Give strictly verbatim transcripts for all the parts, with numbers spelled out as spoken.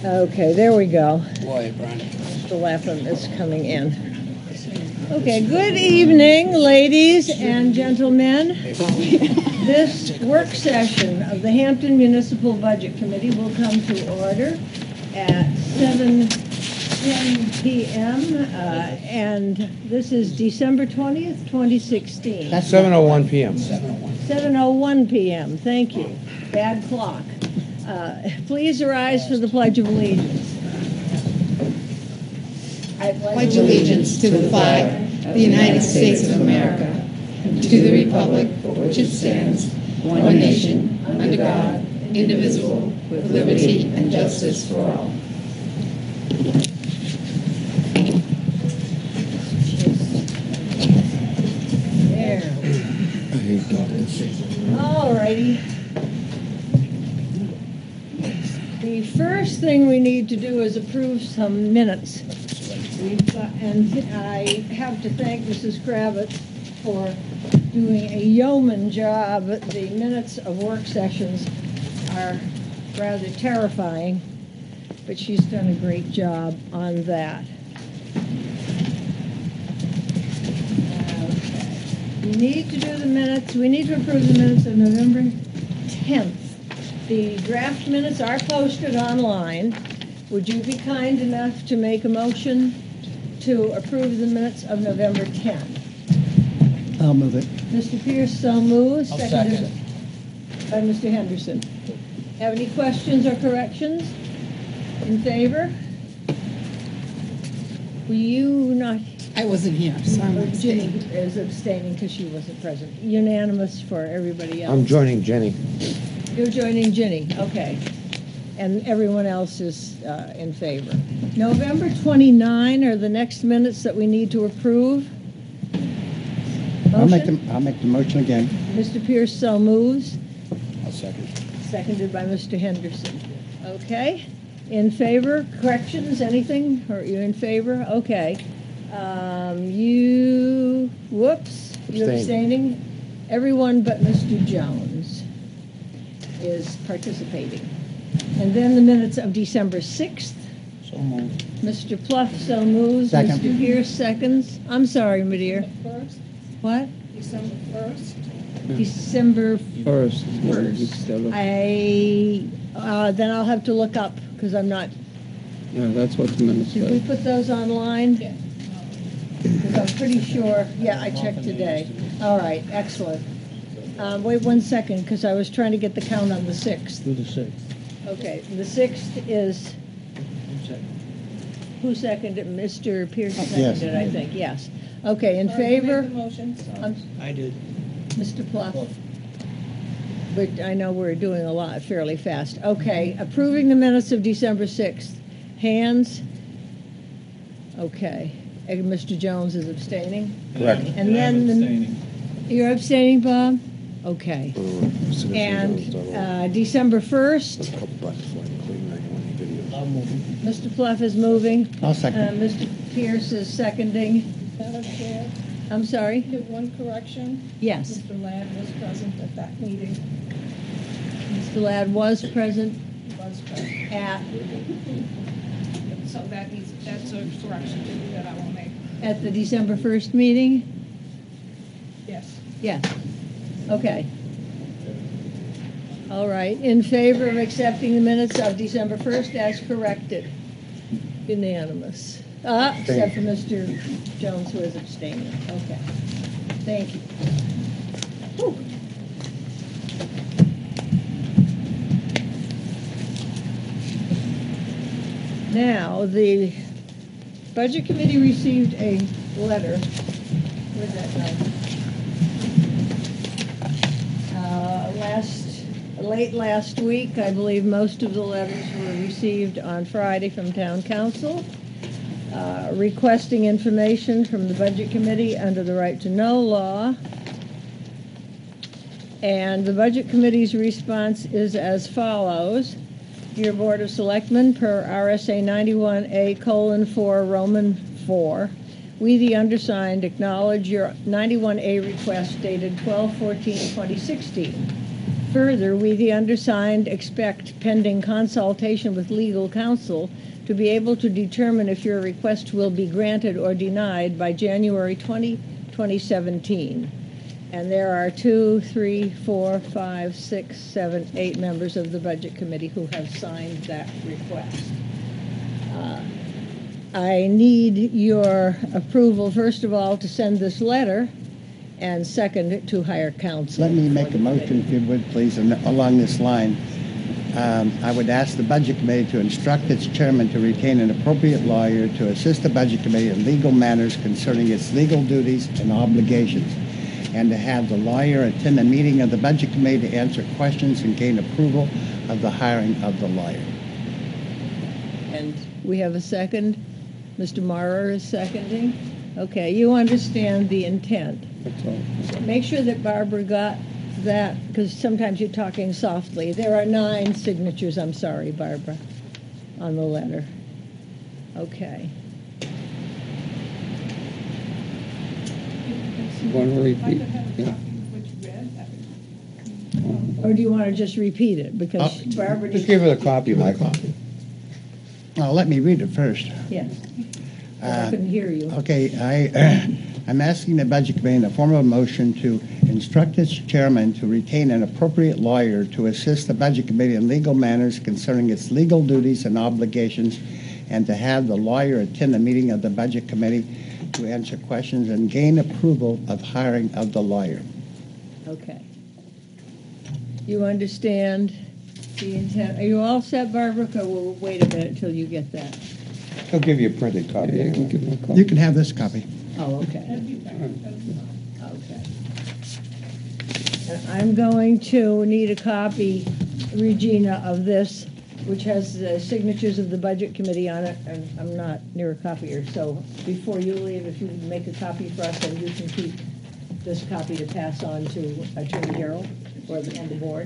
Okay, there we go. Boy, Brenda. Mister Lapham is coming in. Okay, good evening, ladies and gentlemen. This work session of the Hampton Municipal Budget Committee will come to order at seven ten p m Uh, and this is December twentieth, twenty sixteen. That's seven oh one p m seven oh one p m Thank you. Bad clock. Uh, please rise for the Pledge of Allegiance. I pledge allegiance to the flag of the United States of America, and to the republic for which it stands, one nation, under God, indivisible, with liberty and justice for all. There. All righty. The first thing we need to do is approve some minutes. We've got, and I have to thank Missus Kravitz for doing a yeoman job. The minutes of work sessions are rather terrifying, but she's done a great job on that. Okay. We need to do the minutes. We need to approve the minutes of November tenth. The draft minutes are posted online. Would you be kind enough to make a motion to approve the minutes of November tenth? I'll move it. Mister Pierce so moves. I'll Seconded second. by Mister Henderson. Have any questions or corrections? In favor? Were you not? I wasn't here, so I'm Or Ginny abstaining. is abstaining because she wasn't present. Unanimous for everybody else. I'm joining Jenny. You're joining Ginny, okay. And everyone else is uh, in favor. November twenty-ninth are the next minutes that we need to approve. I'll make Motion? the, I'll make the motion again. Mister Pierce so moves, I'll second. seconded by Mister Henderson. Okay, in favor, corrections, anything? Or you in favor? Okay. Um, you, whoops, you Abstain. abstaining? Everyone but Mister Jones is participating. And then the minutes of December sixth. So moved. Mister Pluff so moves. Second. Mister Pierce seconds. I'm sorry, my dear. First, What? December first. December First. first. I, uh, then I'll have to look up because I'm not, Yeah, that's what the minutes did we say. put those online? Yeah. Because I'm pretty sure, yeah, I checked today. All right, excellent. Um, wait one second, because I was trying to get the count on the sixth. Do the six. Okay, the sixth is, who seconded? Mister Pierce Yes. seconded, I think, yes. Okay, in Or you made favor? the motion, so- Um, I did. Mister Pluff? But I know we're doing a lot fairly fast. Okay, approving the minutes of December sixth. Hands? Okay. And Mister Jones is abstaining? Correct. And then, the- you're abstaining, Bob? Okay. And uh, December first, I'll move it. Mister Pluff is moving. I'll Uh, second. Mister Pierce is seconding. Madam Chair, I'm sorry? give one correction. Yes. Mister Ladd was present at that meeting. Mister Ladd was present He was present. at, So that needs, that's a correction to do that I will make. at the December first meeting? Yes. Yes. Okay. All right. In favor of accepting the minutes of December first as corrected? Unanimous. Uh, except for Mister Jones, who is abstaining. Okay. Thank you. Whew. Now, the Budget Committee received a letter. Where's that now? Uh, last, late last week, I believe most of the letters were received on Friday from Town Council, uh, requesting information from the Budget Committee under the Right to Know law. And the Budget Committee's response is as follows. Dear Board of Selectmen, per R S A ninety-one A colon four Roman four, we, the undersigned, acknowledge your ninety-one A request dated twelve fourteen twenty sixteen Further, we, the undersigned, expect pending consultation with legal counsel to be able to determine if your request will be granted or denied by January twentieth, twenty seventeen. And there are two, three, four, five, six, seven, eight members of the Budget Committee who have signed that request. Uh, I need your approval, first of all, to send this letter, and second, to hire counsel. Let me make a motion, if you would, please, and along this line. Um, I would ask the Budget Committee to instruct its chairman to retain an appropriate lawyer to assist the Budget Committee in legal matters concerning its legal duties and obligations, and to have the lawyer attend a meeting of the Budget Committee to answer questions and gain approval of the hiring of the lawyer. And we have a second. Mister Maurer is seconding. Okay, you understand the intent. That's all. Make sure that Barbara got that, because sometimes you're talking softly. There are nine signatures, I'm sorry, Barbara, on the letter. Okay. Want to repeat? Yeah. Or do you want to just repeat it? Because Uh, Barbara Just needs... give her the copy, Michael. Well, let me read it first. Yes. I Uh, couldn't hear you. Okay, I, I'm asking the Budget Committee in the form of a motion to instruct its chairman to retain an appropriate lawyer to assist the Budget Committee in legal matters concerning its legal duties and obligations, and to have the lawyer attend a meeting of the Budget Committee to answer questions and gain approval of hiring of the lawyer. Okay. You understand the intent? Are you all set, Barbara? Or we'll wait a minute until you get that. He'll give you a printed copy. Yeah, you can anyway. give them a call. You can have this copy. Oh, okay. Okay. And I'm going to need a copy, Regina, of this, which has the signatures of the Budget Committee on it, and I'm not near a copier, so before you leave, if you would make a copy for us, and you can keep this copy to pass on to Attorney General or the, and the board.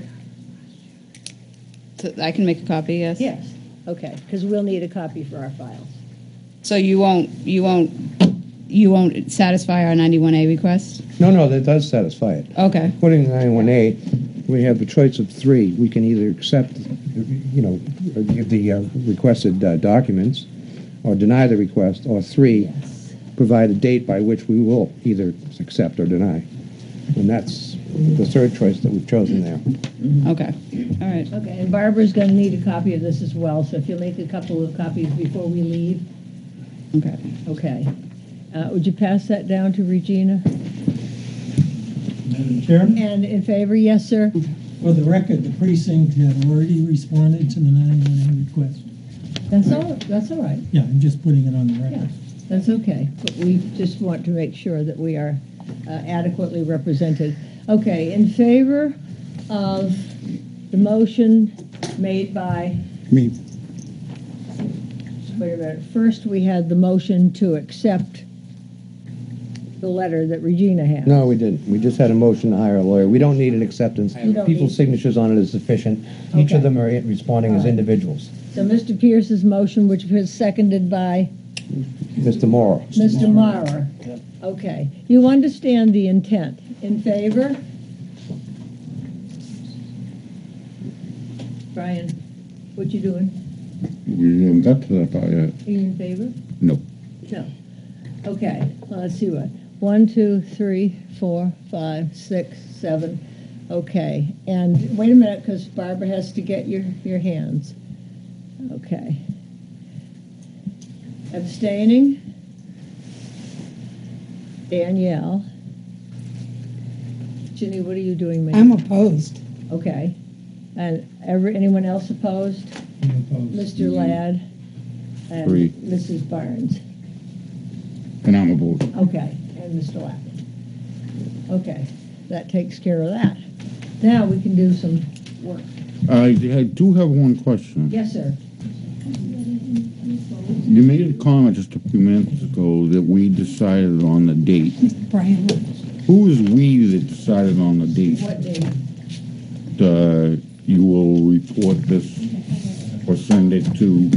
So I can make a copy, yes? Yes, okay, because we'll need a copy for our files. So you won't, you won't, you won't satisfy our ninety-one A request? No, no, that does satisfy it. Okay. According to nine one eight, we have the choice of three. We can either accept, you know, give the uh, requested uh, documents, or deny the request, or three, Yes. provide a date by which we will either accept or deny. And that's the third choice that we've chosen there. Okay. All right. Okay, and Barbara's going to need a copy of this as well, so if you'll make a couple of copies before we leave. Okay. Okay. Uh, would you pass that down to Regina? Madam Chair, And in favor, yes, sir? for the record, the precinct had already responded to the nine one A request. That's all, that's all right. Yeah, I'm just putting it on the Yeah, record. that's okay. But we just want to make sure that we are uh, adequately represented. Okay, in favor of the motion made by, Me. wait a minute, first we had the motion to accept the letter that Regina had. No, we didn't. We just had a motion to hire a lawyer. We don't need an acceptance. You don't People's need- signatures on it is sufficient. Each Okay. of them are responding as All right. individuals. So Mister Pierce's motion, which was seconded by Mister Morrow. Mister Maurer. Okay, you understand the intent. In favor? Brian, what you doing? We haven't got to that part yet. Are you in favor? No. No. Okay, well, let's see what. One, two, three, four, five, six, seven. Okay, and wait a minute, because Barbara has to get your, your hands. Okay. Abstaining? Danielle? Ginny, what are you doing, ma'am? I'm opposed. Okay. And ever, anyone else opposed? I'm opposed. Mister Ladd? And Three. Missus Barnes? And I'm opposed. Okay, and Mister Ladd. Okay, that takes care of that. Now we can do some work. I, I do have one question. Yes, sir. You made a comment just a few minutes ago that we decided on the date. Brian, Who is we that decided on the date? What date? Uh, you will report this or send it to...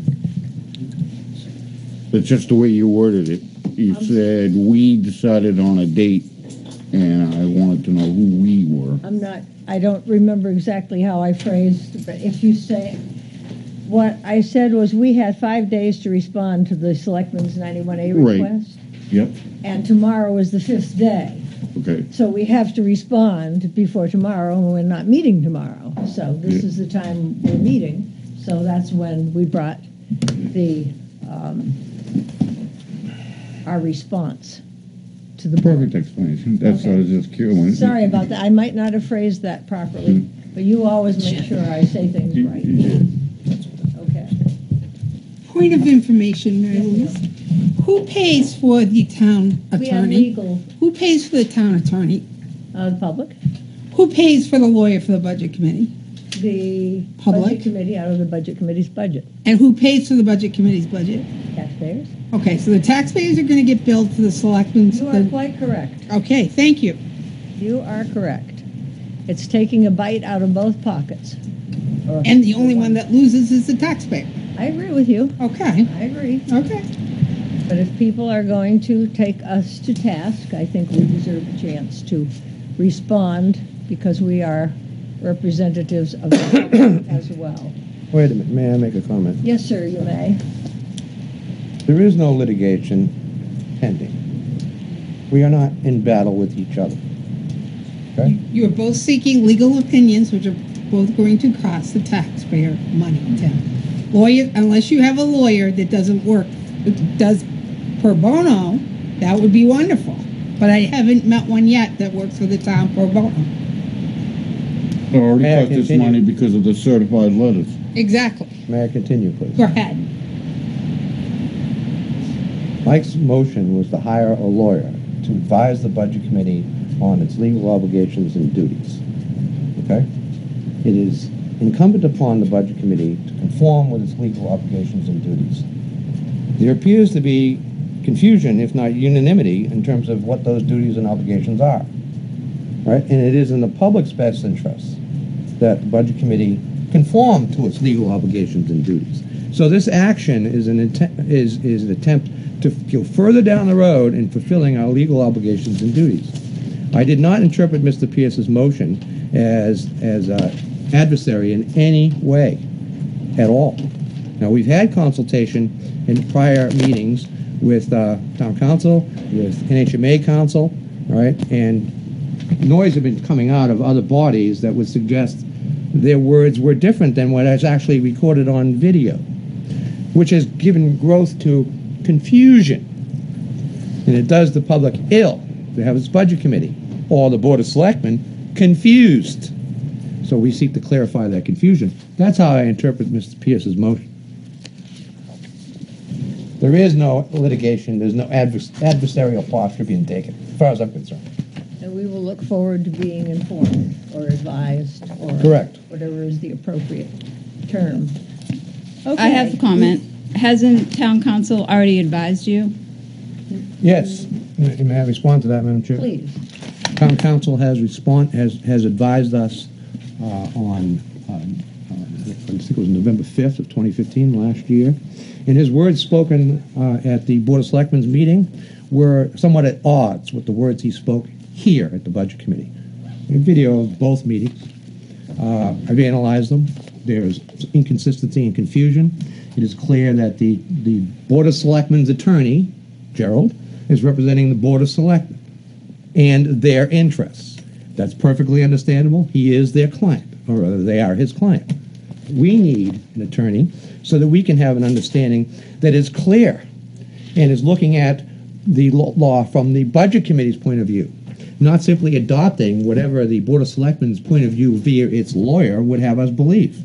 It's just the way you worded it. You said we decided on a date, and I wanted to know who we were. I'm not, I don't remember exactly how I phrased, but if you say, what I said was we had five days to respond to the Selectmen's ninety-one A Right. request, Yep, and tomorrow is the fifth day. okay. So we have to respond before tomorrow, and we're not meeting tomorrow. So this Yeah. is the time we're meeting. So that's when we brought the, um, our response to the board. Perfect explanation. That's what I was just curious. Sorry about that. I might not have phrased that properly, but you always make sure I say things You- right. you did. Okay. Point of information, Mary Louise. Who pays for the town We have attorney? legal, Who pays for the town attorney? uh, the public, Who pays for the lawyer for the budget committee? the Public? budget committee out of the budget committee's budget. And who pays for the budget committee's budget? Taxpayers? Okay, so the taxpayers are going to get billed for the selectmen's. You are the- quite correct. Okay, thank you. You are correct. It's taking a bite out of both pockets. Or- And the only one that loses is the taxpayer. I agree with you. Okay, I agree. okay. But if people are going to take us to task, I think we deserve a chance to respond because we are representatives of the public as well. Wait a minute, may I make a comment? Yes, sir, you may. There is no litigation pending. We are not in battle with each other. Okay? You are both seeking legal opinions, which are both going to cost the taxpayer money, Tim. Lawyer, unless you have a lawyer that doesn't work, that does pro bono, that would be wonderful. But I haven't met one yet that works for the town pro bono. It already May I cost this continue? money because of the certified letters. Exactly. May I continue, please? Go ahead. Mike's motion was to hire a lawyer to advise the budget committee on its legal obligations and duties. Okay? It is incumbent upon the budget committee to conform with its legal obligations and duties. There appears to be confusion, if not unanimity, in terms of what those duties and obligations are. Right? And it is in the public's best interest that the budget committee conform to its legal obligations and duties. So this action is an intent, is, is an attempt to go further down the road in fulfilling our legal obligations and duties. I did not interpret Mister Pierce's motion as, as uh, adversary in any way at all. Now, we've had consultation in prior meetings with uh, town council, with N H M A council, all right, and noise had been coming out of other bodies that would suggest their words were different than what is actually recorded on video, which has given growth to confusion. And it does the public ill to have its budget committee or the Board of Selectmen confused. So we seek to clarify that confusion. That's how I interpret Mister Pierce's motion. There is no litigation, there's no advers- adversarial posture being taken, as far as I'm concerned. And we will look forward to being informed or advised or Correct. whatever is the appropriate term. I have a Okay. comment. Hasn't town council already advised you? Yes. May may I respond to that, Madam Chair? Please. Town council has respond, has, has advised us uh, on, um, uh, I think it was November fifth of twenty fifteen, last year. And his words spoken uh, at the Board of Selectmen's meeting were somewhat at odds with the words he spoke here at the Budget Committee. A video of both meetings. Uh, I've analyzed them. There's inconsistency and confusion. It is clear that the, the Board of Selectmen's attorney, Gerald, is representing the Board of Selectmen and their interests. That's perfectly understandable. He is their client, or rather, they are his client. We need an attorney so that we can have an understanding that is clear and is looking at the lo- law from the Budget Committee's point of view, not simply adopting whatever the Board of Selectmen's point of view via its lawyer would have us believe.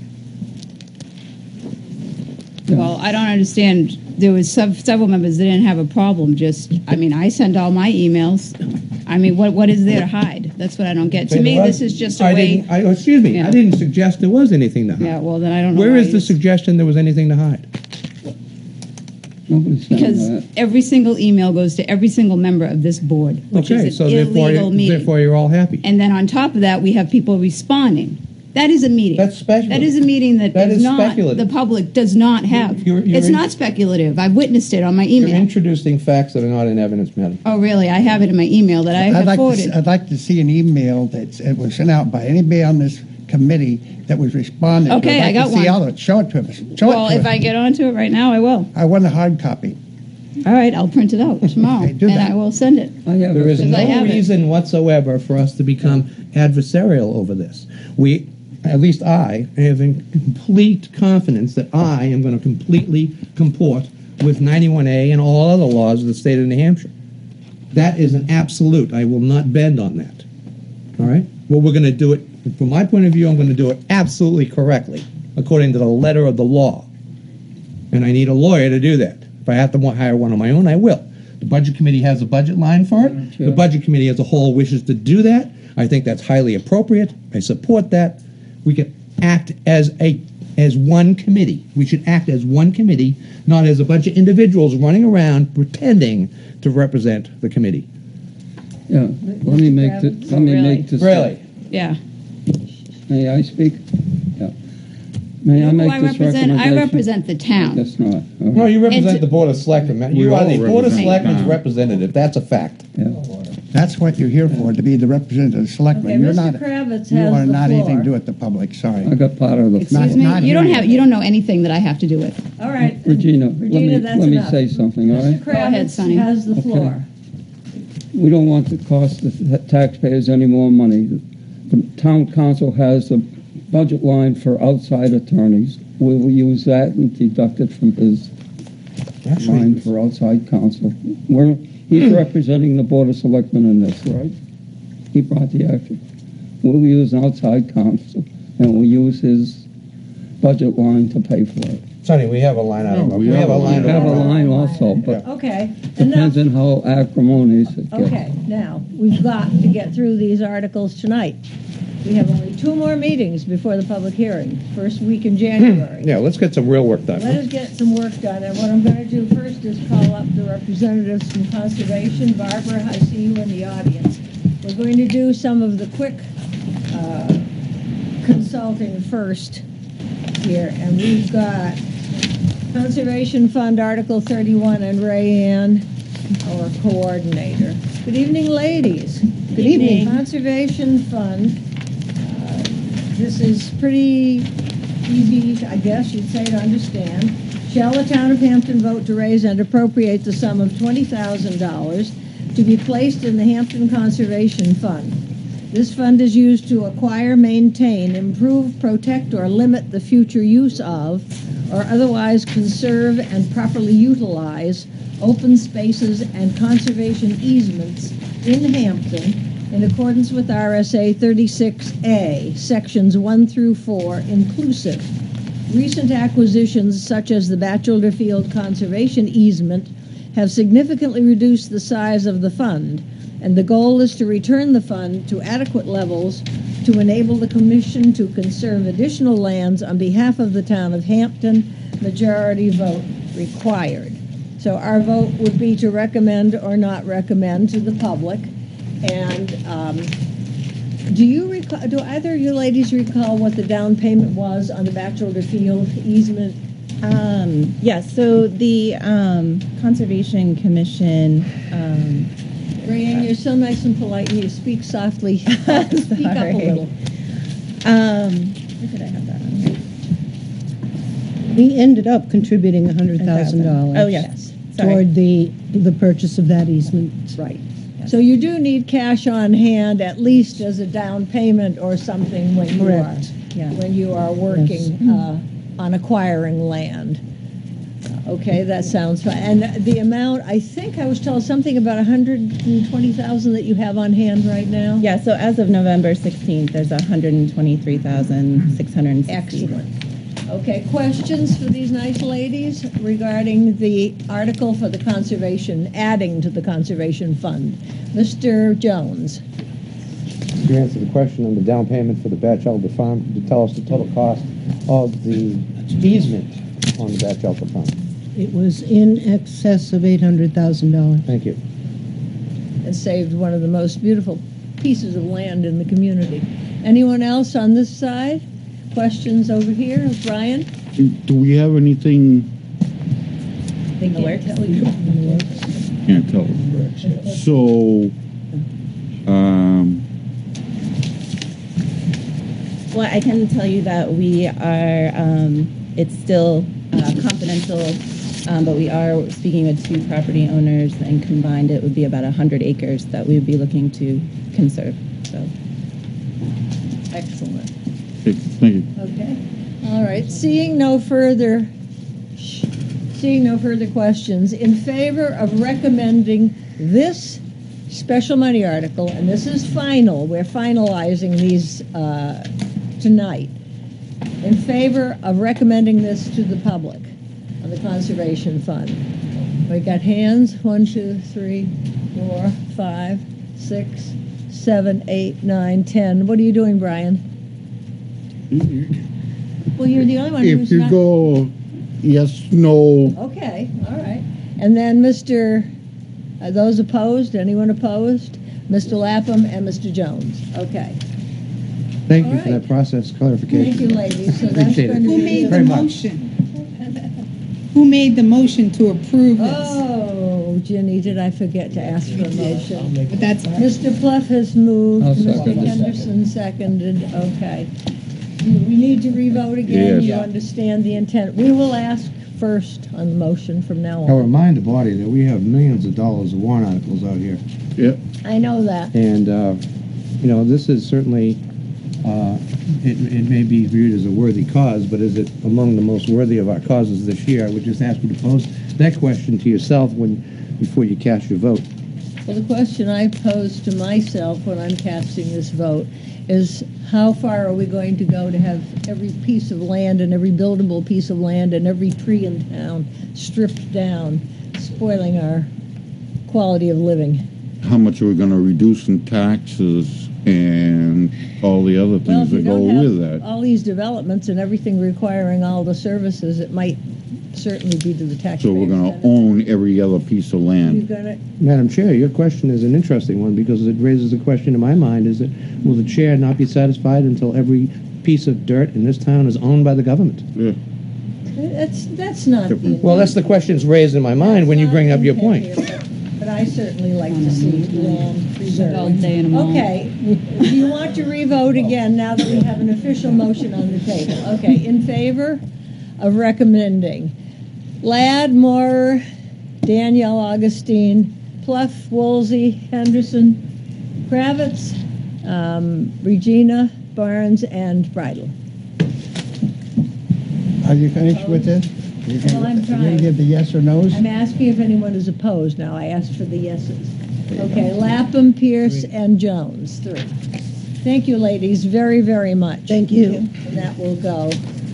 Well, I don't understand. There was sev- several members that didn't have a problem. Just, I mean, I send all my emails. I mean, what what is there to hide? That's what I don't get. To me, this is just a I way. didn't- I, excuse me, I Yeah. didn't suggest there was anything to hide. Yeah, well, then I don't know. Where why is the you- suggestion there was anything to hide? Nobody's saying Because that. every single email goes to every single member of this board, which Okay, is so an therefore, illegal you- meeting. therefore you're all happy. And then on top of that, we have people responding. That is a meeting. That's speculative. That is a meeting that, That is, is not, speculative. the public does not have. You're- you're it's in- not speculative. I've witnessed it on my You're email. introducing facts that are not in evidence, madam. Oh, really? I have it in my email that I I'd have like, to, forwarded. s- I'd like to see an email that it was sent out by anybody on this committee that was responding. to it. Okay, I'd I like got to see one. all of it. Show it to us. Show well, it to if us. I get onto it right now, I will. I want a hard copy. All right, I'll print it out tomorrow, Okay, do and that. I will send it. I have There a is Because I no have it. reason whatsoever for us to become adversarial over this. We, at least I, have in complete confidence that I am going to completely comport with ninety-one A and all other laws of the state of New Hampshire. That is an absolute. I will not bend on that. All right? Well, we're going to do it, from my point of view, I'm going to do it absolutely correctly, according to the letter of the law. And I need a lawyer to do that. If I have to wa- hire one on my own, I will. The Budget Committee has a budget line for it. Sure. The Budget Committee as a whole wishes to do that. I think that's highly appropriate. I support that. We can act as a as one committee. We should act as one committee, not as a bunch of individuals running around pretending to represent the committee. Yeah, let me make the, let me Really? make this. Really? Yeah. May I speak? Yeah. May I Who make I this represent? I recommendation? represent the town. Guess not. Okay. No, you represent And to- the Board of Selectmen. man. We You are all the Board of represent Selectmen's town. representative. That's a fact. Yeah. That's what you're here for, to be the representative of the selectmen. Okay, You're Mister not. Kravitz You has are the not anything floor. to do with the public. Sorry. I got part of the. Excuse Not- me. not You don't hearing have. it. You don't know anything that I have to do with. All right. Regina, let Regina, me, that's let me enough. say something, all Mister right? Go ahead, Kravitz Sonny. has the Okay. floor. We don't want to cost the taxpayers any more money. The town council has a budget line for outside attorneys. We will use that and deduct it from his line for outside counsel. We're, he's representing the Board of Selectmen in this, right? He brought the action. We'll use outside counsel, and we'll use his budget line to pay for it. Sonny, we have a line item. No, we have a We line have a item. line also, but Okay. Enough. depends on how acrimonious it gets. Okay, now, we've got to get through these articles tonight. We have only two more meetings before the public hearing, first week in January. Yeah, let's get some real work done. Let us get some work done, and what I'm going to do first is call up the representatives from Conservation. Barbara, I see you in the audience. We're going to do some of the quick uh, consulting first here, and we've got Conservation Fund Article thirty-one, and Ray Ann, our coordinator. Good evening, ladies. Good evening. Conservation Fund. uh, This is pretty easy, I guess you'd say, to understand. Shall the town of Hampton vote to raise and appropriate the sum of twenty thousand dollars to be placed in the Hampton Conservation Fund? This fund is used to acquire, maintain, improve, protect, or limit the future use of, or otherwise conserve and properly utilize open spaces and conservation easements in Hampton in accordance with R S A thirty-six A, sections one through four inclusive. Recent acquisitions such as the Batchelder Field Conservation Easement have significantly reduced the size of the fund, and the goal is to return the fund to adequate levels to enable the Commission to conserve additional lands on behalf of the town of Hampton. Majority vote required. So our vote would be to recommend or not recommend to the public. And um, do you recall, do either of you ladies recall what the down payment was on the Batchelder Field easement? Um, yes, so the um, Conservation Commission, um, Rayanne, you're so nice and polite, and you speak softly. Speak up a Sorry. little. um, where did I have that on here? We ended up contributing one hundred thousand dollars. Oh, yes. Sorry. Toward the, the purchase of that easement. Right. So you do need cash on hand, at least as a down payment or something when you are, Correct. Yeah. when you are working uh, on acquiring land. Okay, that sounds fine. And the amount, I think I was told something about one hundred twenty thousand that you have on hand right now? Yeah, so as of November sixteenth, there's one hundred twenty-three thousand six hundred sixty. Excellent. Okay, questions for these nice ladies regarding the article for the conservation, adding to the conservation fund? Mister Jones. You answer the question on the down payment for the Batchelder Farm, to tell us the total cost of the easement on the Batchelder Farm. It was in excess of eight hundred thousand dollars. Thank you. And saved one of the most beautiful pieces of land in the community. Anyone else on this side? Questions over here? Brian? Do we have anything? They can't tell you. Can't tell. So, um, Well, I can tell you that we are, um, it's still uh, confidential, um, but we are speaking with two property owners, and combined it would be about one hundred acres that we would be looking to conserve. So, Excellent. thank you. Okay. All right. Seeing no further, seeing no further questions, in favor of recommending this special money article, and this is final, we're finalizing these uh, tonight, in favor of recommending this to the public on the Conservation Fund. We got hands, one, two, three, four, five, six, seven, eight, nine, ten. What are you doing, Brian? Well, you're the only one If who's you not... go yes, no, Okay, all right. And then Mister Are those opposed? Anyone opposed? Mister Lapham and Mister Jones. Okay. Thank you All for right. that process clarification. Thank you, ladies. So that's Appreciate it. going to Who be made the Very much. motion? Who made the motion to approve this? Oh, Ginny, did I forget to ask for a motion? But that's, Mister Pluff has moved. I'll Mister second. Henderson seconded. Okay. We need to revote again. Yes. You understand the intent. We will ask first on the motion from now I'll on. remind the body that we have millions of dollars of warrant articles out here. yeah, I know that. And, uh, you know, this is certainly, uh, it, it may be viewed as a worthy cause, but is it among the most worthy of our causes this year? I would just ask you to pose that question to yourself when, before you cast your vote. Well, the question I pose to myself when I'm casting this vote is how far are we going to go to have every piece of land and every buildable piece of land and every tree in town stripped down, spoiling our quality of living? how much are we going to reduce in taxes and all the other Well, things if you that go don't with have that? all these developments and everything requiring all the services, it might certainly be to the taxpayers. So we're going to own every other piece of You're land. gonna, Madam Chair, your question is an interesting one because it raises a question in my mind, is that will the chair not be satisfied until every piece of dirt in this town is owned by the government? Yeah. that's, that's not the intent. Well, that's the questions raised in my mind when you bring up your point. That's not the intent here, But but I certainly like to see land preserved. All day in a mall. Okay, do you want to revote again now that we have an official motion on the table? Okay, in favor of recommending Ladd, Moore, Danielle Augustine, Pluff, Woolsey, Henderson, Kravitz, um, Regina, Barnes, and Bridle. Are you finished with this? You Well, I'm gonna- you trying. gonna give the yes or no's? I'm asking if anyone is opposed now. I asked for the yeses. Okay, Lapham, Pierce, and Jones, three. Thank you, ladies, very, very much. Thank you. And that will go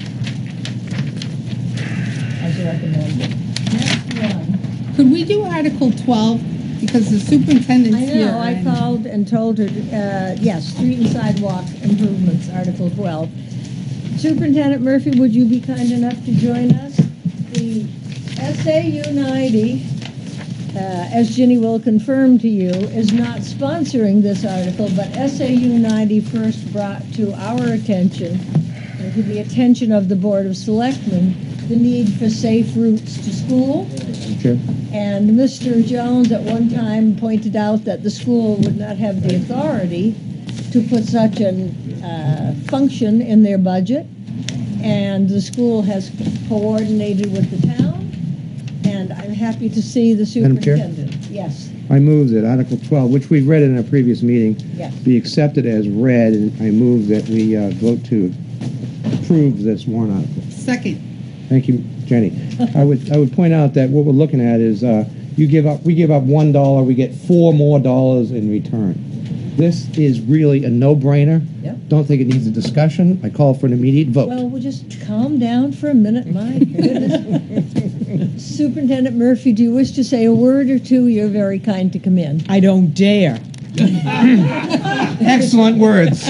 as recommended. Next one. Could we do Article twelve? Because the superintendent's I here. know, I and- called and told her, uh, yes, street and sidewalk improvements, Article twelve. Superintendent Murphy, would you be kind enough to join us? The S A U ninety, uh, as Ginny will confirm to you, is not sponsoring this article, but S A U ninety first brought to our attention and to the attention of the Board of Selectmen the need for safe routes to school. Chair. And Mister Jones at one time pointed out that the school would not have the authority to put such a uh, function in their budget. And the school has coordinated with the town. And I'm happy to see the Madam Chair? superintendent. Yes, I move that Article twelve, which we read in a previous meeting, yes. be accepted as read, and I move that we uh, vote to approve this warrant article. Second. Thank you, Jenny. I would I would point out that what we're looking at is uh, you give up we give up one dollar, we get four more dollars in return. This is really a no-brainer. Yep. Don't think it needs a discussion. I call for an immediate vote. Well, we'll just calm down for a minute, my goodness. Superintendent Murphy, do you wish to say a word or two? You're very kind to come in. I don't dare. Excellent words.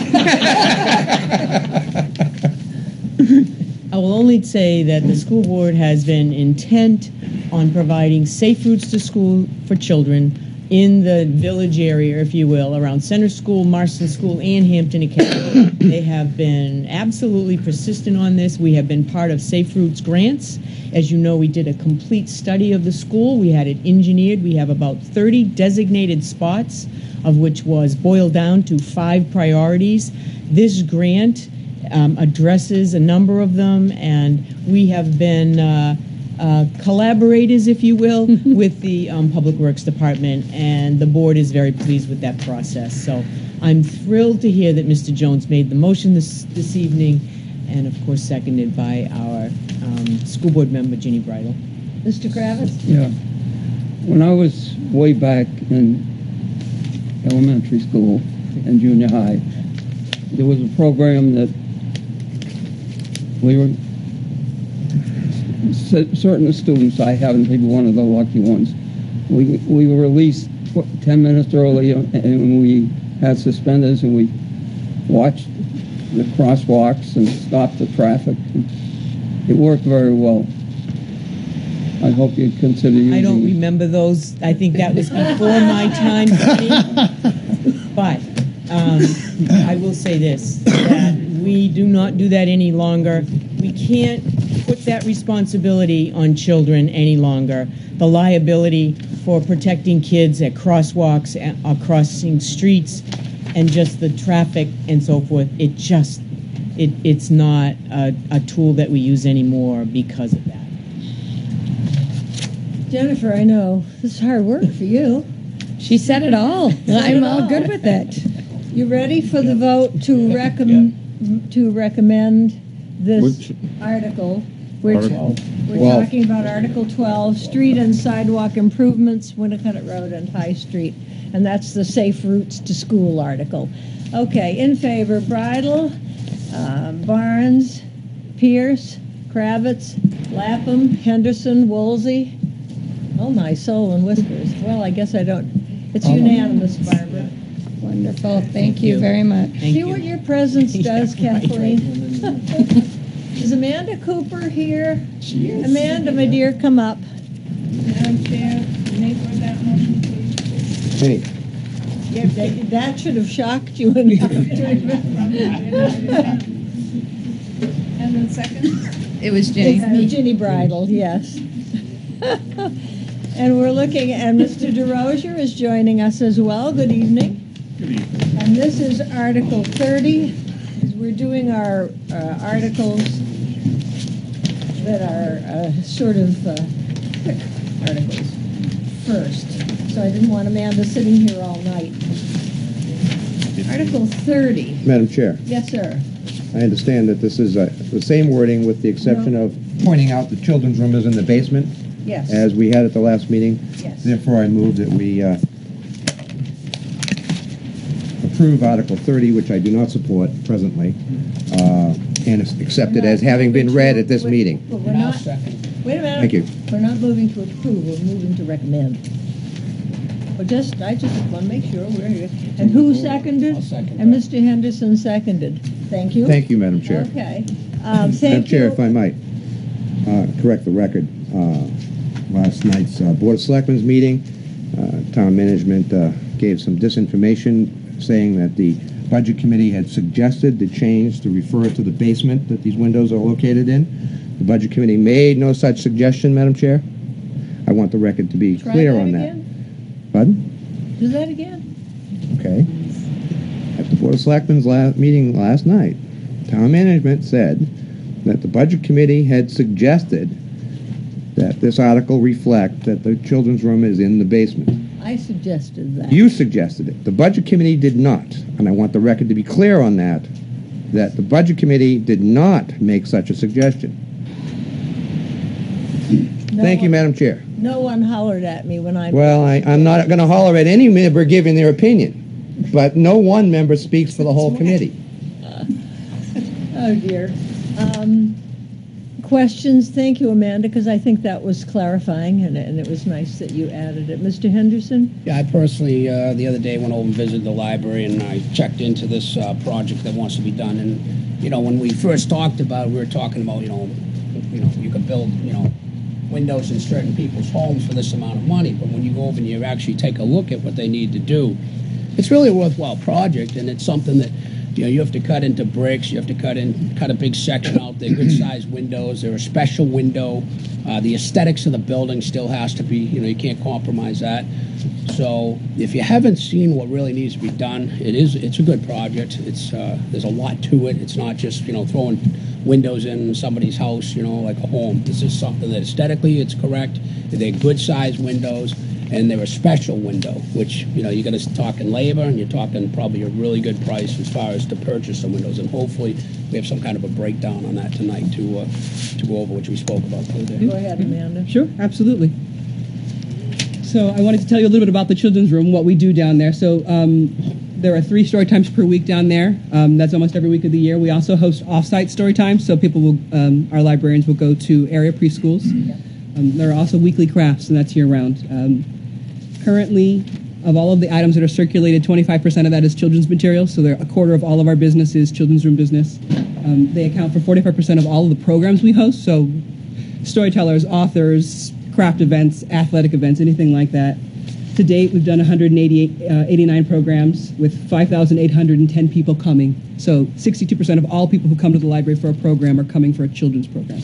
I will only say that the school board has been intent on providing safe routes to school for children in the village area, if you will, around Center School, Marston School, and Hampton Academy. They have been absolutely persistent on this. We have been part of Safe Routes grants. As you know, we did a complete study of the school. We had it engineered. We have about thirty designated spots, of which was boiled down to five priorities. This grant um, addresses a number of them, and we have been uh, Uh, collaborators, if you will, with the um, Public Works Department, and the board is very pleased with that process. So I'm thrilled to hear that Mister Jones made the motion this this evening, and of course seconded by our um, school board member, Ginny Bridle. Mister Kravitz? Yeah. When I was way back in elementary school and junior high, there was a program that we were certain students, I happen to be one of the lucky ones, we we were released ten minutes early, and we had suspenders, and we watched the crosswalks and stopped the traffic. It worked very well. I hope you'd consider using I don't it. remember those. I think that was before my time, Benny. But um, I will say this, that we do not do that any longer. We can't put that responsibility on children any longer. The liability for protecting kids at crosswalks, at, uh, crossing streets, and just the traffic and so forth, it just, it, it's not a, a tool that we use anymore because of that. Jennifer, I know this is hard work for you. She said it all. I'm all good with it. You ready for the vote to recommend to recommend this Which- article? We're, Article we're twelve. talking about Article twelve, street and sidewalk improvements, Winnicott Road and High Street, and that's the Safe Routes to School article. Okay, in favor, Bridle, uh, Barnes, Pierce, Kravitz, Lapham, Henderson, Woolsey. Oh, my soul and whiskers. Well, I guess I don't. It's unanimous, Barbara. Wonderful. Thank you very much. Thank See you. what your presence does, Yeah, right, Kathleen. right. Is Amanda Cooper here? She is. Amanda, my dear, come up. Madam Chair, may I put that motion, please? Hey, Yeah, that, that should have shocked you enough to remember. And then second? It was Ginny. Uh, Ginny Bridle, yes. And we're looking, and Mister DeRozier is joining us as well. Good evening. Good evening. And this is Article thirty. We're doing our uh, articles that are uh, sort of uh, quick articles first. So I didn't want Amanda sitting here all night. Article thirty. Madam Chair, Yes, sir. I understand that this is uh, the same wording with the exception of pointing out the children's room is in the basement, Yes. as we had at the last meeting. Yes. Therefore, I move that we uh, approve Article thirty, which I do not support presently, uh, and accept it as having been read at this meeting. But we're not, wait a minute. Thank you. We're not moving to approve, we're moving to recommend. Well, just, I just want to make sure we're here. And who seconded? I'll second And that. Mister Henderson seconded. Thank you. Thank you, Madam Chair. Okay. Um, Madam thank Chair, you. if I might, uh, correct the record. Uh, Last night's uh, Board of Selectmen's meeting, uh, town management uh, gave some disinformation saying that the Budget Committee had suggested the change to refer to the basement that these windows are located in. The Budget Committee made no such suggestion, Madam Chair. I want the record to be Try clear that on that. again? Pardon? Do that again? Okay. At the Board of Selectmen's la- meeting last night, town management said that the Budget Committee had suggested that this article reflect that the children's room is in the basement. I suggested that. You suggested it. The Budget Committee did not. And I want the record to be clear on that, that the Budget Committee did not make such a suggestion. No Thank you, one- Madam Chair. No one hollered at me when I. Well, I, I'm not going to holler at any member giving their opinion, but no one member speaks for the whole committee. Oh, dear. Um, questions? Thank you, Amanda, because I think that was clarifying, and, and it was nice that you added it. Mister Henderson? Yeah, I personally, uh, the other day, went over and visited the library, and I checked into this uh, project that wants to be done. And, you know, when we first talked about it, we were talking about, you know, you know, you could build, you know, windows in certain people's homes for this amount of money. But when you go over and you actually take a look at what they need to do, it's really a worthwhile project, and it's something that, you know, you have to cut into bricks, you have to cut in, cut a big section out. They're good sized windows. They're a special window. Uh, the aesthetics of the building still has to be, you know, you can't compromise that. So if you haven't seen what really needs to be done, it is, it's a good project. It's, uh, there's a lot to it. It's not just, you know, throwing windows in somebody's house, you know, like a home. This is something that aesthetically it's correct. They're good sized windows. And they're a special window, which, you know, you're going to talk in labor, and you're talking probably a really good price as far as to purchase some windows. And hopefully we have some kind of a breakdown on that tonight to uh, to go over, which we spoke about today. Go ahead, Amanda. Sure, absolutely. So I wanted to tell you a little bit about the children's room, what we do down there. So um, there are three story times per week down there. Um, that's almost every week of the year. We also host off-site story times, so people will, um, our librarians will go to area preschools. Um, there are also weekly crafts, and that's year-round. Um, Currently, of all of the items that are circulated, twenty-five percent of that is children's material, so they're a quarter of all of our business is children's room business. Um, they account for forty-five percent of all of the programs we host, so storytellers, authors, craft events, athletic events, anything like that. To date, we've done one hundred eighty-eight, uh, eighty-nine programs with five thousand eight hundred ten people coming. So sixty-two percent of all people who come to the library for a program are coming for a children's program.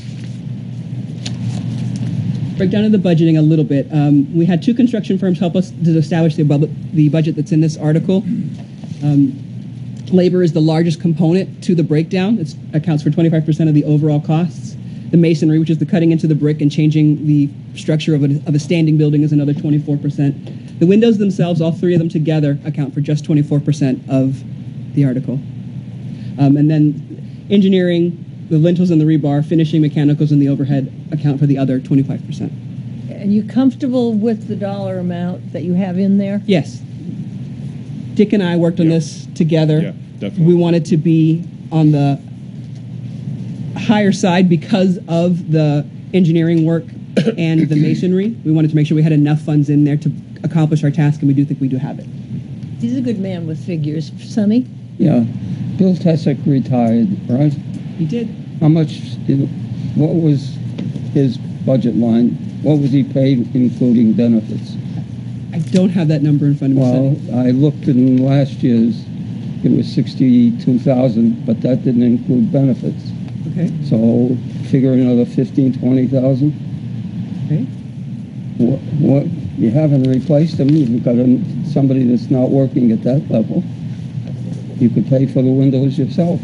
Break down into the budgeting a little bit. Um, we had two construction firms help us to establish the, bu the budget that's in this article. Um, labor is the largest component to the breakdown. It accounts for twenty-five percent of the overall costs. The masonry, which is the cutting into the brick and changing the structure of a, of a standing building, is another twenty-four percent. The windows themselves, all three of them together, account for just twenty-four percent of the article. Um, and then engineering, the lintels and the rebar, finishing, mechanicals, and the overhead account for the other twenty-five percent. And you comfortable with the dollar amount that you have in there? Yes. Dick and I worked on Yeah. this together. Yeah, definitely. We wanted to be on the higher side because of the engineering work and the masonry. We wanted to make sure we had enough funds in there to accomplish our task, and we do think we do have it. He's a good man with figures. Sonny? Yeah. Bill Tessick retired, right? He did. How much, did, what was his budget line? What was he paid, including benefits? I don't have that number in front of me. Well, Sonny. I looked in last year's, it was sixty-two thousand, but that didn't include benefits. Okay. So figure another fifteen, twenty thousand. Okay. What, what, you haven't replaced him, you've got a, somebody that's not working at that level. You could pay for the windows yourself.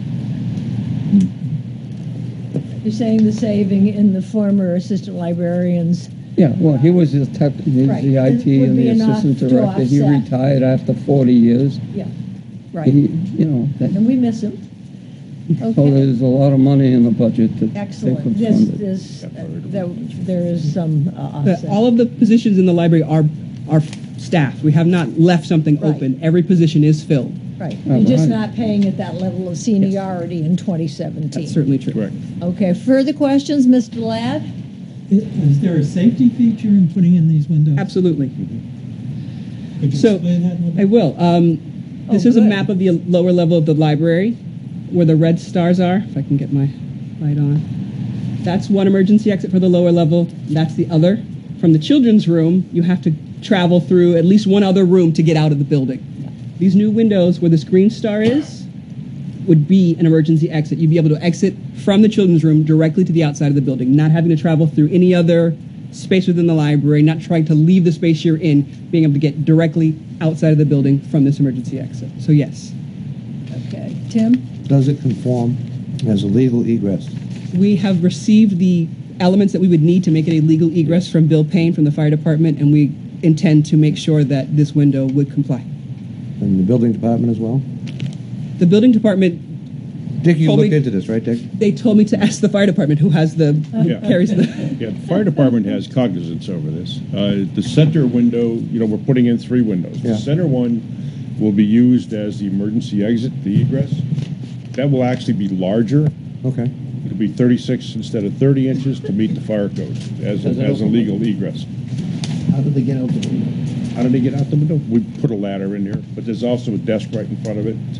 You're saying the saving in the former assistant librarians. Yeah, well, he was the tech, he's Right. the I T Would and be the enough assistant to director. He offset. retired after forty years. Yeah, right. He, you know, that, And we miss him. so Okay. there's a lot of money in the budget that they Excellent. could This, fund it. this, uh, there, there is some uh, The- offset. all of the positions in the library are are staffed. We have not left something Right. open. Every position is filled. Right. Oh, You're just right. not paying at that level of seniority in twenty seventeen. That's certainly true. Correct. Okay, further questions, Mister Ladd? Is, is there a safety feature in putting in these windows? Absolutely. Could you So, explain that a little bit? I will. Um, this Oh, is a good. map of the lower level of the library, where the red stars are. If I can get my light on. That's one emergency exit for the lower level. That's the other. From the children's room, you have to travel through at least one other room to get out of the building. These new windows where this green star is would be an emergency exit. You'd be able to exit from the children's room directly to the outside of the building, not having to travel through any other space within the library, not trying to leave the space you're in, being able to get directly outside of the building from this emergency exit. So yes, Okay, Tim? Does it conform as a legal egress? we have received the elements that we would need to make it a legal egress from Bill Payne from the fire department, and we intend to make sure that this window would comply. And the building department as well? The building department, Dick, you Told looked me- into this, right, Dick? they told me to ask the fire department, who has the, who Yeah. carries the, Yeah, the fire department has cognizance over this. Uh, the center window, you know, we're putting in three windows. Yeah. The center one will be used as the emergency exit, the egress. That will actually be larger. Okay. It'll be thirty-six instead of thirty inches to meet the fire code as a, as a legal egress. How did they get out the window? How do they get out the window? We put a ladder in there, but there's also a desk right in front of it. So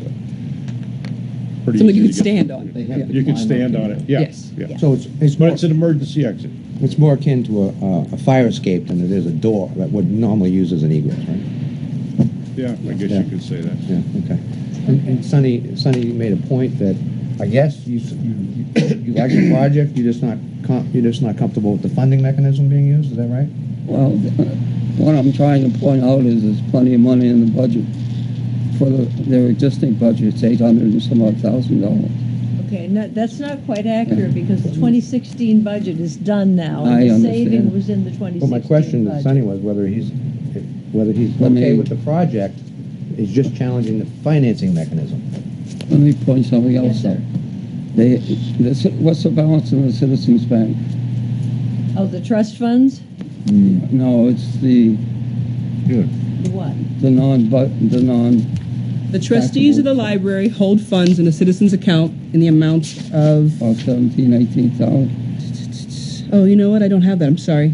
pretty something you easy could to get- stand on. They have to You can climb stand up on to it, yeah. Yes. Yeah. So it's, it's But more, it's an emergency exit. It's more akin to a, a, a fire escape than it is a door that would normally use as an egress, right? Yeah, I guess Yeah. you could say that. Yeah, okay. And, and Sonny, Sonny made a point that, I guess you, s- you, you you like the project, you're just not, com- you're just not comfortable with the funding mechanism being used, is that right? Well, what I'm trying to point out is there's plenty of money in the budget. For the, their existing budget, it's eight hundred and some odd thousand dollars. Okay, no, that's not quite accurate because the twenty sixteen budget is done now. I and the understand. saving was in the twenty sixteen Well, my question to budget. Sonny was whether he's, whether he's Let me- okay with the project, is just challenging the financing mechanism. Let me point something else Yes, out. sir. They, the ci- what's the balance in the Citizens Bank? Oh, the trust funds? No, it's the, The what? the non, but the non, The trustees of the library hold funds in a citizen's account in the amount of, about seventeen, eighteen thousand. oh, you know what? I don't have that. I'm sorry.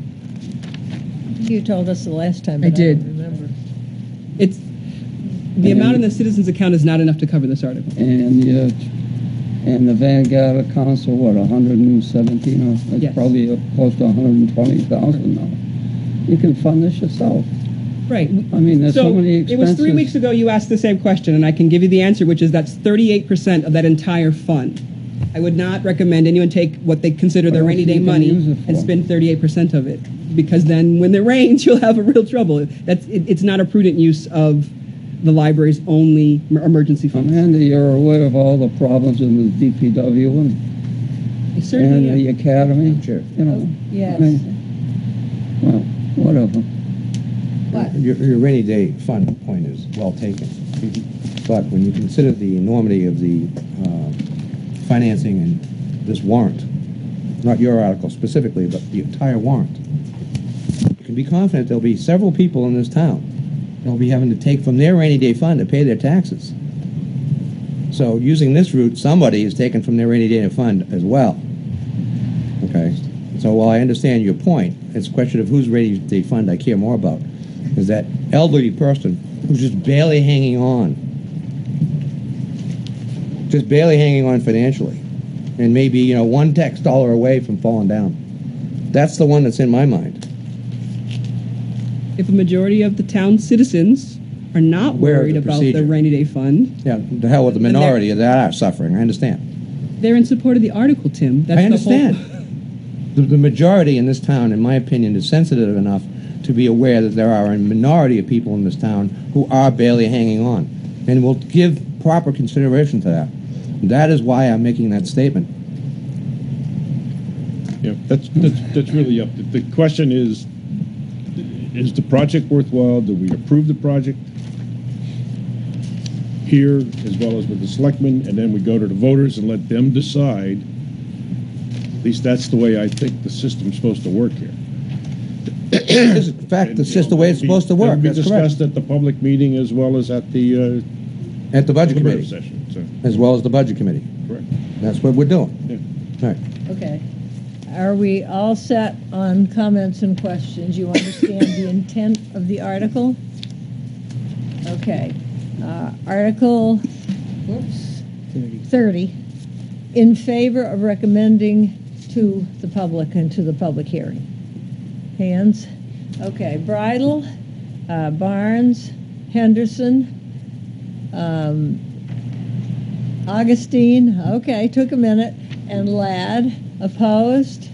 You told us the last time. I but did. don't remember. It's, the amount in the citizens account is not enough to cover this article. And the, uh, and the Vanguard accounts are what, a hundred and seventeen, or it's Yes. probably uh, close to a hundred and twenty thousand now. You can fund this yourself. Right. I mean, there's so many It was three expenses. weeks ago you asked the same question, and I can give you the answer, which is that's thirty-eight percent of that entire fund. I would not recommend anyone take what they consider their What rainy else day you can money use it and for? spend thirty-eight percent of it, because then when it rains, you'll have a real trouble. That's it, it's not a prudent use of the library's only m- emergency fund. Amanda, you're aware of all the problems in the D P W and, Certainly, and the academy? Sure. You know, Yes. I mean, well, whatever. What? Your, your rainy day fund point is well taken. But when you consider the enormity of the uh, financing and this warrant, not your article specifically, but the entire warrant, you can be confident there'll be several people in this town that'll be having to take from their rainy day fund to pay their taxes. So using this route, somebody is taken from their rainy day fund as well. Okay? So while I understand your point, it's a question of whose rainy day fund I care more about. Is that elderly person who's just barely hanging on. Just barely hanging on financially. And maybe, you know, one tax dollar away from falling down. That's the one that's in my mind. If a majority of the town citizens are not Aware of worried the about procedure. the rainy day fund, Yeah, the hell with the Then they're- minority that are suffering. I understand. they're in support of the article, Tim. That's I the understand. whole- The, the majority in this town, in my opinion, is sensitive enough to be aware that there are a minority of people in this town who are barely hanging on, and will give proper consideration to that. That is why I'm making that statement. Yeah, that's, that's, that's really up. The the question is, is the project worthwhile? Do we approve the project here as well as with the selectmen, and then we go to the voters and let them decide? At least that's the way I think the system's supposed to work here. In fact, it's just the way it's supposed to work. It'll be That's correct. discussed at the public meeting as well as at the uh, At the budget deliberative committee, session. So, as well as the budget committee. correct. That's what we're doing. Yeah. All right. Okay. Are we all set on comments and questions? You understand the intent of the article? Okay. Uh, Article, whoops, thirty, in favor of recommending to the public and to the public hearing. Hands? Okay. Bridle, uh, Barnes, Henderson, um, Augustine, okay, took a minute, and Ladd, opposed,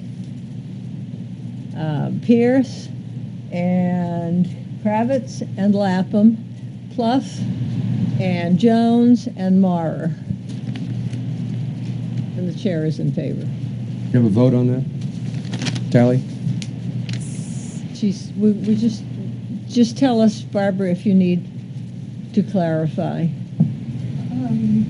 uh, Pierce, and Kravitz, and Lapham, Pluff, and Jones, and Maurer. And the chair is in favor. You have a vote on that? Tally? She's, we, we just, just tell us, Barbara, if you need to clarify. Um,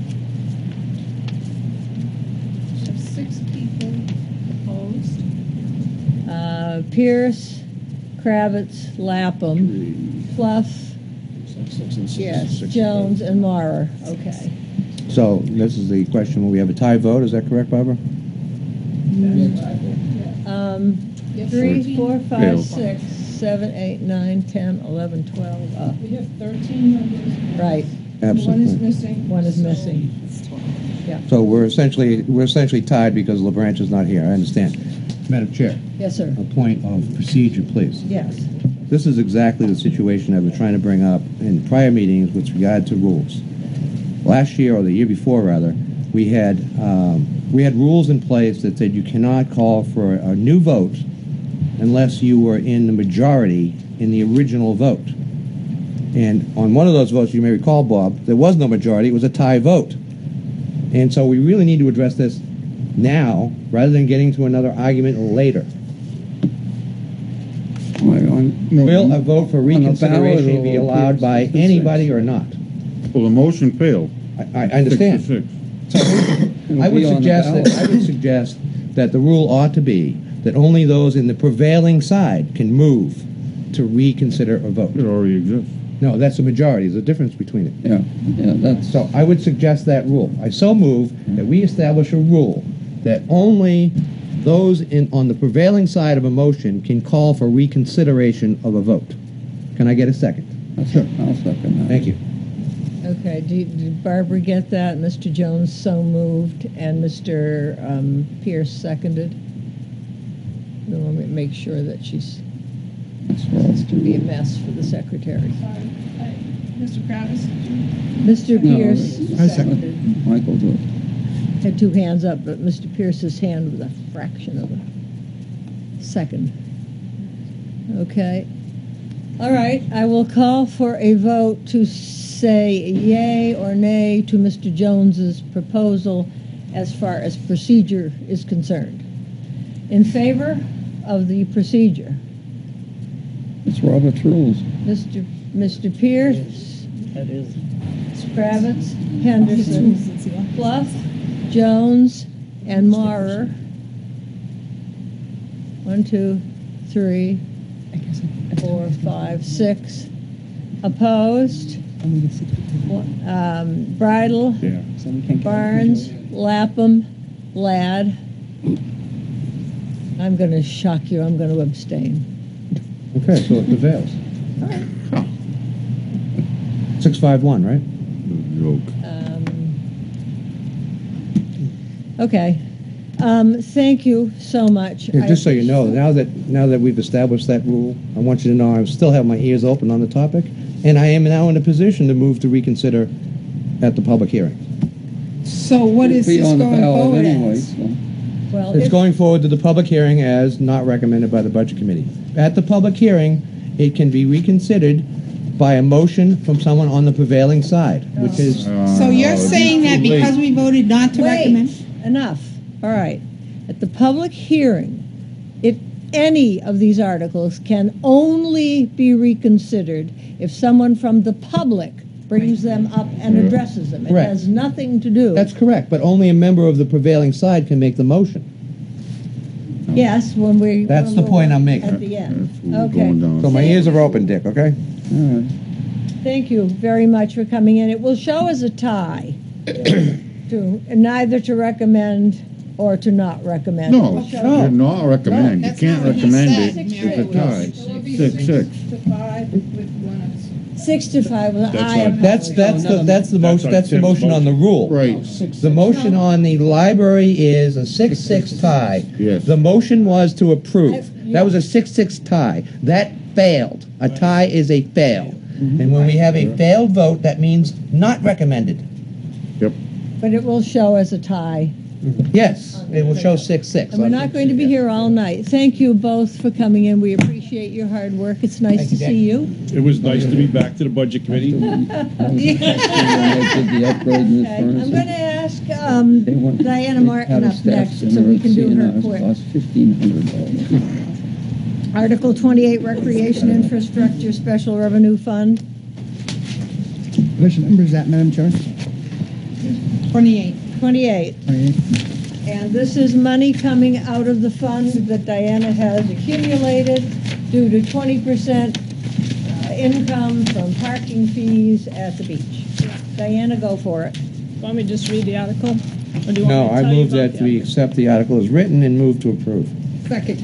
so six people opposed. Uh, Pierce, Kravitz, Lapham, Pluff, yes, Jones, and Maurer. Okay. So this is the question where we have a tie vote. Is that correct, Barbara? Um, three, four, five, six, seven, eight, nine, ten, eleven, twelve. Uh, We have thirteen members. right. One is Absolutely. missing. One is so missing. it's twelve. Yeah. So we're essentially we're essentially tied because LaBranch is not here. I understand. Madam Chair, Yes, sir. a point of procedure, please. Yes. This is exactly the situation I've been trying to bring up in prior meetings with regard to rules. Last year, or the year before rather, we had um, we had rules in place that said you cannot call for a new vote unless you were in the majority in the original vote. And on one of those votes, you may recall, Bob, there was no majority. It was a tie vote. And so we really need to address this now rather than getting to another argument later. Will a vote for reconsideration be allowed by anybody or not? Well, the motion failed. I, I understand. Six to So I would suggest that I would suggest that the rule ought to be that only those in the prevailing side can move to reconsider a vote. It already exists. No, that's a majority. There's a difference between it. Yeah, yeah, that's. So I would suggest that rule. I so move that we establish a rule that only those in on the prevailing side of a motion can call for reconsideration of a vote. Can I get a second? Sure, I'll second that. Thank you. Okay, did, did Barbara get that? Mister Jones so moved, and Mister Um, Pierce seconded. Then let me make sure that she's. This can be a mess for the secretary. Mister Kravis? Mister No, Pierce I seconded. Michael do it. Had two hands up, but Mister Pierce's hand was a fraction of a second. Okay. All right, I will call for a vote to say yay or nay to Mister Jones's proposal as far as procedure is concerned. In favor of the procedure, It's Robert's rules. Mister Mister Pierce, That is. Kravitz, Henderson, Fluff, Jones, and Maurer. One, two, three, four, five, six. Opposed? Um, Bridle, Yeah. Barnes, Lapham, Ladd. I'm going to shock you. I'm going to abstain. Okay, so it prevails. Six five one, right? Joke. Um, okay. Um, thank you so much. Here, I just so you know, appreciate- now that now that we've established that rule, I want you to know I still have my ears open on the topic, and I am now in a position to move to reconsider at the public hearing. So what is Be this on the going ballot forward anyway, as? so. Well, It's if- going forward to the public hearing as not recommended by the Budget Committee. At the public hearing, it can be reconsidered by a motion from someone on the prevailing side, which is... So you're saying that because we voted not to Wait, recommend? enough. All right. At the public hearing, if any of these articles can only be reconsidered if someone from the public brings them up and addresses them. It Correct. has nothing to do. That's correct, but only a member of the prevailing side can make the motion. Yes, when we. That's when the we're point I'm making. At the end. We're Okay. going down. So my ears are open, Dick, okay? All right. Thank you very much for coming in. It will show as a tie to neither to recommend or to not recommend. It No, will show- you're not recommending. You That's can't not what he recommend said, it. Mary. It's a tie. Six, six. Six to five. Well, That's I not- That's, that's, the that's the motion, that's the motion on the rule. Right. The motion on the library is a six six tie. Yes. The motion was to approve. That was a six six tie. That failed. A tie is a fail. And when we have a failed vote, that means not recommended. Yep. But it will show as a tie. Yes, it will show six six. And we're not going to be here all night. Thank you both for coming in. We appreciate your hard work. It's nice Thank to you, Dan. see you. It was nice to be back to the budget committee. When they did the upgrade in the Okay, I'm furnace. going to ask um, They want- Diana they Martin had a up staff next so dinner we at can do C N her R's, quick. Cost fifteen hundred dollars. Article twenty-eight, Recreation Infrastructure Special Revenue Fund. Which number is that, Madam Chair? Twenty-eight. twenty-eight. And this is money coming out of the fund that Diana has accumulated due to twenty percent uh, income from parking fees at the beach. Diana, go for it. Want me to just read the article? Or do you want No, me to I tell you move about that the we accept the article as written and move to approve. Second.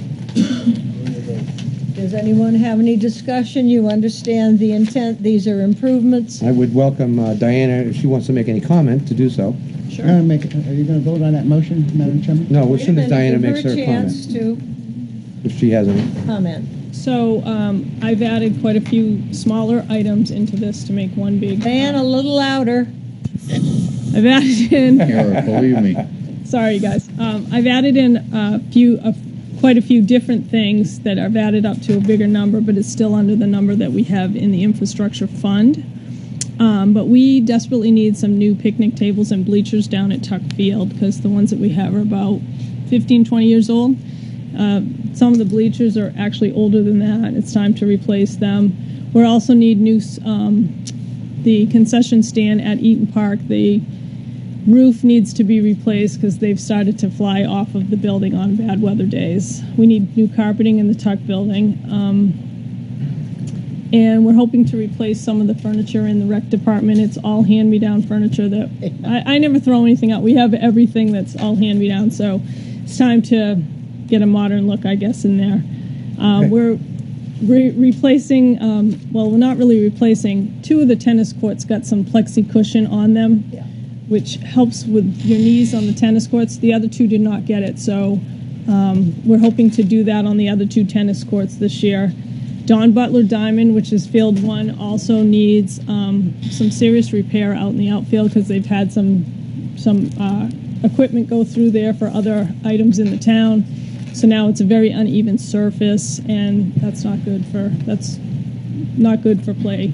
Does anyone have any discussion? You understand the intent. These are improvements. I would welcome uh, Diana, if she wants to make any comment, to do so. Sure. Gonna make, are you going to vote on that motion, Madam Chairman? No, as Wait a soon as minute, Diana give makes her a chance comment, to if she has any. comment. So um, I've added quite a few smaller items into this to make one big. Diana, a little louder. I've added in. Kara, believe me. Sorry, guys. Um, I've added in a few, a, quite a few different things that I've added up to a bigger number, but it's still under the number that we have in the infrastructure fund. Um, but we desperately need some new picnic tables and bleachers down at Tuck Field because the ones that we have are about fifteen, twenty years old. Uh, some of the bleachers are actually older than that. It's time to replace them. We also need new, um, the concession stand at Eaton Park. The roof needs to be replaced because they've started to fly off of the building on bad weather days. We need new carpeting in the Tuck building. Um, and we're hoping to replace some of the furniture in the rec department. It's all hand-me-down furniture that I, I never throw anything out. We have everything that's all hand-me-down, so it's time to get a modern look, I guess, in there. Uh, Okay. We're re- replacing, um, well, we're not really replacing. Two of the tennis courts got some plexi cushion on them, which helps with your knees on the tennis courts. The other two did not get it, so um, we're hoping to do that on the other two tennis courts this year. Don Butler Diamond, which is field one, also needs um, some serious repair out in the outfield because they've had some some uh, equipment go through there for other items in the town. So now it's a very uneven surface, and that's not good for that's not good for play.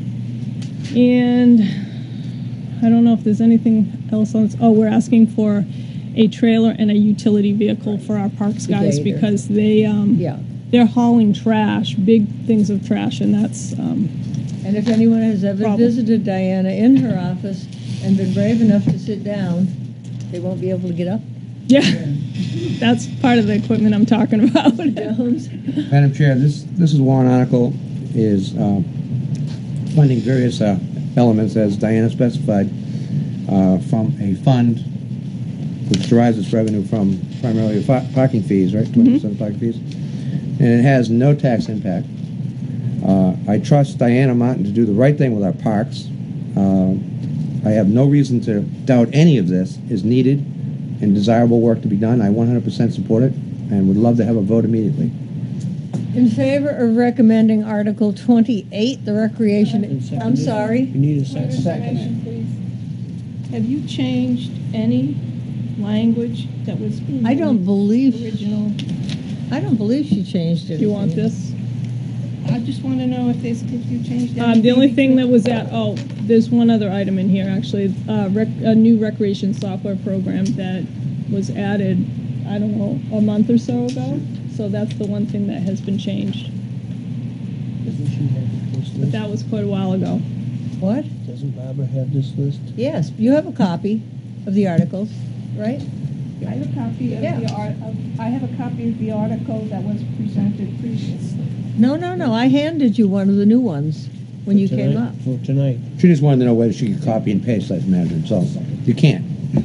And I don't know if there's anything else on this. Oh, we're asking for a trailer and a utility vehicle for our parks guys Gator. because they um, Yeah. they're hauling trash, big things of trash, and that's um, And if anyone has ever Problem. visited Diana in her office and been brave enough to sit down, they won't be able to get up. yeah, that's part of the equipment I'm talking about. Madam Chair, this, this is warrant article is uh, funding various uh, elements, as Diana specified, uh, from a fund which derives its revenue from primarily fa- parking fees, right? twenty percent parking fees. And it has no tax impact. Uh, I trust Diana Martin to do the right thing with our parks. Uh, I have no reason to doubt any of this is needed and desirable work to be done. I one hundred percent support it and would love to have a vote immediately. In favor of recommending Article twenty-eight, the recreation, I'm sorry. You need a second. Second. Have you changed any language that was in I don't believe, original? I don't believe she changed it. Do you want this? I just want to know if there's, if you changed anything. Um, the only thing that was at, oh, there's one other item in here, actually, uh, rec, a new recreation software program that was added, I don't know, a month or so ago. So that's the one thing that has been changed. But that was quite a while ago. What? Doesn't Barbara have this list? Yes, you have a copy of the articles, right? I have a copy of Yeah. the art, I have a copy of the article that was presented previously. No, no, no, I handed you one of the new ones when you came up. For tonight. She just wanted to know whether she could copy and paste like Madam, so you can't.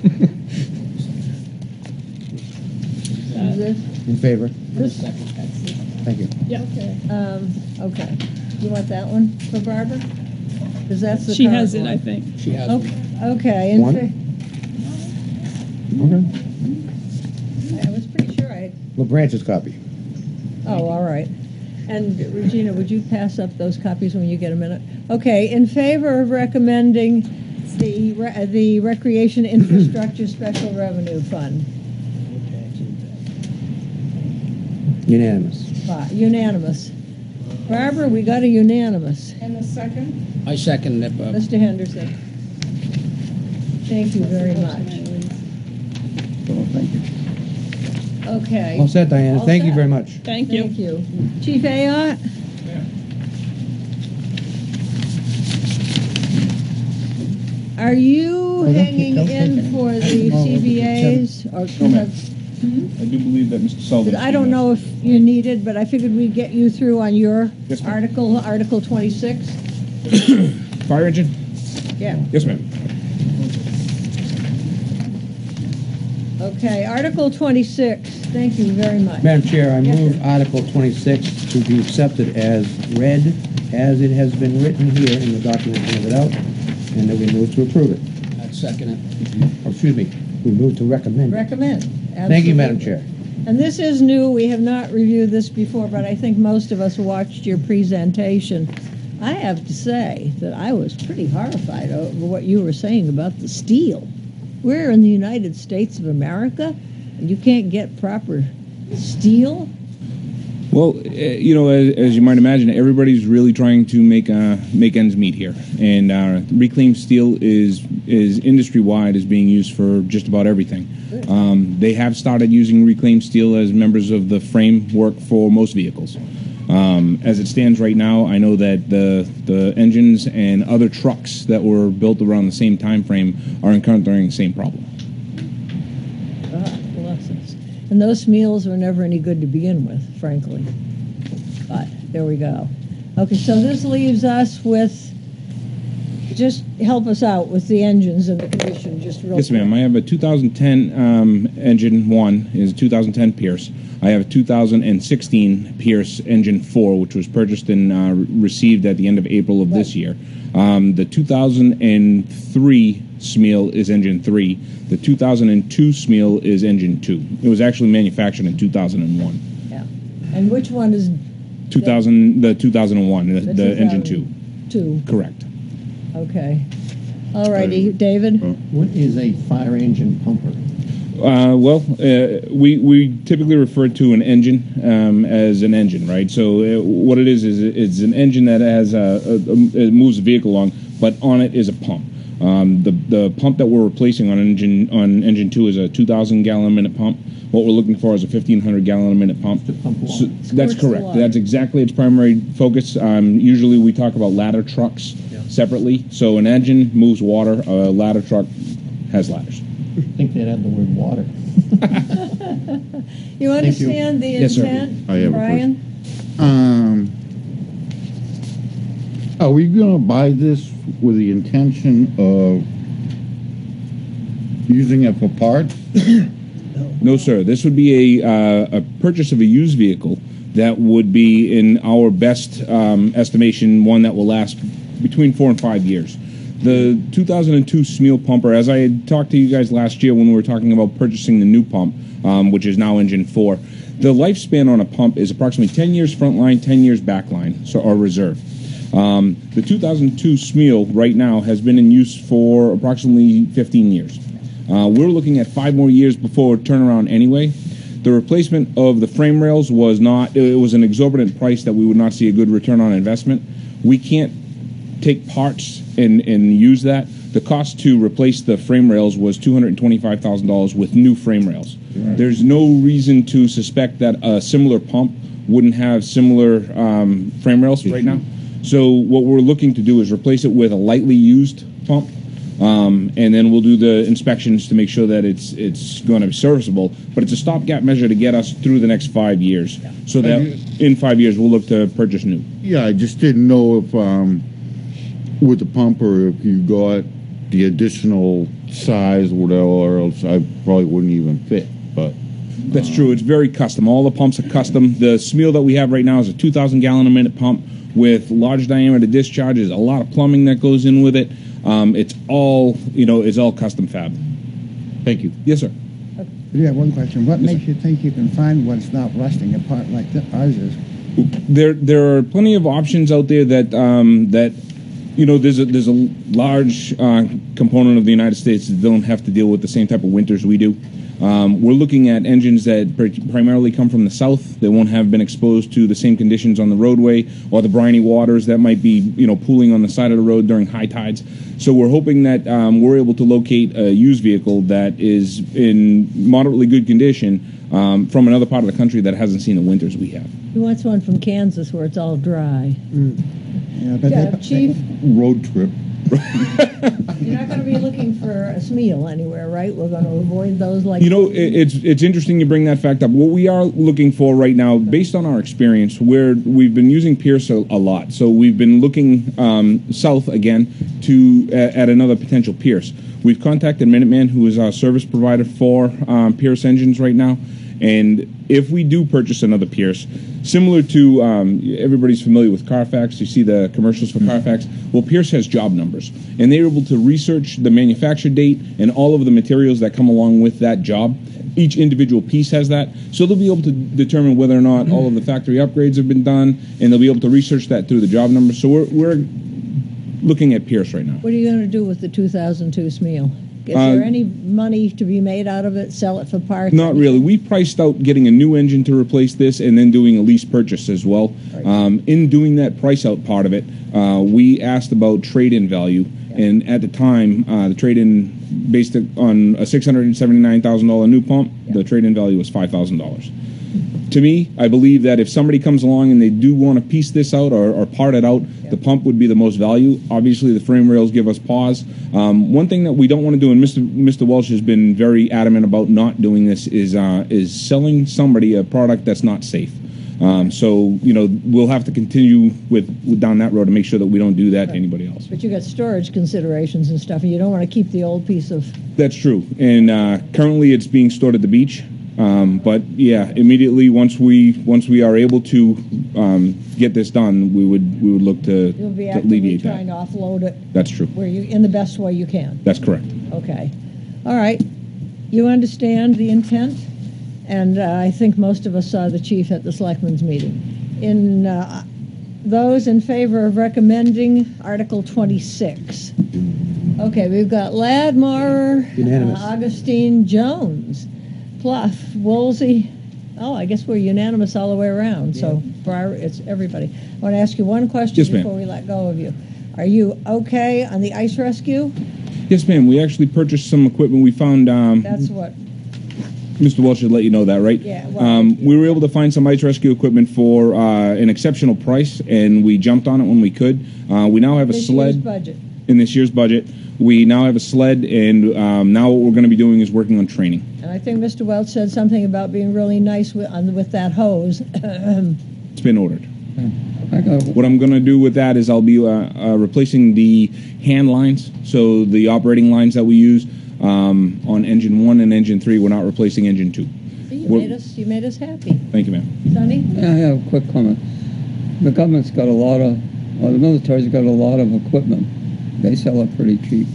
Is this? In favor? This, Thank you. Yeah. okay, um, okay. You want that one for Barbara? Because that's the She current has it, one. I think. She has Okay, okay. in One? fa- Okay. I was pretty sure I, LaBranch's copy. oh, all right. And Regina, would you pass up those copies when you get a minute? Okay, in favor of recommending the, re- the Recreation Infrastructure Special Revenue Fund? Unanimous. Fi- Unanimous. Barbara, we got a unanimous. And the second? I second it, Bob. Mister Henderson. Thank you very much. Thank you. Okay. All set, Diana. All Thank you set. very much. Thank you. Thank you. Chief Ayotte? Are you don't hanging take- don't in take it. for the No, C B As? Or No, ma'am. Hmm? I do believe that Mister Sullivan. I don't know if you need it, but I figured we'd get you through on your Yes, ma'am. article, Article twenty-six. Fire engine? Yeah. Yes, ma'am. Okay, Article twenty-six. Thank you very much. Madam Chair, I Yes, move sir. Article twenty-six to be accepted as read, as it has been written here in the document handed out, and that we move to approve it. I'd second it. Oh, excuse me, We move to recommend. Recommend. Thank you, Madam Absolutely. Chair. And this is new. We have not reviewed this before, but I think most of us watched your presentation. I have to say that I was pretty horrified over what you were saying about the steel. We're in the United States of America, and you can't get proper steel? Well, uh, you know, as, as you might imagine, everybody's really trying to make uh, make ends meet here, and uh, reclaimed steel is is industry wide is being used for just about everything. Um, they have started using reclaimed steel as members of the framework for most vehicles. Um, as it stands right now, I know that the the engines and other trucks that were built around the same time frame are encountering the same problem. Ah, bless us. And those meals were never any good to begin with, frankly. But there we go. Okay, so this leaves us with, just help us out with the engines and the condition, just real Yes, quick. ma'am. I have a two thousand ten um, engine one is a two thousand ten Pierce. I have a two thousand sixteen Pierce engine four, which was purchased and uh, received at the end of April of this year. Um, the two thousand three Smeel is engine three. The two thousand two Smeel is engine two. It was actually manufactured in two thousand one. Yeah. And which one is two thousand, the two thousand one, the, The the engine two. two? Correct. Okay. All righty, David? What is a fire engine pumper? Uh, well, uh, we we typically refer to an engine um, as an engine, right? So uh, what it is is it's an engine that has a, a, a it moves the vehicle along, but on it is a pump. Um, the the pump that we're replacing on engine on engine two is a two thousand gallon a minute pump. What we're looking for is a fifteen hundred gallon a minute pump. So that's Squirts correct. water. That's exactly its primary focus. Um, usually we talk about ladder trucks separately. So an engine moves water. A ladder truck has ladders. I think they'd add the word water. You understand the Yes, sir. intent, I have a Brian? Um, are we going to buy this with the intention of using it for parts? No, sir. This would be a, uh, a purchase of a used vehicle that would be, in our best um, estimation, one that will last between four and five years. The two thousand two Smeel pumper, as I had talked to you guys last year when we were talking about purchasing the new pump, um, which is now engine four, the lifespan on a pump is approximately ten years front line, ten years back line, so or reserve. Um, the two thousand two Smeel right now has been in use for approximately fifteen years. Uh, we're looking at five more years before turnaround anyway. The replacement of the frame rails was not, it was an exorbitant price that we would not see a good return on investment. We can't take parts and, and use that. The cost to replace the frame rails was two hundred twenty-five thousand dollars with new frame rails. Right. There's no reason to suspect that a similar pump wouldn't have similar um, frame rails right now. So what we're looking to do is replace it with a lightly used pump. Um, and then we'll do the inspections to make sure that it's it's going to be serviceable. But it's a stopgap measure to get us through the next five years, so that in five years we'll look to purchase new. Yeah, I just didn't know if, um, with the pumper, if you got the additional size or whatever, or else I probably wouldn't even fit. But That's true. It's very custom. All the pumps are custom. The Smeel that we have right now is a two thousand gallon a minute pump with large diameter discharges, a lot of plumbing that goes in with it. Um, it's all, you know, it's all custom fab. Thank you. Yes, sir. Yeah, one question. What makes you think you can find one's not rusting apart like the, ours is? There, there are plenty of options out there that um, that you know. There's a there's a large uh, component of the United States that don't have to deal with the same type of winters we do. Um, we're looking at engines that pr- primarily come from the south. They won't have been exposed to the same conditions on the roadway or the briny waters that might be, you know, pooling on the side of the road during high tides. So we're hoping that um, we're able to locate a used vehicle that is in moderately good condition um, from another part of the country that hasn't seen the winters we have. He wants one from Kansas where it's all dry. Yeah, but yeah, Chief, road trip. you're not going to be looking for a Smeel anywhere, right? We're going to avoid those like... You know, it- it's it's interesting you bring that fact up. What we are looking for right now, based on our experience, where we've been using Pierce a, a lot, so we've been looking um, south again to uh, at another potential Pierce. We've contacted Minuteman, who is our service provider for um, Pierce engines right now, And if we do purchase another Pierce, similar to um, everybody's familiar with Carfax, you see the commercials for Carfax. Well, Pierce has job numbers, and they're able to research the manufacture date and all of the materials that come along with that job. Each individual piece has that, so they'll be able to determine whether or not all of the factory upgrades have been done, and they'll be able to research that through the job number. So we're, we're looking at Pierce right now. What are you going to do with the two thousand two Smeel? Is Uh, there any money to be made out of it? Sell it for parts? Not really. We priced out getting a new engine to replace this and then doing a lease purchase as well. Um, in doing that price out part of it, uh, we asked about trade-in value, and at the time, uh, the trade-in, based on a six hundred seventy-nine thousand dollars new pump, the trade-in value was five thousand dollars. To me, I believe that if somebody comes along and they do want to piece this out or, or part it out, the pump would be the most value. Obviously, the frame rails give us pause. Um, one thing that we don't want to do, and Mister Mister Welch has been very adamant about not doing this, is uh, is selling somebody a product that's not safe. Um, so, you know, we'll have to continue with, with down that road to make sure that we don't do that to anybody else. But you got storage considerations and stuff, and you don't want to keep the old piece of... That's true. And uh, currently it's being stored at the beach. Um, but yeah, immediately once we once we are able to um, get this done, we would we would look to, You'll be to actively alleviate that. trying to offload it That's true. where you, in the best way you can. That's correct. Okay. All right. You understand the intent? And uh, I think most of us saw the chief at the selectmen's meeting. In uh, those in favor of recommending Article twenty-six. Okay, we've got Ladd, Maurer, Unanimous. uh, Augustine, Jones, Pluff, Woolsey. Oh, I guess we're unanimous all the way around. So for it's everybody. I want to ask you one question Yes, ma'am. before we let go of you. Are you okay on the ice rescue? Yes, ma'am. We actually purchased some equipment. We found um, That's what. Mister Welch should let you know that, right? Yeah, well- um, we were able to find some ice rescue equipment for uh, an exceptional price, and we jumped on it when we could. Uh, we now have a This sled year's budget. in this year's budget. We now have a sled, and um, now what we're going to be doing is working on training. And I think Mister Welch said something about being really nice with, on, with that hose. It's been ordered. I got What I'm going to do with that is I'll be uh, uh, replacing the hand lines, so the operating lines that we use um, on engine one and engine three. We're not replacing engine two. You We're- made us. You made us happy, Thank you, ma'am. Sonny. Yeah, I have a quick comment. The government's got a lot of, or the military's got a lot of equipment. They sell it pretty cheap.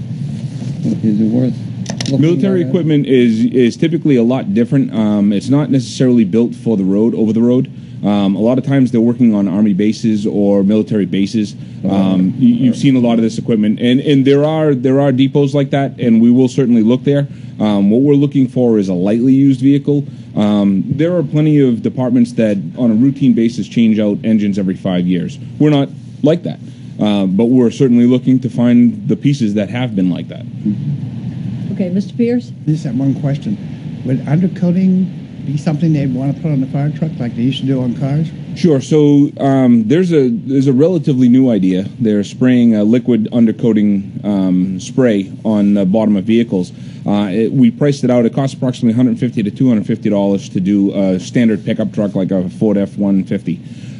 Is it worth looking Military at? equipment is is typically a lot different. Um, it's not necessarily built for the road, over the road. Um, a lot of times they're working on army bases or military bases. Um, you, you've seen a lot of this equipment, and, and there are there are depots like that, and we will certainly look there. Um, what we're looking for is a lightly used vehicle. Um, there are plenty of departments that, on a routine basis, change out engines every five years. We're not like that, uh, but we're certainly looking to find the pieces that have been like that. Okay, Mister Pierce. Just have one question. Would undercoating be something they'd want to put on the fire truck like they used to do on cars? Sure. So um, there's a there's a relatively new idea. They're spraying a liquid undercoating um, spray on the bottom of vehicles. Uh, it, we priced it out. It costs approximately one hundred fifty to two hundred fifty dollars to do a standard pickup truck like a Ford F one fifty.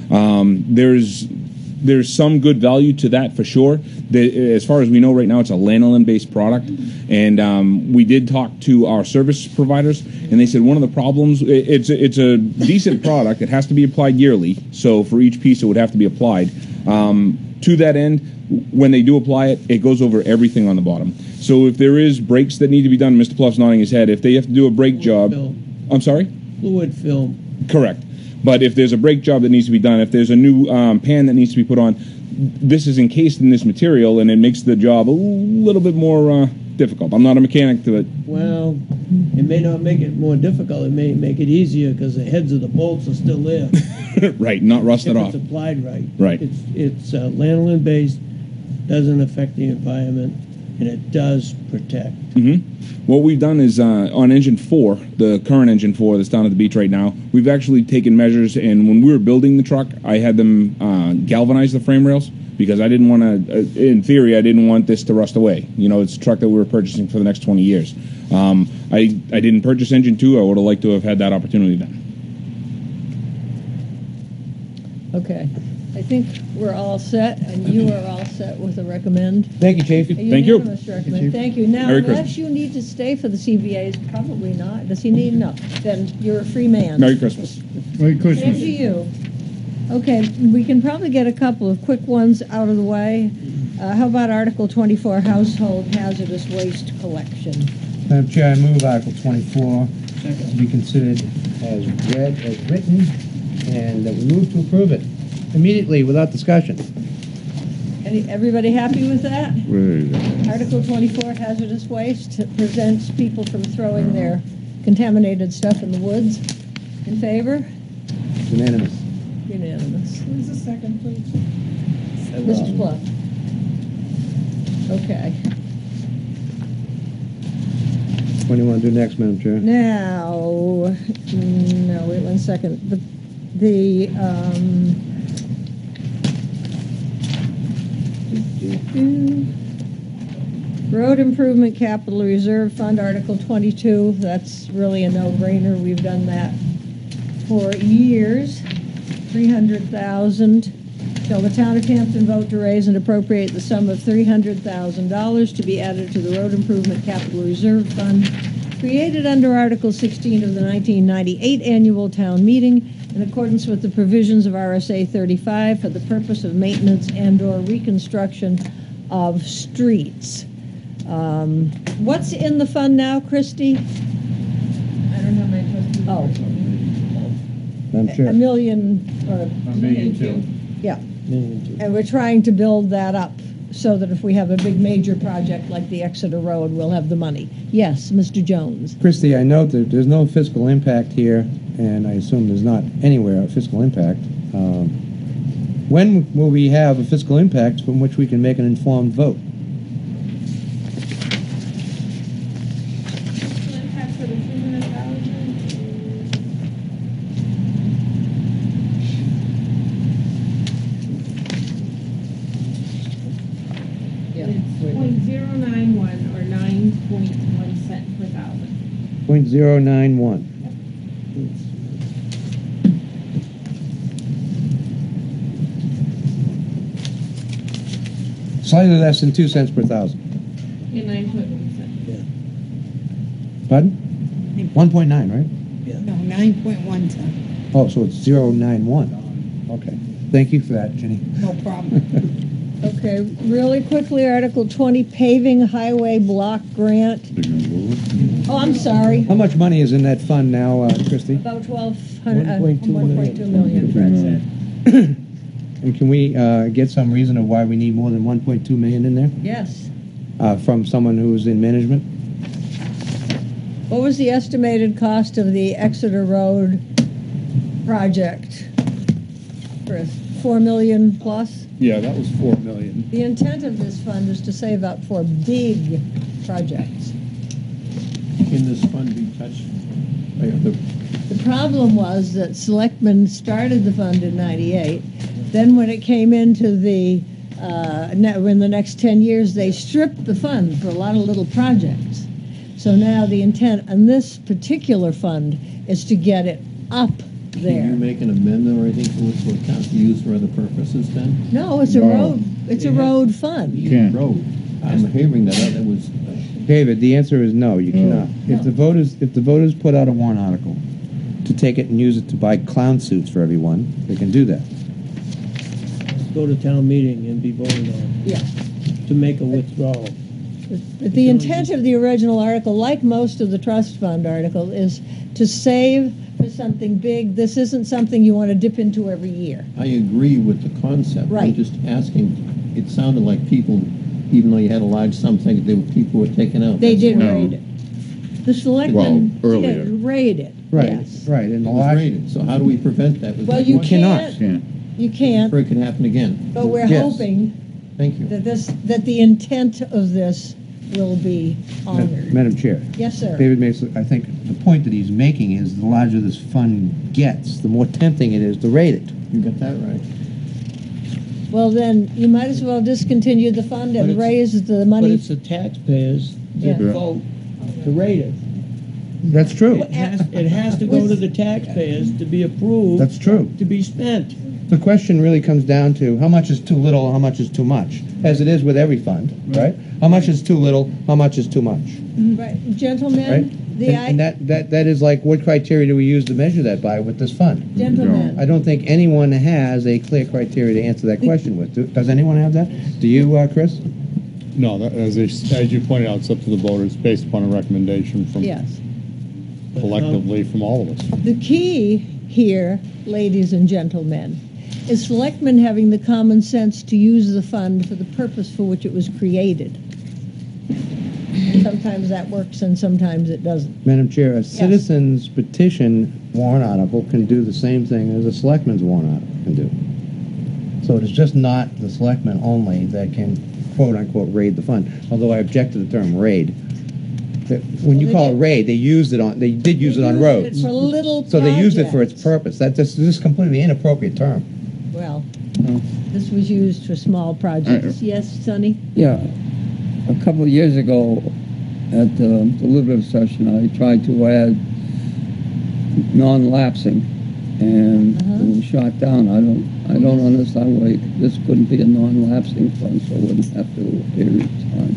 Um, there's there's some good value to that for sure. The, as far as we know right now, it's a lanolin-based product, and um, we did talk to our service providers, and they said one of the problems, it, it's a, it's a decent product. It has to be applied yearly, so for each piece it would have to be applied. Um, to that end, when they do apply it, it goes over everything on the bottom. So if there is brakes that need to be done, Mister Pluff's nodding his head. If they have to do a brake job, film. I'm sorry. Fluid film. Correct. But if there's a brake job that needs to be done, if there's a new um, pan that needs to be put on, this is encased in this material, and it makes the job a little bit more uh, difficult. I'm not a mechanic to it. Well, it may not make it more difficult. It may make it easier because the heads of the bolts are still there. Right, not rusted if off. It's applied right. Right. It's it's uh, lanolin based, doesn't affect the environment, and it does protect. Mm-hmm. What we've done is uh, on engine four, the current engine four that's down at the beach right now, we've actually taken measures, and when we were building the truck, I had them uh, galvanize the frame rails because I didn't want to, uh, in theory, I didn't want this to rust away. You know, it's a truck that we were purchasing for the next twenty years. Um, I, I didn't purchase engine two. I would have liked to have had that opportunity then. Okay. I think we're all set, and you are all set with a recommend. Thank you, Chief. A Thank you. unanimous recommend. Thank you. Now, Merry unless Christmas. you need to stay for the C B As, probably not. Does he need? No. Then you're a free man. Merry Christmas. Merry Same Christmas. to you. Okay, we can probably get a couple of quick ones out of the way. Uh, how about Article twenty-four, Household Hazardous Waste Collection? Madam Chair, I move Article twenty-four to be considered as read, as written, and that we move to approve it immediately without discussion. Any, everybody happy with that? Right. Article twenty-four, Hazardous Waste, prevents people from throwing their contaminated stuff in the woods. In favor? Unanimous. Unanimous. Who's the second, please? Mister Clough. Okay. What do you want to do next, Madam Chair? Now, no, wait one second. The, the, um, Road Improvement Capital Reserve Fund, Article twenty-two, that's really a no-brainer. We've done that for years. three hundred thousand dollars. Shall the town of Hampton vote to raise and appropriate the sum of three hundred thousand dollars to be added to the Road Improvement Capital Reserve Fund, created under Article sixteen of the nineteen ninety-eight Annual Town Meeting, in accordance with the provisions of R S A thirty-five for the purpose of maintenance and/or reconstruction of streets. Um, what's in the fund now, Christie? I don't have my trustee. Oh. Madam A Chair. million, or A million two. yeah. And we're trying to build that up so that if we have a big major project like the Exeter Road, we'll have the money. Yes, Mister Jones. Christie, I note that there's no fiscal impact here, and I assume there's not anywhere a fiscal impact. Um, when will we have a fiscal impact from which we can make an informed vote? Point zero nine one or nine point one cent per thousand. Point zero nine one. Slightly less than two cents per thousand. Yeah, nine point one cent. Pardon? One point nine, right? No, nine point one cent. Oh, so it's zero nine one. Okay. Thank you for that, Jenny. No problem. Okay, really quickly, Article twenty, paving highway block grant. Oh, I'm sorry. How much money is in that fund now, uh, Christie? About twelve hundred, uh, one point two one point two million, Fred said. And can we uh, get some reason of why we need more than one point two million in there? Yes. Uh, from someone who's in management? What was the estimated cost of the Exeter Road project? For four million plus? Yeah, that was four million. The intent of this fund is to save up for big projects. Can this fund be touched by other? The problem was that selectmen started the fund in ninety-eight. Then when it came into the, uh, ne- in the next ten years, they stripped the fund for a lot of little projects. So now the intent on this particular fund is to get it up Can there. you make an amendment or anything to it so it can't be used for other purposes then? No, it's a No. road, it's a road fund. Road. I'm hearing that that was, David, the answer is no, you cannot. If the voters, if the voters put out a warrant article to take it and use it to buy clown suits for everyone, they can do that. Go to town meeting and be voted on. Yeah. To make a withdrawal. But the intent of the original article, like most of the trust fund article, is to save for something big. This isn't something you want to dip into every year. I agree with the concept. Right. I'm just asking, it sounded like people, even though you had a large sum, think there were people who were taken out. They That's did why- raid it. The selectmen Well, earlier. did raid it. Right, Yes. right. And It the was large, raided, so how do we prevent that? Was Well, that you one? can't. You can't. Or it can happen again. But we're Yes. hoping Thank you. that this, that the intent of this will be honored. Madam Chair. Yes, sir. David makes, I think, the point that he's making is the larger this fund gets, the more tempting it is to raid it. You got that right. Well, then, you might as well discontinue the fund But and it's- raise the But money. it's the taxpayers Yeah. that vote to rate it. That's true. It has, it has to go to the taxpayers to be approved. That's true. To be spent. The question really comes down to how much is too little, how much is too much, as it is with every fund, right? How much is too little, how much is too much, Right, gentlemen, right? the And, I, and that, that, that is like, what criteria do we use to measure that by with this fund? Gentlemen. I don't think anyone has a clear criteria to answer that question with. Do- Does anyone have that? Do you, uh, Chris? No, that, as, as you pointed out, it's up to the voters based upon a recommendation from yes. collectively from all of us. The key here, ladies and gentlemen, is selectmen having the common sense to use the fund for the purpose for which it was created. And sometimes that works and sometimes it doesn't. Madam Chair, a citizen's petition warrant article can do the same thing as a selectman's warrant article can do. So it is just not the selectmen only that can quote-unquote raid the fund, although I object to the term raid. That- When you call it raid, they used it on, they did use it on roads. For little So they used it for its projects. purpose. That's just, this is a completely inappropriate term. Well, this was used for small projects. Yes, Sonny? Yeah, a couple of years ago at the deliberative session, I tried to add non-lapsing, and it was shot down. I don't, I don't understand why this couldn't be a non-lapsing fund, so it wouldn't have to appear each time.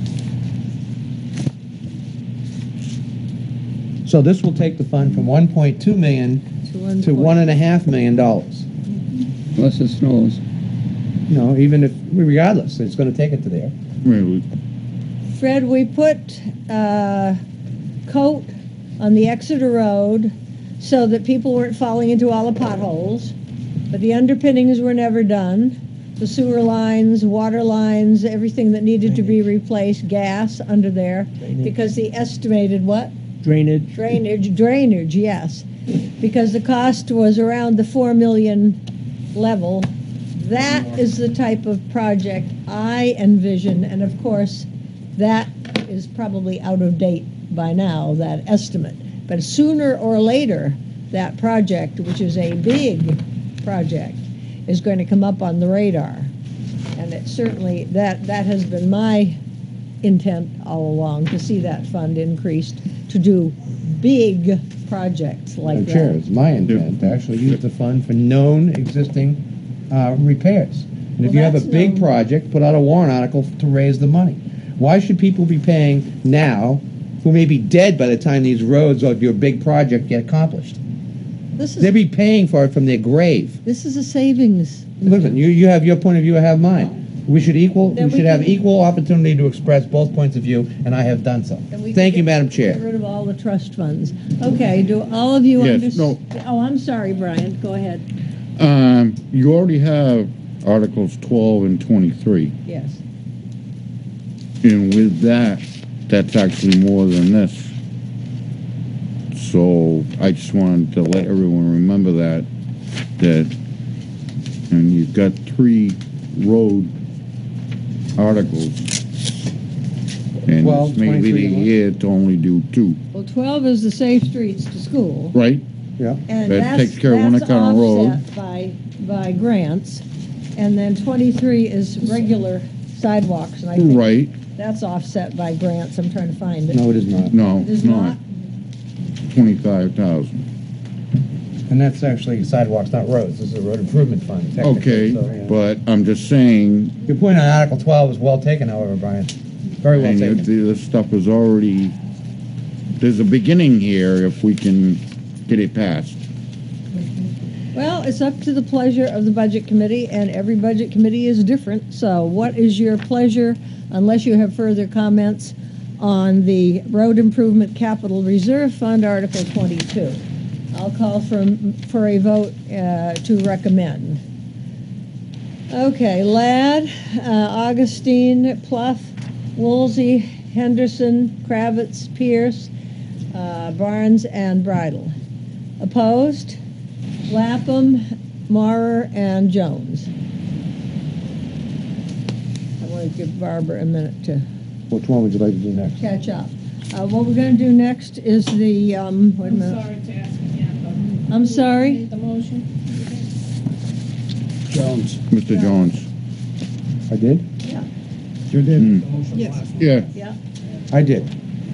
So this will take the fund from one point two million one to one and a half million dollars. Unless it snows. No, even if, regardless, it's going to take it to there. Really? Fred, we put uh, coat on the Exeter Road so that people weren't falling into all the potholes, but the underpinnings were never done. The sewer lines, water lines, everything that needed to be replaced, gas under there, because the estimated what? Drainage. Drainage, drainage, yes. Because the cost was around the four million level. That is the type of project I envision, and of course, that is probably out of date by now, that estimate. But sooner or later, that project, which is a big project, is going to come up on the radar. And it certainly, that, that has been my intent all along, to see that fund increased to do big projects like Madam that. Chair, it's my intent to actually use the fund for known existing uh, repairs. And if Well, you have a that's big known. project, put out a warrant article to raise the money. Why should people be paying now, who may be dead by the time these roads or your big project get accomplished? This is, They'll be paying for it from their grave. this is a savings. Listen, you, you have your point of view, I have mine. We should equal, Then we we should have can- equal opportunity to express both points of view, and I have done so. And we Thank can you, get- Madam Get Chair. rid of all the trust funds. Okay, do all of you Yes, understand? Oh, I'm sorry, Brian, go ahead. Um, you already have Articles twelve and twenty-three, Yes. and with that, that's actually more than this. So I just wanted to let everyone remember that, that, and you've got three road articles. And twelve, it's maybe twenty-three, the and what? year to only do two, Well, twelve is the safe streets to school. right? Yeah. And That that's, takes care of that's Winnicott Road. offset by, by grants. And then twenty-three is regular sidewalks, and I think Right. that's offset by grants. I'm trying to find it. No, it is not. No, It is it's not. Twenty-five thousand. And that's actually sidewalks, not roads. This is a road improvement fund, technically. Okay, so, yeah. but I'm just saying, Your point on Article twelve is well taken, however, Brian. Very well and taken. if this stuff is already, there's a beginning here if we can get it passed. Well, it's up to the pleasure of the Budget Committee, and every Budget Committee is different. So what is your pleasure, unless you have further comments, on the Road Improvement Capital Reserve Fund, Article twenty-two? I'll call for, for a vote uh, to recommend. Okay, Ladd, uh, Augustine, Pluff, Woolsey, Henderson, Kravitz, Pierce, uh, Barnes, and Bridle. Opposed? Lapham, Maurer, and Jones. I want to give Barbara a minute to Which one would you like to do next? catch up. Uh, what we're going to do next is the, um, wait a I'm minute. sorry to ask again, but. I'm sorry? The motion? Jones. Mister Jones. I did? Yeah. You did? Hmm. Yes. Yeah. Yeah. I did.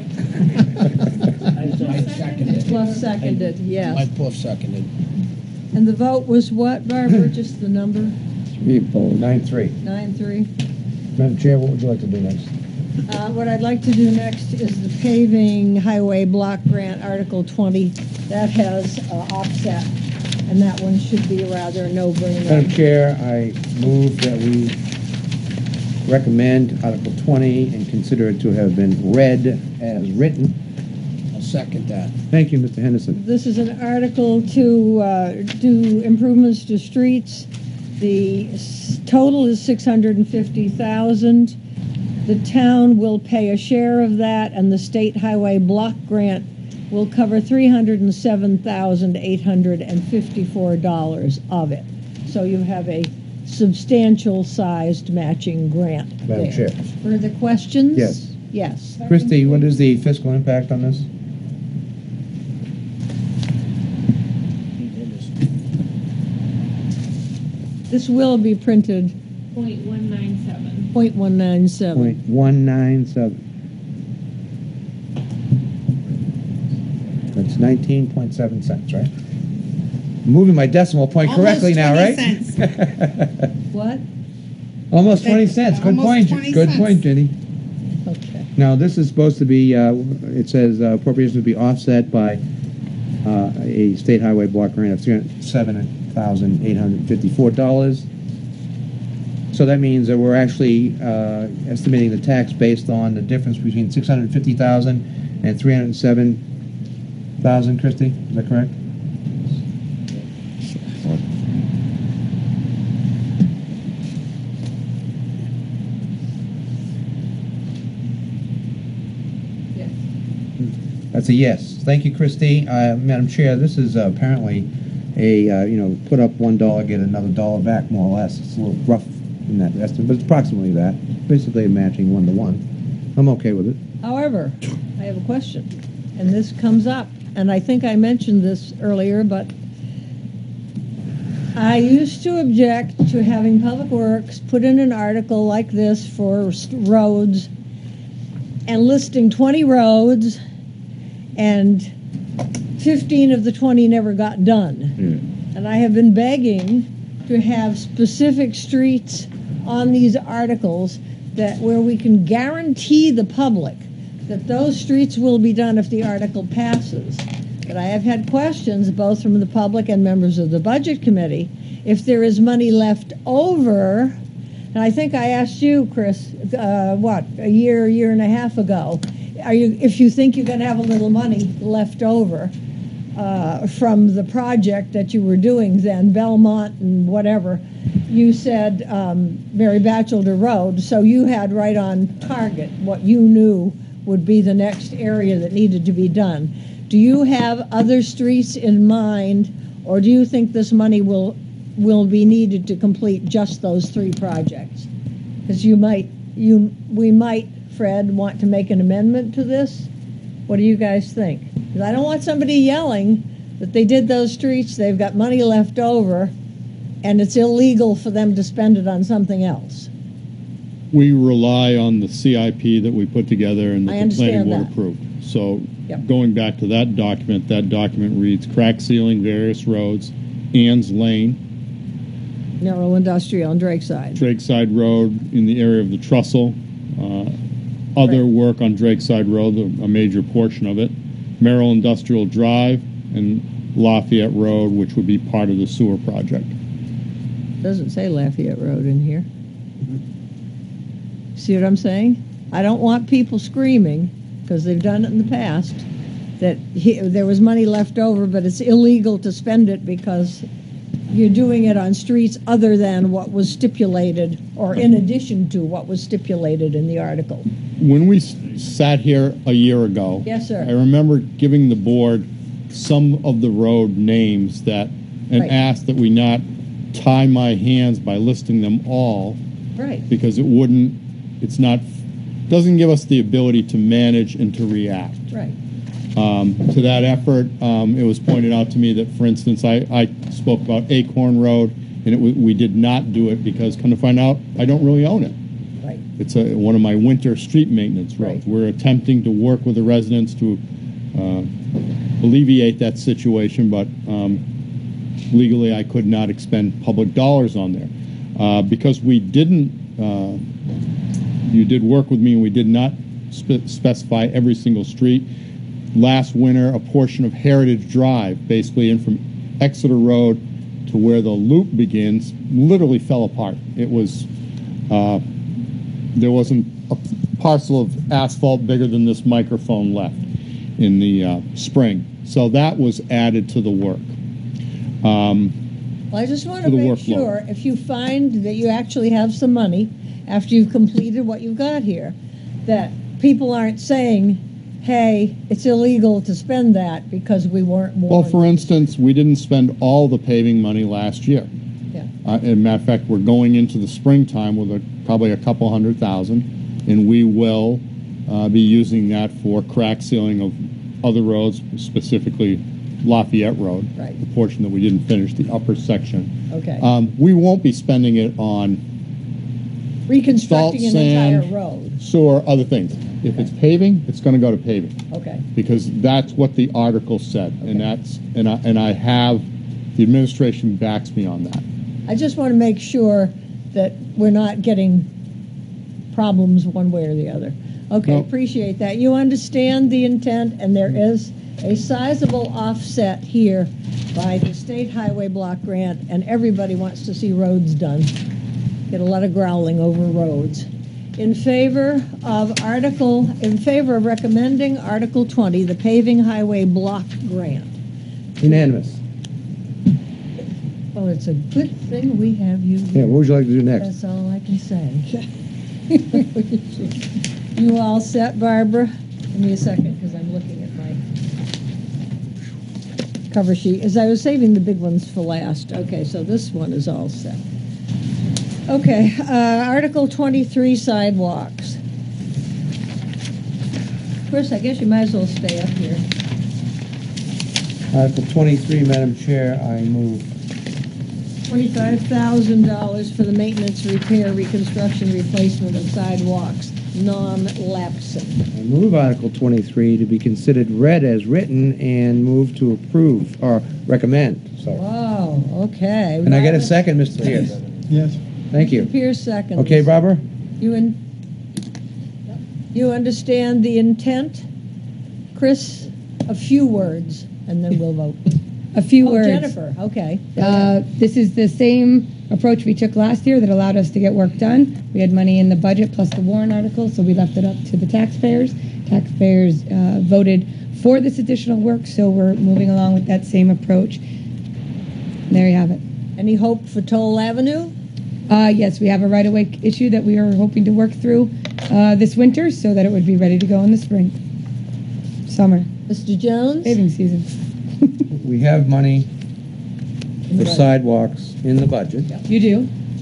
I seconded. Pluff seconded, yes. Mike Pluff seconded. And the vote was what, Barbara? Just the number? Three opposed. Nine three. Nine three. Madam Chair, what would you like to do next? Uh, what I'd like to do next is the paving highway block grant, Article twenty. That has uh, offset, and that one should be rather no-brainer. Madam Chair, I move that we recommend Article twenty and consider it to have been read as written. I'll second that. Thank you, Mister Henderson. This is an article to uh, do improvements to streets. The s- total is six hundred fifty thousand dollars. The town will pay a share of that, and the state highway block grant will cover three hundred seven thousand eight hundred fifty-four dollars of it. So you have a substantial sized matching grant Madam there. Chair. Further questions? Yes. Yes. Christie, what is the fiscal impact on this? This will be printed Point one nine seven. point one nine seven. Point one nine seven. That's nineteen point seven cents, right? I'm moving my decimal point correctly now, right? What? Almost twenty cents. Good Almost point. twenty Good cents. point, Jenny. Okay. Now, this is supposed to be, uh, it says uh, appropriations will be offset by uh, a state highway block grant of three hundred seven thousand eight hundred fifty-four dollars. So that means that we're actually uh, estimating the tax based on the difference between six hundred fifty thousand dollars and three hundred seven thousand dollars, Christie? Is that correct? That's a yes. Thank you, Christie. Uh, Madam Chair, this is uh, apparently a, uh, you know, put up one dollar, get another dollar back, more or less. It's a little rough in that estimate, but it's approximately that. Basically matching one to one. I'm okay with it. However, I have a question, and this comes up, and I think I mentioned this earlier, but I used to object to having Public Works put in an article like this for roads and listing twenty roads, and fifteen of the twenty never got done. Yeah. And I have been begging to have specific streets on these articles that where we can guarantee the public that those streets will be done if the article passes. But I have had questions both from the public and members of the Budget Committee if there is money left over. And I think I asked you, Chris, uh, what, a year, year and a half ago, are you, if you think you're going to have a little money left over uh, from the project that you were doing then, Belmont and whatever, you said um, Mary Batchelder Road, so you had right on target what you knew would be the next area that needed to be done. Do you have other streets in mind, or do you think this money will will be needed to complete just those three projects? Because you might, you we might, Fred, want to make an amendment to this. What do you guys think? Because I don't want somebody yelling that they did those streets, they've got money left over, and it's illegal for them to spend it on something else. We rely on the C I P that we put together and I that the planning understand board that. approved. So Yep. going back to that document, that document reads crack sealing various roads, Ann's Lane, Narrow Industrial on Drake side. Drake Side Road in the area of the trestle, uh, other work on Drake Side Road, a, a major portion of it, Merrill Industrial Drive, and Lafayette Road, which would be part of the sewer project. Doesn't say Lafayette Road in here. See what I'm saying? I don't want people screaming, because they've done it in the past, that he, there was money left over, but it's illegal to spend it because you're doing it on streets other than what was stipulated, or in addition to what was stipulated in the article. When we s- sat here a year ago, Yes, sir. I remember giving the board some of the road names that, and Right. asked that we not tie my hands by listing them all, Right. because it wouldn't, it's not, doesn't give us the ability to manage and to react. Right. Um, to that effort, um, it was pointed out to me that, for instance, I, I spoke about Acorn Road, and it w- we did not do it because, come to find out, I don't really own it. Right. It's a, one of my winter street maintenance roads. We're attempting to work with the residents to uh, alleviate that situation, but um, legally I could not expend public dollars on there. Uh, because we didn't, uh, you did work with me and we did not spe specify every single street. Last winter, a portion of Heritage Drive, basically in from Exeter Road to where the loop begins, literally fell apart. It was, uh, there wasn't a parcel of asphalt bigger than this microphone left in the uh, spring. So that was added to the work. Um, Well, I just want for to the make workflow. sure, if you find that you actually have some money after you've completed what you've got here, that people aren't saying, hey, it's illegal to spend that because we weren't warned. Well, for instance, we didn't spend all the paving money last year. Yeah. Uh, as a matter of fact, we're going into the springtime with a, probably a couple hundred thousand, and we will uh, be using that for crack sealing of other roads, specifically Lafayette Road, right. the portion that we didn't finish, the upper section. Okay. Um, we won't be spending it on Reconstructing salt, an entire sand, road. sewer, other things. If it's paving, it's going to go to paving. Okay. Because that's what the article said, and that's and I and I have the administration backs me on that. I just want to make sure that we're not getting problems one way or the other. Okay, No. appreciate that. You understand the intent, and there is a sizable offset here by the state highway block grant, and everybody wants to see roads done. Get a lot of growling over roads. In favor of Article, in favor of recommending Article twenty, the paving highway block grant. Unanimous. Well, it's a good thing we have you here. Yeah, what would you like to do next? That's all I can say. You all set, Barbara? Give me a second, because I'm looking at my cover sheet. As I was saving the big ones for last. Okay, so this one is all set. Okay, uh, Article twenty-three, sidewalks. Chris, I guess you might as well stay up here. Article twenty-three, Madam Chair, I move. twenty-five thousand dollars for the maintenance, repair, reconstruction, replacement of sidewalks, non-lapsing. I move Article twenty-three to be considered read as written and move to approve, or recommend, sorry. Wow, okay. And I get a second, Mister Pierce? Yes. Thank you. Pierce seconds. Okay, Barbara? You and you understand the intent? Chris, a few words, and then we'll vote. A few Oh, words. Jennifer, okay. Uh, this is the same approach we took last year that allowed us to get work done. We had money in the budget plus the warrant article, so we left it up to the taxpayers. Taxpayers uh, voted for this additional work, so we're moving along with that same approach. And there you have it. Any hope for Toll Avenue? Uh, yes, we have a right-of-way issue that we are hoping to work through uh, this winter so that it would be ready to go in the spring, summer. Mister Jones? Paving season. We have money for budget. sidewalks in the budget. You do?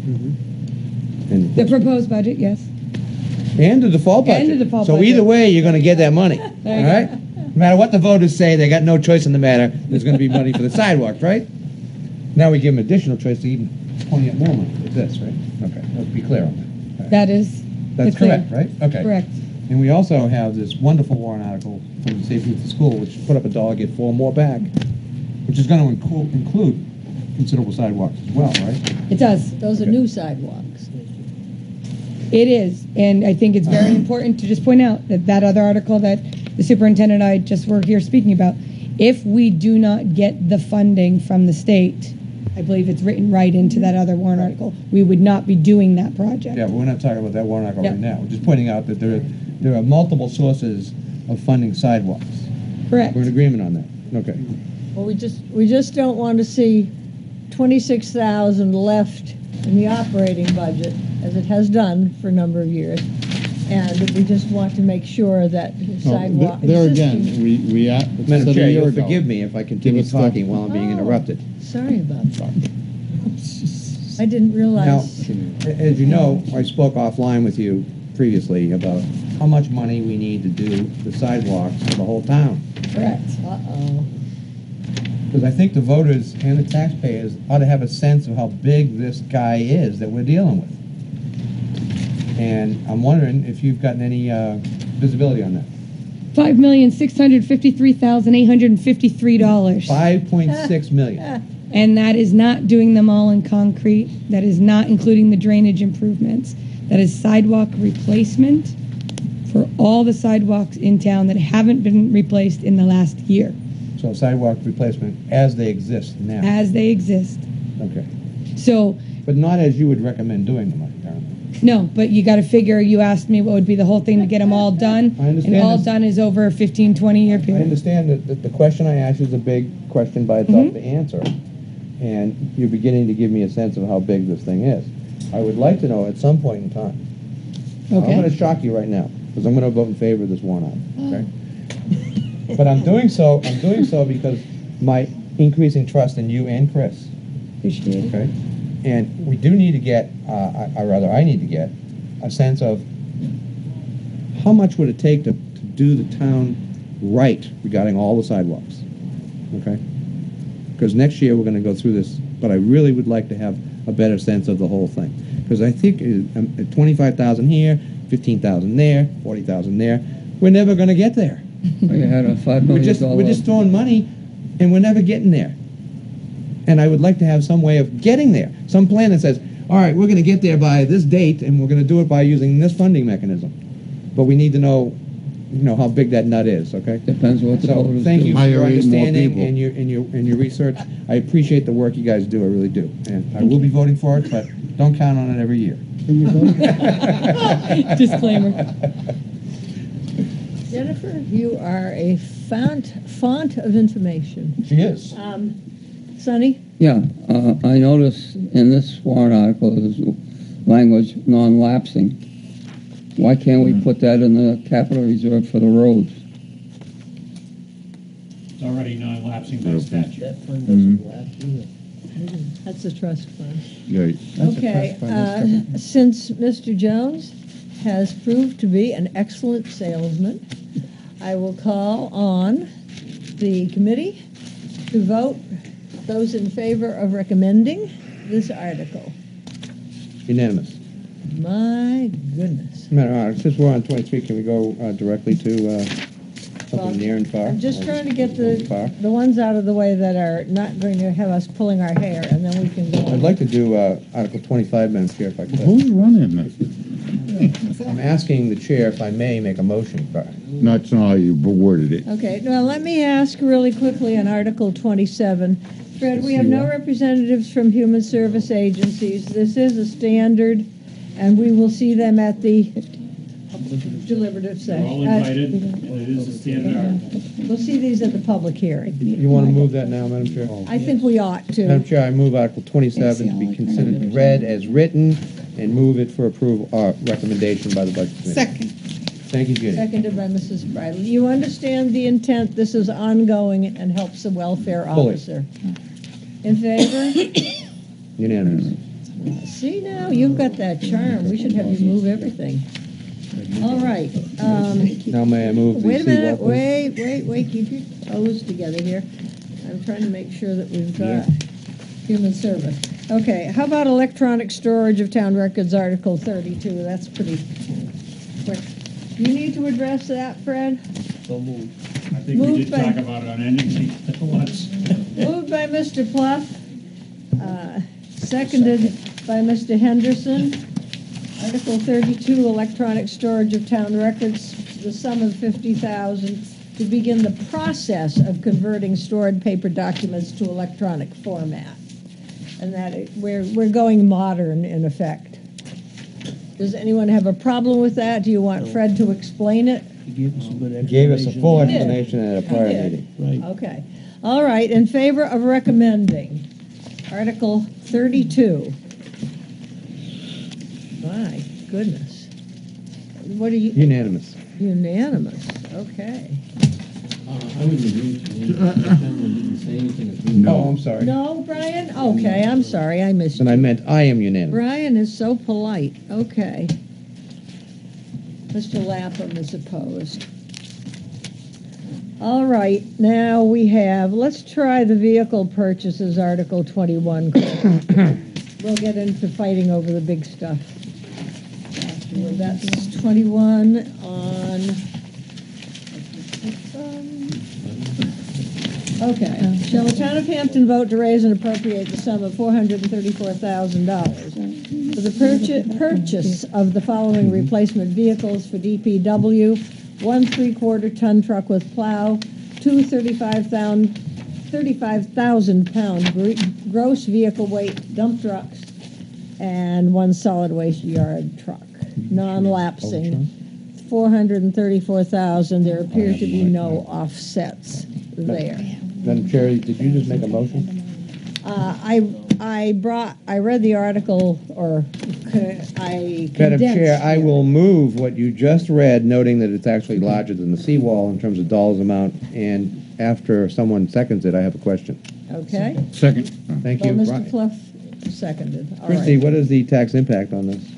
And, The proposed budget, yes. and the default budget. And the default So budget. either way, you're going to get that money, all There you go. right? No matter what the voters say, they got no choice in the matter. There's going to be money for the sidewalks, right? Now we give them additional choice to even pony up more money with this, right? Okay, let's be clear on that. All right. That is That's the clear. correct, right? Okay. Correct. And we also have this wonderful warrant article from the Safe Routes to School, which put up a dollar, get four more back, which is going to include, include considerable sidewalks as well, right? It does. Those are new sidewalks. It is, and I think it's very important to just point out that that other article that the superintendent and I just were here speaking about, if we do not get the funding from the state, I believe it's written right into that other warrant article, we would not be doing that project. Yeah, but we're not talking about that warrant article Yep. right now. We're just pointing out that there, there are multiple sources of funding sidewalks. Correct. We're in agreement on that. Okay. Well, we just, we just don't want to see twenty-six thousand left in the operating budget, as it has done for a number of years. And we just want to make sure that sidewalk. th- there again, existing- we we at, Madam said a Chair, year you'll ago. forgive me if I continue Give us the- talking while I'm being Oh, interrupted. Sorry about that. I didn't Now, realize. a- as you know, I spoke offline with you previously about how much money we need to do the sidewalks for the whole town. Correct. Uh-oh. Because I think the voters and the taxpayers ought to have a sense of how big this guy is that we're dealing with. And I'm wondering if you've gotten any uh, visibility on that. Five million six hundred fifty-three thousand eight hundred and fifty-three dollars. Five point six million. And that is not doing them all in concrete. That is not including the drainage improvements. That is sidewalk replacement for all the sidewalks in town that haven't been replaced in the last year, So sidewalk replacement as they exist now. as they exist. Okay. So, But not as you would recommend doing them, apparently. no, but you got to figure, you asked me what would be the whole thing to get them all done. I understand And all this. done is over a fifteen, twenty year I period. understand that that the question I asked is a big question by itself Mhm. to answer, and you're beginning to give me a sense of how big this thing is. I would like to know at some point in time. Okay. I'm going to shock you right now, because I'm going to vote in favor of this warrant article, okay? But I'm doing so, I'm doing so because my increasing trust in you and Chris. Appreciate it. Okay? And we do need to get, uh, or rather, I need to get a sense of how much would it take to, to do the town right regarding all the sidewalks, okay? Because next year we're going to go through this, but I really would like to have a better sense of the whole thing. Because I think uh, um, at twenty-five thousand here, fifteen thousand there, forty thousand there, we're never going to get there. You had a five We're million just, dollar. we're just throwing money, and we're never getting there. And I would like to have some way of getting there, some plan that says, all right, we're going to get there by this date, and we're going to do it by using this funding mechanism. But we need to know, you know, how big that nut is, okay? Depends what the So, voters thank do. you for Hire your eight more understanding people. and your, and your, and your research. I appreciate the work you guys do, I really do. And I will be voting for it, but don't count on it every year. Disclaimer. Jennifer, you are a font, font of information. She is. Um, Sonny? Yeah, uh, I notice in this warrant article is language non-lapsing. Why can't we put that in the capital reserve for the roads? It's already non-lapsing by statute. Mm-hmm. That fund doesn't lapse either. That's the trust fund. Yeah. Okay, uh, since Mister Jones has proved to be an excellent salesman, I will call on the committee to vote those in favor of recommending this article. Unanimous. My goodness. Matter of fact, since we're on twenty-three, can we go uh, directly to uh, something Well, near and far? I'm just Or trying to get just far? the, the ones out of the way that are not going to have us pulling our hair, and then we can go on. I'd like to do uh, Article twenty-five, Madam Chair, if I could. Who's running this? I'm asking the chair if I may make a motion. That's not how you worded it. Okay, now let me ask really quickly on Article twenty-seven. Fred, we have no representatives from human service agencies. This is a standard, and we will see them at the deliberative They're all session. Uh, invited, and it is a standard article. We'll see these at the public hearing. You want to move that now, Madam Chair? I think we ought Madam to. Chair, I move Article twenty-seven to be considered read as written and move it for approval, uh, recommendation by the Budget Committee. Second. Thank you, Judy. Seconded by Missus Bridle. You understand the intent. This is ongoing and helps the welfare Fully. officer. In favor? Unanimous. See now, you've got that charm. We should have you move everything. All right. Um, Now may I move the wait a minute. seawall, please? Wait, wait, wait. Keep your toes together here. I'm trying to make sure that we've got human service. Okay. How about electronic storage of town records, Article thirty-two? That's pretty quick. Do you need to address that, Fred? So moved. I think Moved we did by- talk about it on ending once. Moved by Mister Pluff, uh, seconded by Mister Henderson. Article thirty-two, electronic storage of town records, the sum of fifty thousand dollars to begin the process of converting stored paper documents to electronic format. And that it, we're, we're going modern in effect. Does anyone have a problem with that? Do you want Fred to explain it? He gave us a good explanation. Gave us a full He did. explanation at a prior He did. meeting. Okay. All right, in favor of recommending Article thirty-two. My goodness. What are you? Unanimous. Unanimous, okay. Uh, I would agree to it. Gentleman didn't say anything. No. Oh, I'm sorry. No, Brian? Okay, I'm sorry, I missed And you. I meant I am unanimous. Brian is so polite, okay. Mister Lapham is opposed. All right, now we have, let's try the vehicle purchases, Article twenty-one. We'll get into fighting over the big stuff. Well, that's twenty-one on, Okay. Shall the town of Hampton vote to raise and appropriate the sum of four hundred thirty-four thousand dollars for the purchase, purchase of the following replacement vehicles for D P W: one three-quarter ton truck with plow, two thirty-five thousand pound gross vehicle weight dump trucks, and one solid waste yard truck, non-lapsing. four hundred thirty-four thousand. There appear to be no offsets there. Madam Chair, did you just make a motion? Uh, I I brought I read the article, or I Madam condensed. Chair, I will move what you just read, noting that it's actually larger than the seawall in terms of dollars amount, and after someone seconds it, I have a question. Okay. Second. Thank Well, you. Mister Right. Pluff seconded. All Christie, right. what is the tax impact on this?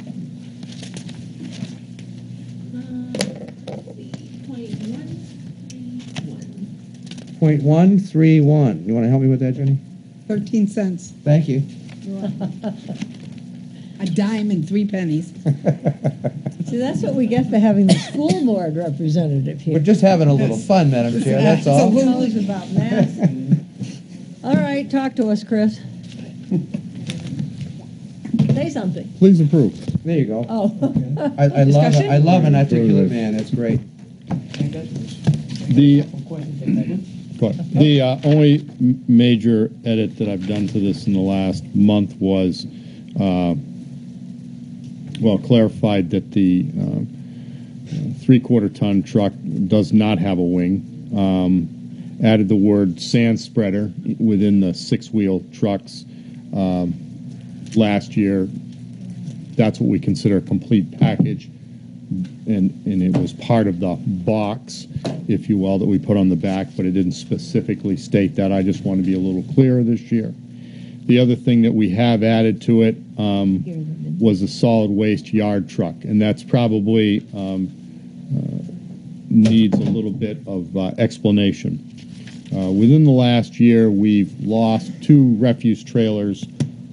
Point one three one. You want to help me with that, Jenny? Thirteen cents. Thank you. A dime and three pennies. See, that's what we get for having the school board representative here. We're just having a little fun, Madam Chair, that's all. Who knows about math? All right, talk to us, Chris. Say something. Please approve. There you go. Oh. I, I love Discussion? I love an articulate man. That's great. The, go ahead. The uh, only m- major edit that I've done to this in the last month was, uh, well, clarified that the uh, three-quarter ton truck does not have a wing. Um, added the word sand spreader within the six-wheel trucks. Um, last year, that's what we consider a complete package. And, and it was part of the box, if you will, that we put on the back, but it didn't specifically state that. I just want to be a little clearer this year. The other thing that we have added to it um, was a solid waste yard truck, and that's probably um, uh, needs a little bit of uh, explanation. Uh, within the last year, we've lost two refuse trailers.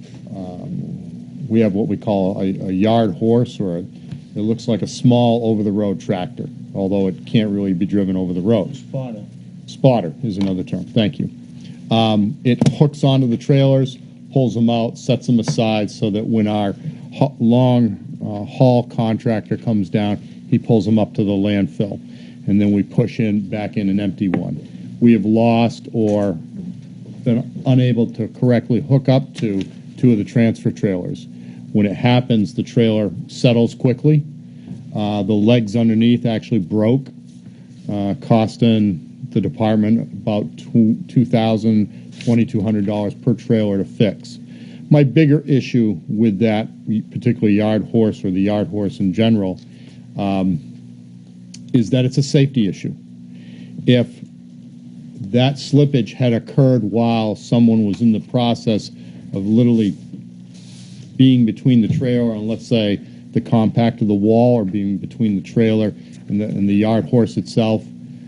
Um, we have what we call a, a yard horse, or a It looks like a small over-the-road tractor, although it can't really be driven over the road. Spotter. Spotter is another term. Thank you. Um, it hooks onto the trailers, pulls them out, sets them aside so that when our ho- long uh, haul contractor comes down, he pulls them up to the landfill, and then we push in back in an empty one. We have lost or been unable to correctly hook up to two of the transfer trailers. When it happens, the trailer settles quickly. Uh, the legs underneath actually broke, uh, costing the department about two thousand dollars, twenty-two hundred dollars per trailer to fix. My bigger issue with that particular yard horse, or the yard horse in general, um, is that it's a safety issue. If that slippage had occurred while someone was in the process of literally being between the trailer and, let's say, the compact of the wall, or being between the trailer and the, and the yard horse itself,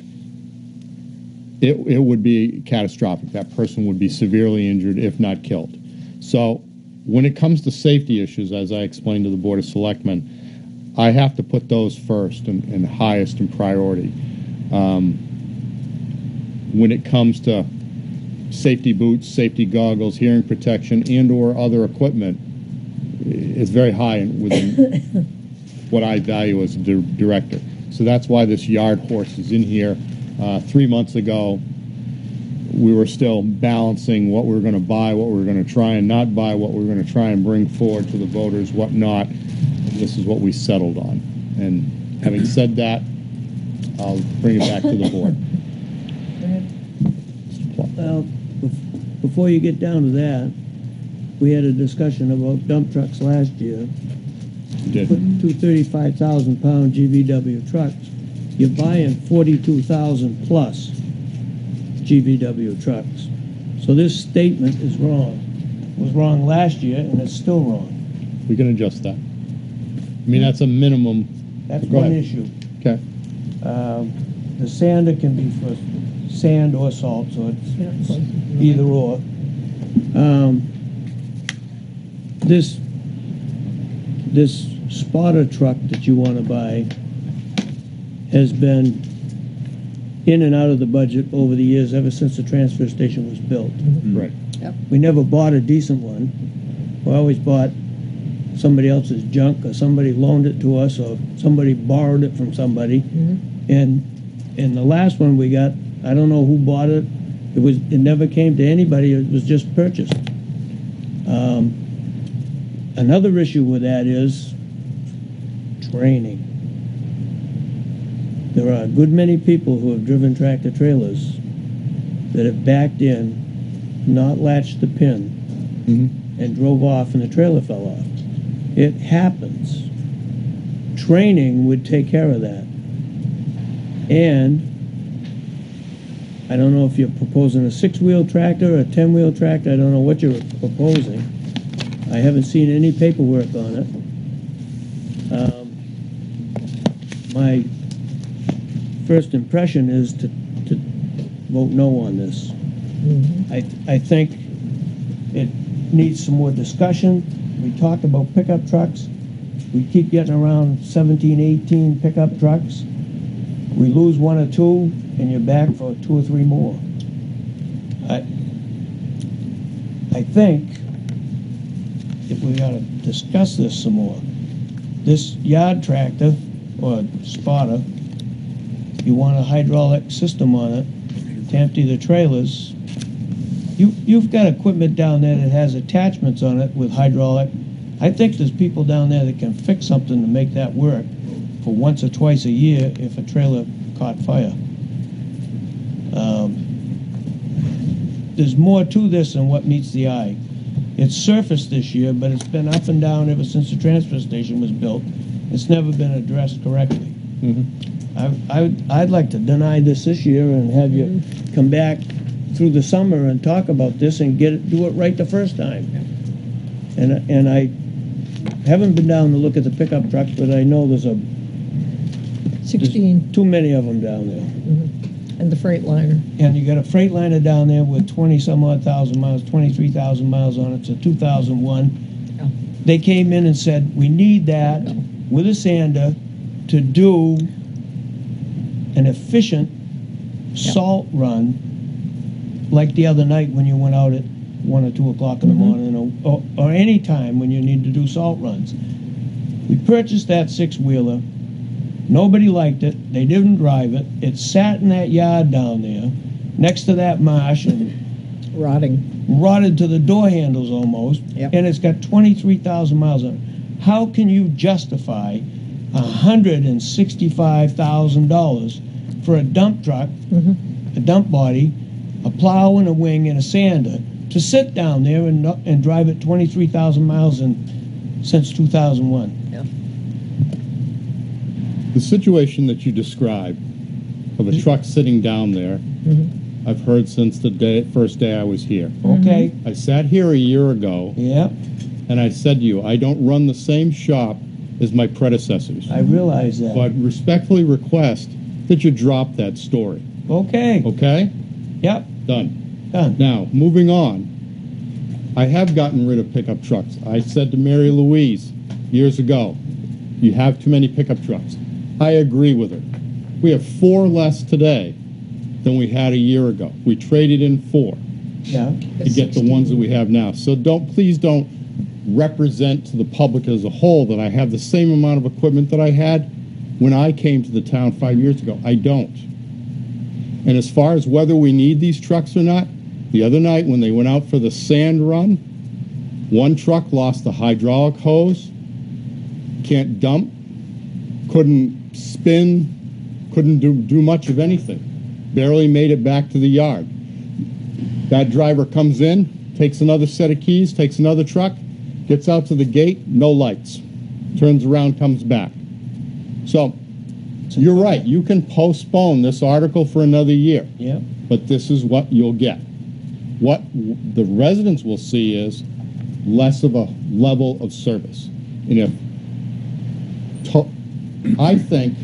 it, it would be catastrophic. That person would be severely injured, if not killed. So when it comes to safety issues, as I explained to the Board of Selectmen, I have to put those first and, and highest in priority. Um, when it comes to safety boots, safety goggles, hearing protection, and or other equipment, it's very high within what I value as a di- director. So that's why this yard horse is in here. Uh, three months ago, we were still balancing what we were going to buy, what we were going to try and not buy, what we were going to try and bring forward to the voters, what not. And this is what we settled on. And having said that, I'll bring it back to the board. Well, bef- before you get down to that, we had a discussion about dump trucks last year. Did. Put two thirty-five thousand pound G V W trucks. You're buying forty-two thousand plus G V W trucks. So this statement is wrong. It was wrong last year, and it's still wrong. We can adjust that. I mean, that's a minimum. That's Go one ahead. issue. Okay. Um, the sander can be for sand or salt, so it's either or. Um, this this spotter truck that you want to buy has been in and out of the budget over the years, ever since the transfer station was built. Right. Yep. We never bought a decent one. We always bought somebody else's junk, or somebody loaned it to us, or somebody borrowed it from somebody. And and the last one we got, I don't know who bought it. It was it never came to anybody. It was just purchased. Um, another issue with that is training. There are a good many people who have driven tractor trailers that have backed in, not latched the pin, and drove off, and the trailer fell off. It happens. Training would take care of that. And I don't know if you're proposing a six-wheel tractor or a ten-wheel tractor. I don't know what you're proposing. I haven't seen any paperwork on it. Um, my first impression is to, to vote no on this. I, I think it needs some more discussion. We talked about pickup trucks. We keep getting around seventeen, eighteen pickup trucks. We lose one or two, and you're back for two or three more. I, I think if we got to discuss this some more, this yard tractor or spotter, you want a hydraulic system on it to empty the trailers. You, you've got equipment down there that has attachments on it with hydraulic. I think there's people down there that can fix something to make that work for once or twice a year if a trailer caught fire. Um, there's more to this than what meets the eye. It's surfaced this year, but it's been up and down ever since the transfer station was built. It's never been addressed correctly. I, I, I'd like to deny this this year and have you come back through the summer and talk about this and get it, do it right the first time. And and I haven't been down to look at the pickup trucks, but I know there's a sixteen. There's too many of them down there. And the Freightliner. And you got a Freightliner down there with twenty some odd thousand miles, twenty-three thousand miles on it. It's a two thousand one. They came in and said, we need that with a sander to do an efficient salt run, like the other night when you went out at one or two o'clock in the morning, or, or, or any time when you need to do salt runs. We purchased that six-wheeler. Nobody liked it. They didn't drive it. It sat in that yard down there next to that marsh and rotting, rotted to the door handles almost. Yep. And it's got twenty-three thousand miles on it. How can you justify one hundred sixty-five thousand dollars for a dump truck, a dump body, a plow and a wing and a sander to sit down there and and drive it twenty-three thousand miles in, since two thousand one? The situation that you describe of a truck sitting down there, I've heard since the day, first day I was here. Okay. I sat here a year ago. Yeah. And I said to you, I don't run the same shop as my predecessors. I realize that. So I respectfully request that you drop that story. Okay. Okay? Yep. Done. Done. Now, moving on. I have gotten rid of pickup trucks. I said to Mary Louise years ago, you have too many pickup trucks. I agree with her. We have four less today than we had a year ago. We traded in four yeah. to get the ones that we have now. So don't, please don't represent to the public as a whole that I have the same amount of equipment that I had when I came to the town five years ago. I don't. And as far as whether we need these trucks or not, the other night when they went out for the sand run, one truck lost the hydraulic hose, can't dump, couldn't spin, couldn't do, do much of anything. Barely made it back to the yard. That driver comes in, takes another set of keys, takes another truck, gets out to the gate, no lights. Turns around, comes back. So, you're right, you can postpone this article for another year. Yeah. But this is what you'll get. What the residents will see is less of a level of service. And if to, I think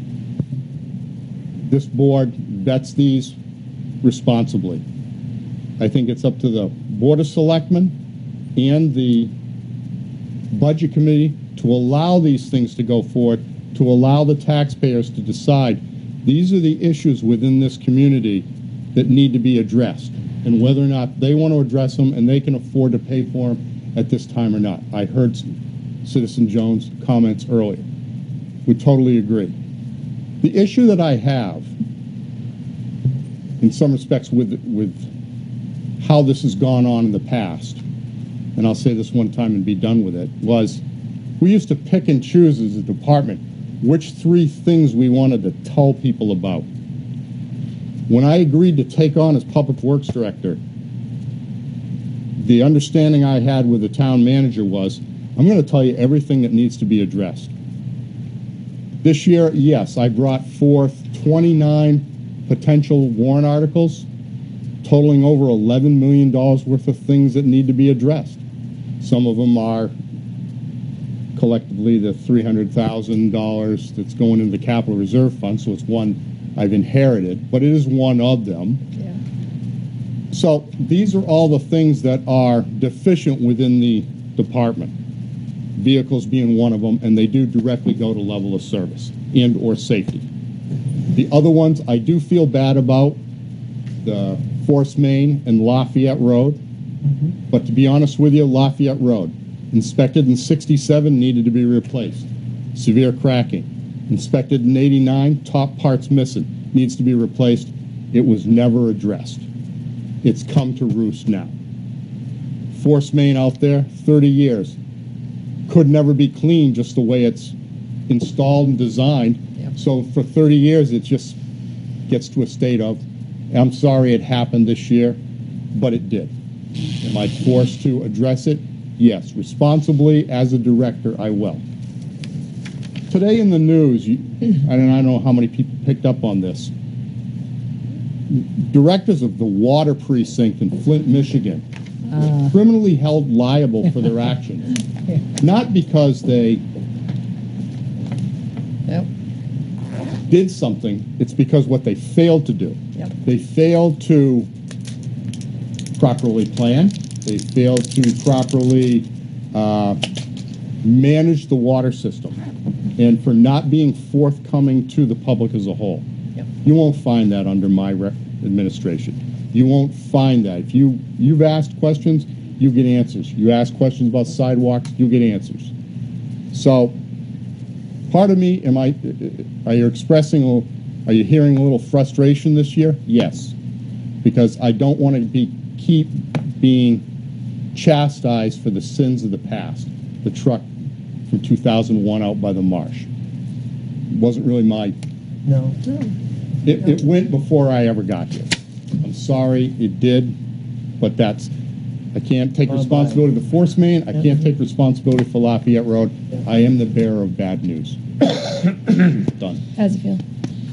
this board vets these responsibly. I think it's up to the Board of Selectmen and the Budget Committee to allow these things to go forward, to allow the taxpayers to decide These are the issues within this community that need to be addressed, and whether or not they want to address them and they can afford to pay for them at this time or not. I heard Citizen Jones' comments earlier. We totally agree. The issue that I have, in some respects, with with how this has gone on in the past, and I'll say this one time and be done with it, was we used to pick and choose as a department which three things we wanted to tell people about. When I agreed to take on as Public Works Director, the understanding I had with the town manager was, I'm going to tell you everything that needs to be addressed. This year, yes, I brought forth twenty-nine potential warrant articles, totaling over eleven million dollars worth of things that need to be addressed. Some of them are collectively the three hundred thousand dollars that's going into the Capital Reserve Fund, so it's one I've inherited, but it is one of them. Yeah. So these are all the things that are deficient within the department. Vehicles being one of them, and they do directly go to level of service and or safety. The other ones I do feel bad about, the Forest Main and Lafayette Road, mm-hmm. but to be honest with you, Lafayette Road, inspected in sixty-seven, needed to be replaced. Severe cracking. Inspected in eighty-nine, top parts missing, needs to be replaced. It was never addressed. It's come to roost now. Forest Main out there, thirty years. Could never be cleaned just the way it's installed and designed. Yep. So for thirty years, it just gets to a state of, I'm sorry it happened this year, but it did. Am I forced to address it? Yes. Responsibly, as a director, I will. Today in the news, you, and I don't know how many people picked up on this, directors of the water precinct in Flint, Michigan, uh. criminally held liable for their actions. Not because they yep. did something, it's because what they failed to do. Yep. They failed to properly plan, they failed to properly uh, manage the water system, and for not being forthcoming to the public as a whole. Yep. You won't find that under my administration. You won't find that. If you, you've asked questions, you get answers. You ask questions about sidewalks, you get answers. So, part of me, am I, are you expressing, a, are you hearing a little frustration this year? Yes. Because I don't want to be, keep being chastised for the sins of the past. The truck from two thousand one out by the marsh. It wasn't really my... No. It, it went before I ever got here. I'm sorry, it did, but that's... I can't take responsibility for the Forest Main. I can't take responsibility for Lafayette Road. I am the bearer of bad news. Done. How does it feel?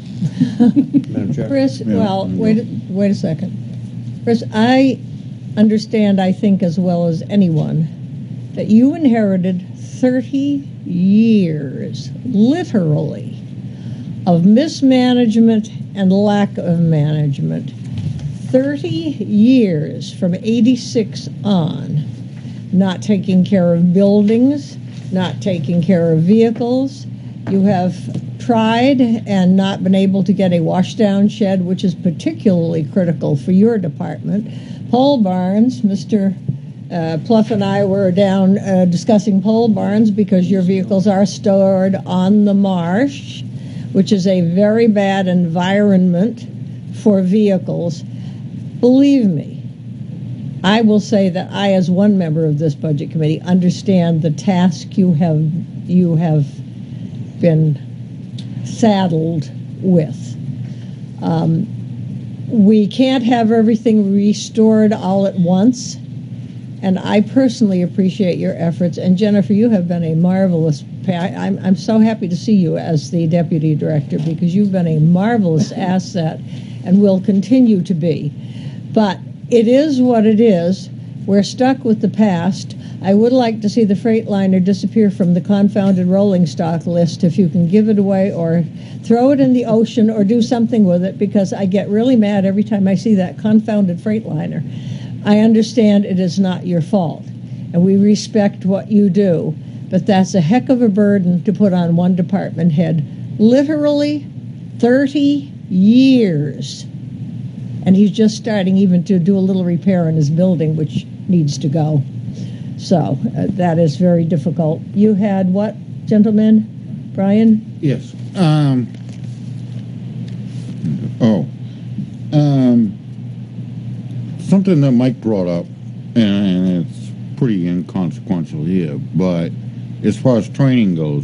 Madam Chair? Chris, Yeah. well, wait, wait a second. Chris, I understand, I think, as well as anyone, that you inherited thirty years, literally, of mismanagement and lack of management. thirty years from eighty-six on, not taking care of buildings, not taking care of vehicles. You have tried and not been able to get a washdown shed, which is particularly critical for your department. Pole barns, Mister Uh, Pluff and I were down uh, discussing pole barns because your vehicles are stored on the marsh, which is a very bad environment for vehicles. Believe me, I will say that I, as one member of this budget committee, understand the task you have you have been saddled with. Um, we can't have everything restored all at once, and I personally appreciate your efforts. And Jennifer, you have been a marvelous. I, I'm I'm so happy to see you as the deputy director because you've been a marvelous asset, and will continue to be. But it is what it is. We're stuck with the past. I would like to see the Freightliner disappear from the confounded rolling stock list if you can give it away or throw it in the ocean or do something with it, because I get really mad every time I see that confounded Freightliner. I understand it is not your fault, and we respect what you do, but that's a heck of a burden to put on one department head. Literally, thirty years. And he's just starting even to do a little repair in his building, which needs to go. So uh, that is very difficult. You had what, gentlemen? Brian? Yes. Um, oh. Um, something that Mike brought up, and it's pretty inconsequential here, but as far as training goes,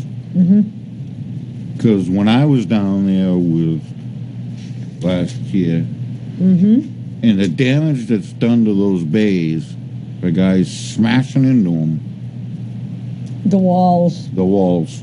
because when I was down there with last year, Mm-hmm. and the damage that's done to those bays, the guys smashing into them, The walls. the walls.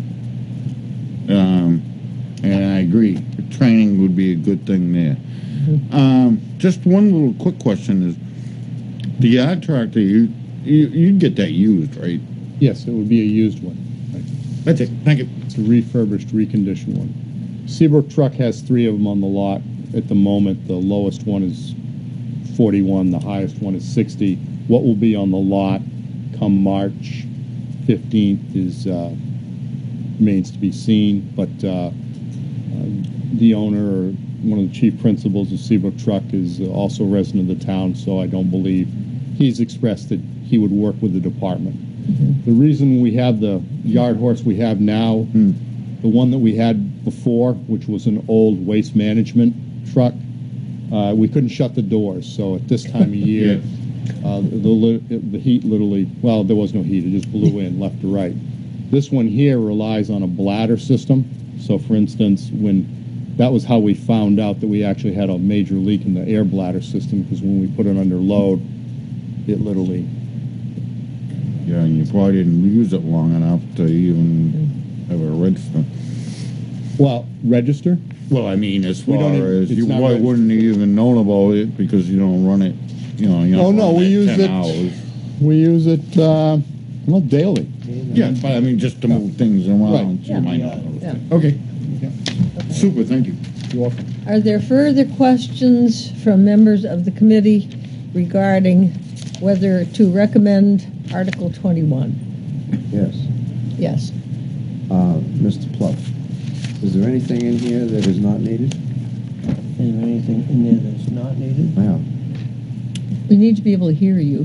Um, and I agree, training would be a good thing there. Um, just one little quick question is, the yard tractor, you, you you'd get that used, right? Yes, it would be a used one. That's it. Thank you. It's a refurbished, reconditioned one. Seabrook Truck has three of them on the lot at the moment. The lowest one is forty-one. The highest one is sixty. What will be on the lot come March fifteenth is uh, remains to be seen. But uh, uh, the owner, or one of the chief principals of Seabrook Truck, is also a resident of the town, so I don't believe he's expressed that he would work with the department. Mm-hmm. The reason we have the yard horse we have now, the one that we had before, which was an old waste management truck, uh, we couldn't shut the doors. So at this time of year, uh, the, li- the heat literally, well, there was no heat. It just blew in left to right. This one here relies on a bladder system. So for instance, when that was how we found out that we actually had a major leak in the air bladder system, because when we put it under load, it literally... Yeah, and you probably didn't use it long enough to even have a register. Well, register? Well, I mean, as We far don't even- as it's you not probably registered. wouldn't even known about it because you don't run it, you know, you Oh, don't no, run we it use ten it- hours. We use it, uh, well, daily. Yeah, but I mean, just to move things around. Right. so you might Yeah. not- Yeah. Okay. Super, thank you. You're welcome. Are there further questions from members of the committee regarding whether to recommend Article twenty-one? Yes. Yes. Uh, Mister Pluff, is there anything in here that is not needed? Is there anything in there that's not needed? Yeah. We need to be able to hear you.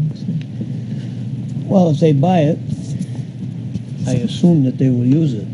Well, if they buy it, I assume that they will use it.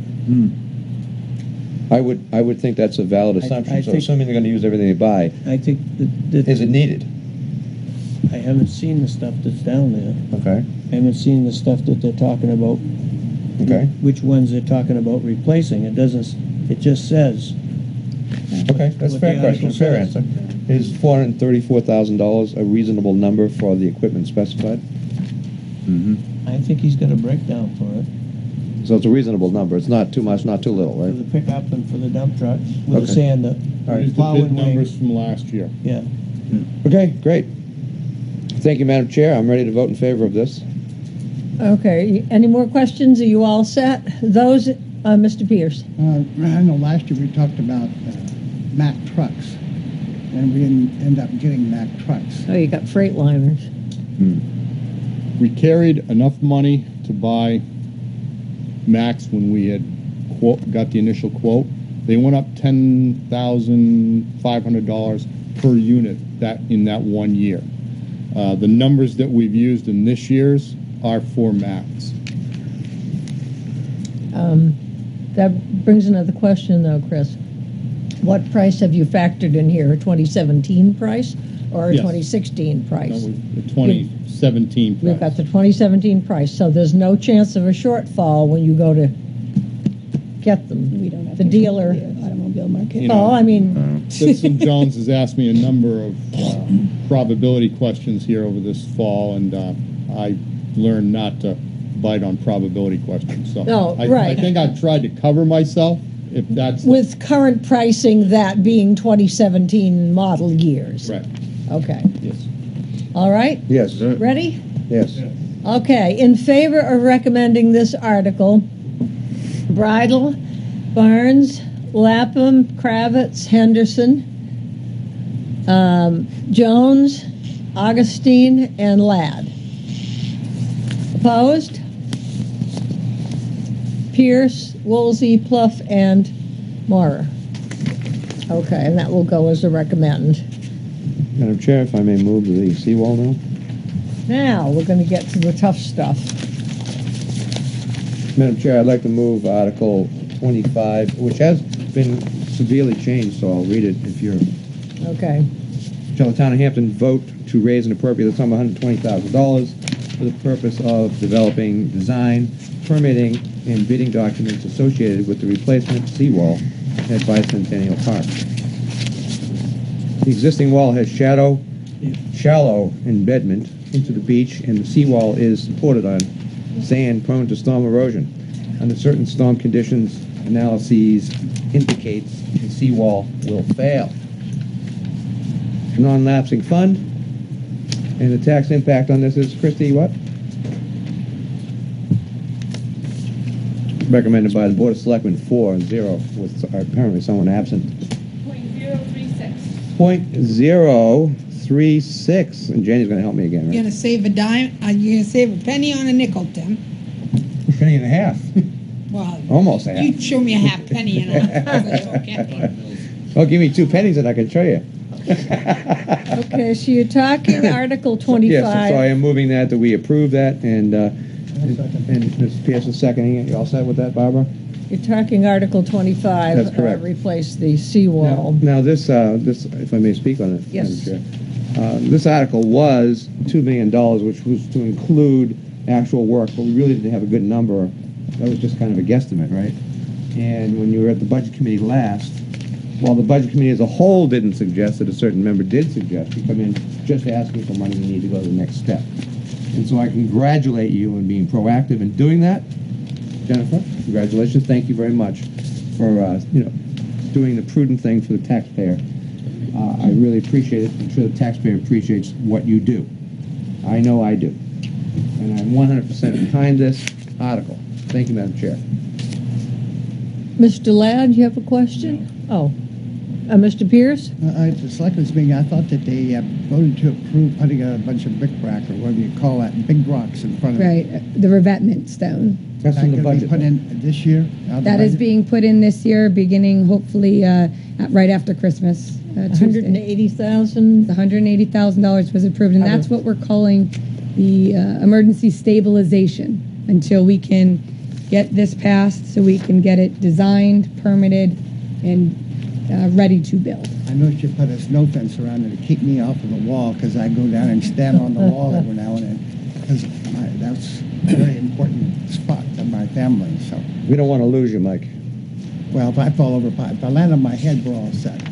I would, I would think that's a valid I- assumption. I So think- assuming they're going to use everything they buy, I think that, that is it needed? I haven't seen the stuff that's down there. Okay. I haven't seen the stuff that they're talking about. Okay. Which ones they're talking about replacing. It doesn't, s- it just says. Okay, that's a what fair the question, article fair says. answer. Is four hundred thirty-four thousand dollars a reasonable number for the equipment specified? Mm-hmm. I think he's got a breakdown for it. So it's a reasonable number. It's not too much, not too little, For right? the pickup and for the dump trucks with Okay. the sander. All right. Here's the Plow bid and wing. numbers from last year. Yeah. Okay, great. Thank you, Madam Chair. I'm ready to vote in favor of this. Okay, any more questions? Are you all set? Those, uh, Mister Pierce? Uh, I know last year we talked about uh, Mack trucks, and we didn't end up getting Mack trucks. Oh, you got Freightliners. We carried enough money to buy Max when we had quote, got the initial quote. They went up ten thousand five hundred dollars per unit that in that one year. Uh, the numbers that we've used in this year's are for Max. Um, that brings another question, though, Chris. What price have you factored in here? A twenty seventeen price or a Yes. twenty sixteen price? No, we- the twenty seventeen We've got the twenty seventeen price, so there's no chance of a shortfall when you go to get them. We don't have The control dealer. of the automobile market. You know, Oh, I mean, Citizen Jones has asked me a number of uh, probability questions here over this fall, and uh, I learned not to bite on probability questions. So No, I, right. I think I've tried to cover myself. If that's with current pricing, that being twenty seventeen model years. right, Okay. yes. All right. Yes. Ready? Yes. Okay. In favor of recommending this article, Bridle, Barnes, Lapham, Kravitz, Henderson, um, Jones, Augustine, and Ladd. Opposed? Pierce, Woolsey, Pluff, and Maurer. Okay, and that will go as a recommend. Madam Chair, if I may move to the seawall now? Now, we're going to get to the tough stuff. Madam Chair, I'd like to move Article twenty-five, which has been severely changed, so I'll read it if you're... Okay. Shall the town of Hampton vote to raise and appropriate the sum of one hundred twenty thousand dollars for the purpose of developing, design, permitting, and bidding documents associated with the replacement seawall at Bicentennial Park. The existing wall has shadow, shallow embedment into the beach, and the seawall is supported on sand prone to storm erosion. Under certain storm conditions, analyses indicates the seawall will fail. Non-lapsing fund, and the tax impact on this is, Christie, what? Recommended by the Board of Selectmen, four, zero, with apparently someone absent. Point zero three six. Point zero three six, and Janie's gonna help me again, You're right? gonna save a dime, uh, you're gonna save a penny on a nickel, Tim. A penny and a half. Well, Almost a half. you show me a half penny and I'll say, okay. Well, give me two pennies and I can show you. Okay, so you're talking Article Yes, so I twenty-five. am moving that, that we approve that, and, uh, and and Miz Pierce is seconding it. You all set with that, Barbara? You're talking Article twenty-five. That's correct. Uh, replace the seawall. Now, this, uh, this, if I may speak on it, Yes. Madam Chair. Uh, this article was two million dollars, which was to include actual work, but we really didn't have a good number. That was just kind of a guesstimate, right? And when you were at the Budget Committee last, while the Budget Committee as a whole didn't suggest it, a certain member did suggest, you come in just asking for money, you need to go to the next step. And so I congratulate you on being proactive in doing that. Jennifer, congratulations. Thank you very much for, uh, you know, doing the prudent thing for the taxpayer. Uh, I really appreciate it. I'm sure the taxpayer appreciates what you do. I know I do. And I'm one hundred percent behind this article. Thank you, Madam Chair. Mister Ladd, you have a question? Oh, uh, Mister Pierce? Uh, at the selectmen's meeting, I thought that they uh, voted to approve putting a bunch of bric-a-brac, or whatever you call that, big rocks in front of Right, uh, the revetment stone. That's That in the gonna be budget. put in this year? Out of the That is budget? being put in this year, beginning hopefully uh, at, right after Christmas. Uh, one hundred eighty thousand one hundred eighty thousand dollars was approved, and Out that's of- what we're calling the uh, emergency stabilization until we can get this passed, so we can get it designed, permitted, and uh, ready to build. I know you should put a snow fence around it to keep me off of the wall, because I go down and stand on the wall every now and then, because that's a very important spot to my family, so. We don't want to lose you, Mike. Well, if I fall over, if I land on my head, we're all set.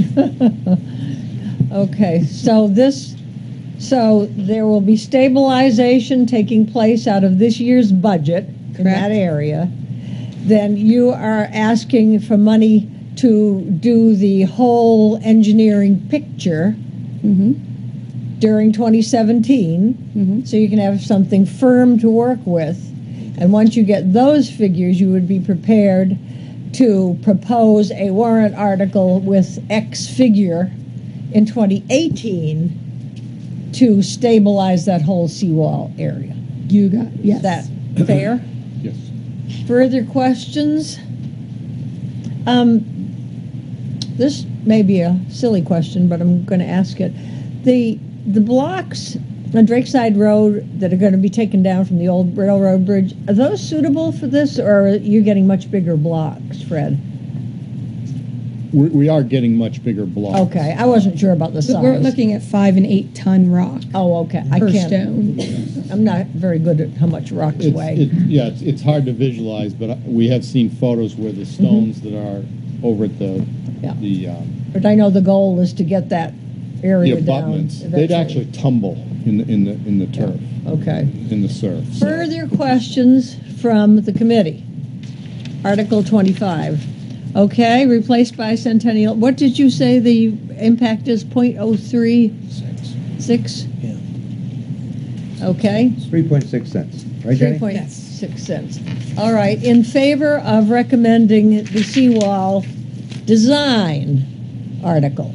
Okay, so this, so there will be stabilization taking place out of this year's budget in that Correct. area. Then you are asking for money to do the whole engineering picture Mm-hmm. during twenty seventeen, Mm-hmm. so you can have something firm to work with. And once you get those figures, you would be prepared to propose a warrant article with X figure in twenty eighteen to stabilize that whole seawall area. You got, yes. Is that fair? Yes. Further questions? Um, this may be a silly question, but I'm going to ask it. The the blocks on Drakeside Road that are going to be taken down from the old railroad bridge, are those suitable for this, or are you getting much bigger blocks, Fred? We, we are getting much bigger blocks. Okay, I wasn't sure about the But size. we're looking at five and eight ton rock Oh, okay. I per can't. stone. I'm not very good at how much rocks It's, weigh. it, yeah, it's, it's hard to visualize, but we have seen photos where the stones that are over at the Yeah. the um, But I know the goal is to get that the area down. abutments. They'd eventually. actually tumble in the in the in the turf, Okay. in the surf. So- Further questions from the committee? Article twenty-five. Okay, replaced by Centennial. What did you say the impact is? point oh three six? Yeah. Okay. three point six cents. Right, Three Jenny? point six cents. All right, in favor of recommending the seawall design article.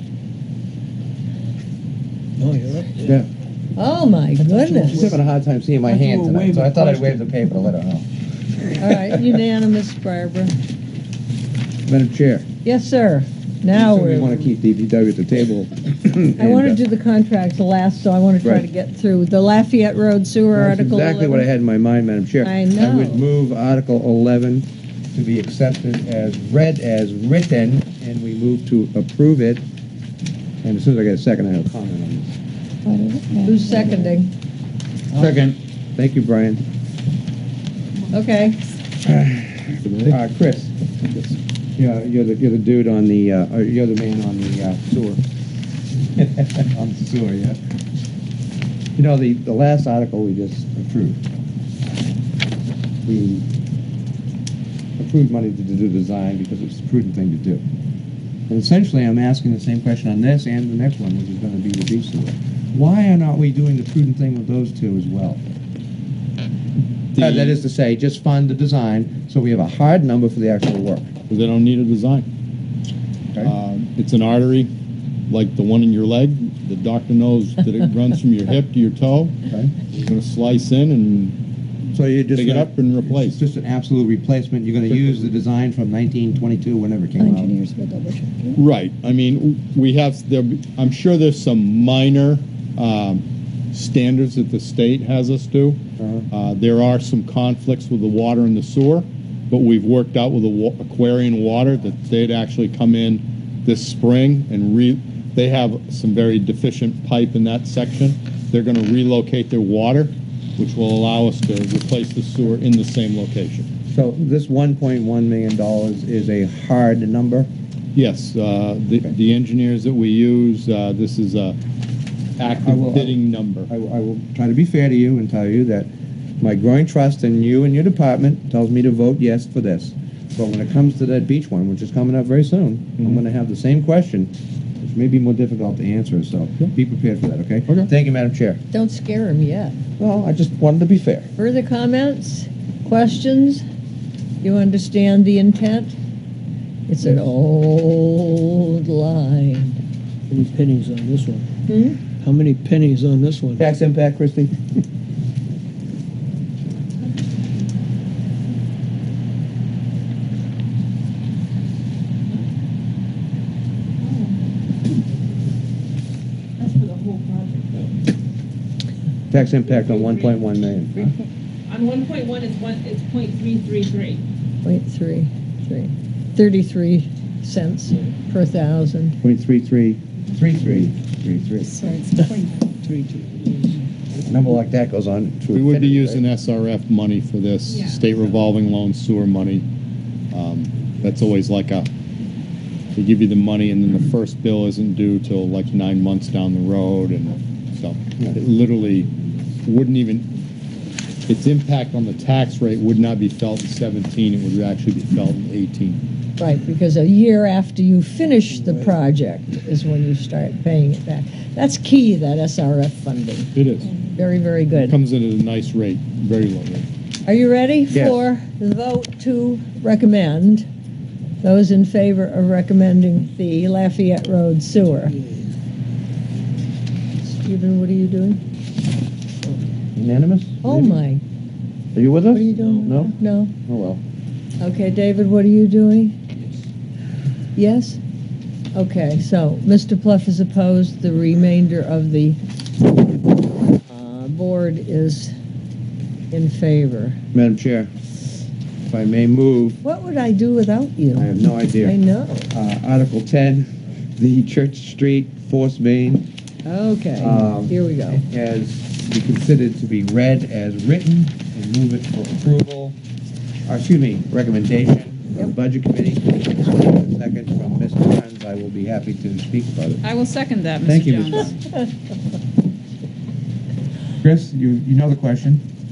No, you're up. Yeah. Oh, my She's goodness. having a hard time seeing my I thought you hand were tonight, waving so I thought I'd question. wave the paper to let her know. All right, unanimous, Barbara. Madam Chair, Yes, sir. Now So we we're, want to keep D P W at the table. I want to do the contracts last, so I want to try Right. to get through the Lafayette Road Sewer That's Article exactly what I eleven. had in my mind, Madam Chair. I know. I would move Article eleven to be accepted as read as written, and we move to approve it. And as soon as I get a second, I have a comment on this. Who's seconding? Second. Thank you, Brian. Okay. Uh, Chris, yeah, you're the, you're the dude on the, uh, or you're the man on the uh, sewer. On the sewer, yeah. You know, the, the last article we just approved, we approved money to do design because it's a prudent thing to do. And essentially, I'm asking the same question on this and the next one, which is going to be the beach sewer. Why are not we doing the prudent thing with those two as well? Uh, that is to say, just fund the design so we have a hard number for the actual work. Because they don't need a design. Uh, it's an artery like the one in your leg. The doctor knows that it runs from your hip to your toe. Okay. You're going to slice in and so you just pick it gonna- up and replace. It's just an absolute replacement. You're going to use the design from nineteen twenty-two, whenever it came out. Engineers will double check. Right. I mean, we have. There, I'm sure there's some minor um, standards that the state has us do. Uh, there are some conflicts with the water and the sewer, but we've worked out with the wa- Aquarian Water that they'd actually come in this spring and re. They have some very deficient pipe in that section. They're going to relocate their water, which will allow us to replace the sewer in the same location. So this one point one million dollars is a hard number? Yes, uh, the, the engineers that we use, uh, this is a active I will- bidding number. I, will- I will try to be fair to you and tell you that my growing trust in you and your department tells me to vote yes for this. But when it comes to that beach one, which is coming up very soon, I'm going to have the same question, which may be more difficult to answer, so be prepared for that, okay? Okay. Thank you, Madam Chair. Don't scare him yet. Well, I just wanted to be fair. Further comments, questions? You understand the intent? It's an old line. How many pennies on this one? Hmm? How many pennies on this one? Tax impact, Christie? That's for the whole project. Tax impact on one point one million. Three po- On one point one, it's one, it's point three three three. Point three, three. Thirty-three cents per thousand. Point three three, three three, three three. So it's point three two. A number like that goes on to We would be infinity, using right? S R F money for this, Yeah. state revolving loan sewer money. Um, That's always like a, they give you the money and then the first bill isn't due till like nine months down the road, and so it literally wouldn't even, its impact on the tax rate would not be felt in seventeen, it would actually be felt in eighteen. Right, because a year after you finish the project is when you start paying it back. That's key, that S R F funding. It is. Very, very It good. comes in at a nice rate, very low rate. Are you ready Yes. for the vote to recommend? Those in favor of recommending the Lafayette Road sewer? Stephen, what are you doing? Unanimous? Oh, my. Are you with us? What are you doing? No? No. Oh, well. Okay, David, what are you doing? Yes? Okay, so Mister Pluff is opposed. The remainder of the uh, board is in favor. Madam Chair, if I may move, What would I do without you? I have no idea. I know. Uh, Article ten, the Church Street Force Main. Okay, Um, here we go. Has be considered to be read as written and move it for approval, or excuse me, recommendation from the Budget Committee. Second from Mister Jones, I will be happy to speak about it. I will second that, Thank Mister you, Jones. Miz Chris, you, you know the question.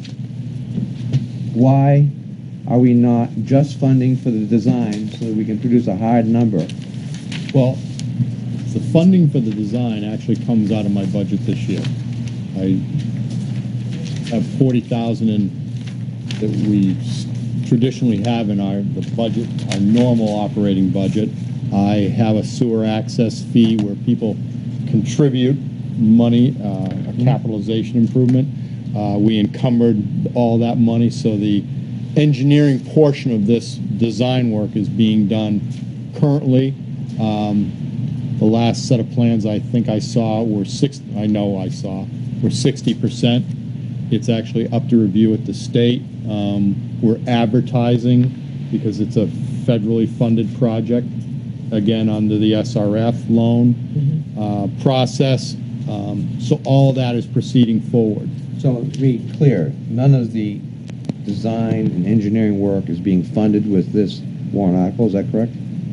Why are we not just funding for the design so that we can produce a hard number? Well, the funding for the design actually comes out of my budget this year. I have forty thousand in that we s- traditionally have in our the budget, our normal operating budget. I have a sewer access fee where people contribute money, uh, a capitalization improvement. Uh, we encumbered all that money, so the engineering portion of this design work is being done currently. Um, the last set of plans I think I saw were six. I know I saw were sixty percent. It's actually up to review at the state. Um, we're advertising because it's a federally funded project. Again, under the S R F loan Mm-hmm. uh, process. Um, so all that is proceeding forward. So to be clear, none of the design and engineering work is being funded with this warrant article, is that correct?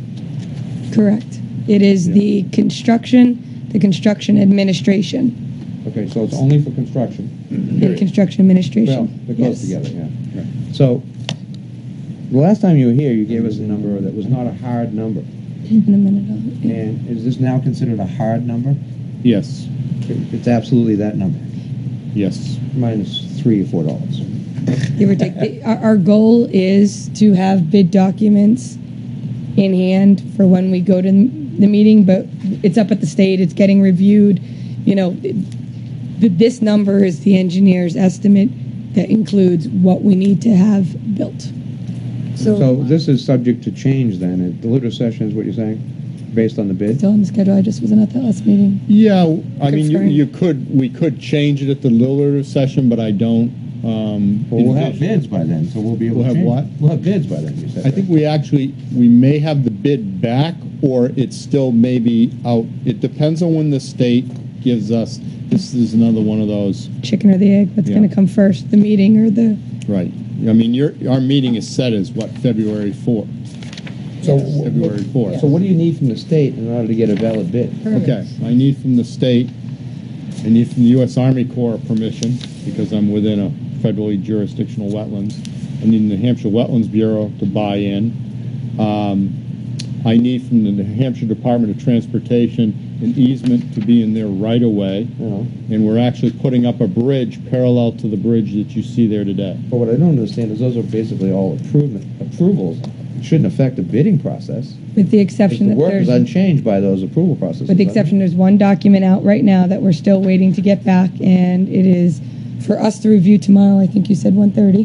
Correct. It is the construction, the construction administration, Okay, so it's only for construction. and construction administration. Well, it goes Yes. together, yeah. So, the last time you were here, you gave us a number that was not a hard number. In a minute. I'll- And is this now considered a hard number? Yes. It's absolutely that number, Yes. minus three or four dollars. Give or take. The- Our, our goal is to have bid documents in hand for when we go to the meeting, but it's up at the state, it's getting reviewed. You know, th- this number is the engineer's estimate that includes what we need to have built. So this is subject to change then, at deliberative session is what you're saying, based on the bid? Still on the schedule, I just wasn't at that last meeting. Yeah, I mean, you, Conferring. you could, we could change it at the deliberative session, but I don't. Um, Well, we'll have envision- bids by then, so we'll be able We'll to have change. what? We'll have bids by then, you said. I think we actually, we may have the bid back, or it's still maybe out. It depends on when the state gives us, this is another one of those, Chicken or the egg, what's Yeah. going to come first, the meeting or the, right. I mean, your, our meeting is set as what, February fourth? So, February fourth. So what do you need from the state in order to get a valid bid? Okay, I need from the state, I need from the U S Army Corps permission, because I'm within a federally jurisdictional wetlands. I need the New Hampshire Wetlands Bureau to buy in. Um, I need from the New Hampshire Department of Transportation an easement to be in their right-of-way. And we're actually putting up a bridge parallel to the bridge that you see there today. But what I don't understand is those are basically all improvement, approvals. It shouldn't affect the bidding process. with the exception The that work is there's, unchanged by those approval processes. with the right? exception, there's one document out right now that we're still waiting to get back, and it is for us to review tomorrow. I think you said one thirty.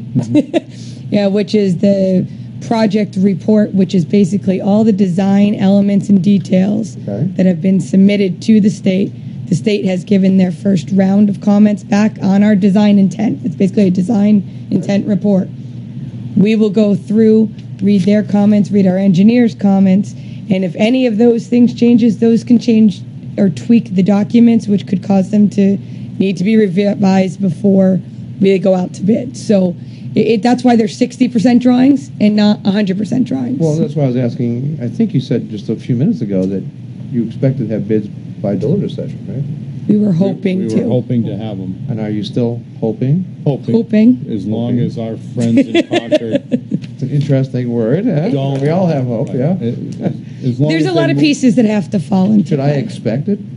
Yeah, which is the project report, which is basically all the design elements and details Okay. that have been submitted to the state. The state has given their first round of comments back on our design intent. It's basically a design intent report. We will go through, read their comments, read our engineers' comments, and if any of those things changes, those can change or tweak the documents, which could cause them to need to be revised before we go out to bid. So it, it, that's why there's sixty percent drawings and not one hundred percent drawings. Well, that's why I was asking, I think you said just a few minutes ago that you expected to have bids by deliberative session, right? We were hoping We to. were hoping to have them. And are you still hoping? Hoping. Hoping. As long as our friends in Concord It's an interesting word, huh? don't. We all have hope, yeah? As long There's as a lot they of move- pieces that have to fall into Should I place. expect it?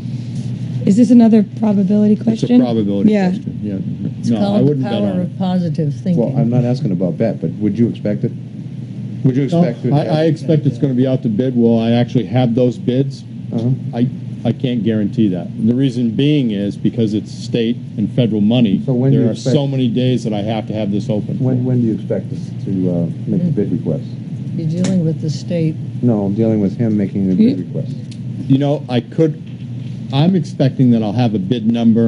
Is this another probability It's question? a probability Yeah. question, yeah. It's No, I called the wouldn't bet on power it. of positive thinking. Well, I'm not asking about bet, but would you expect it? Would you No, expect it? I, I expect it's gonna be out to bid. Will I actually have those bids? Uh-huh. I, I can't guarantee that. And the reason being is because it's state and federal money. So when do There you are expect- so many days that I have to have this open. When, when do you expect us to uh, make the bid request? You're dealing with the state. No, I'm dealing with him making the bid request. You know, I could, I'm expecting that I'll have a bid number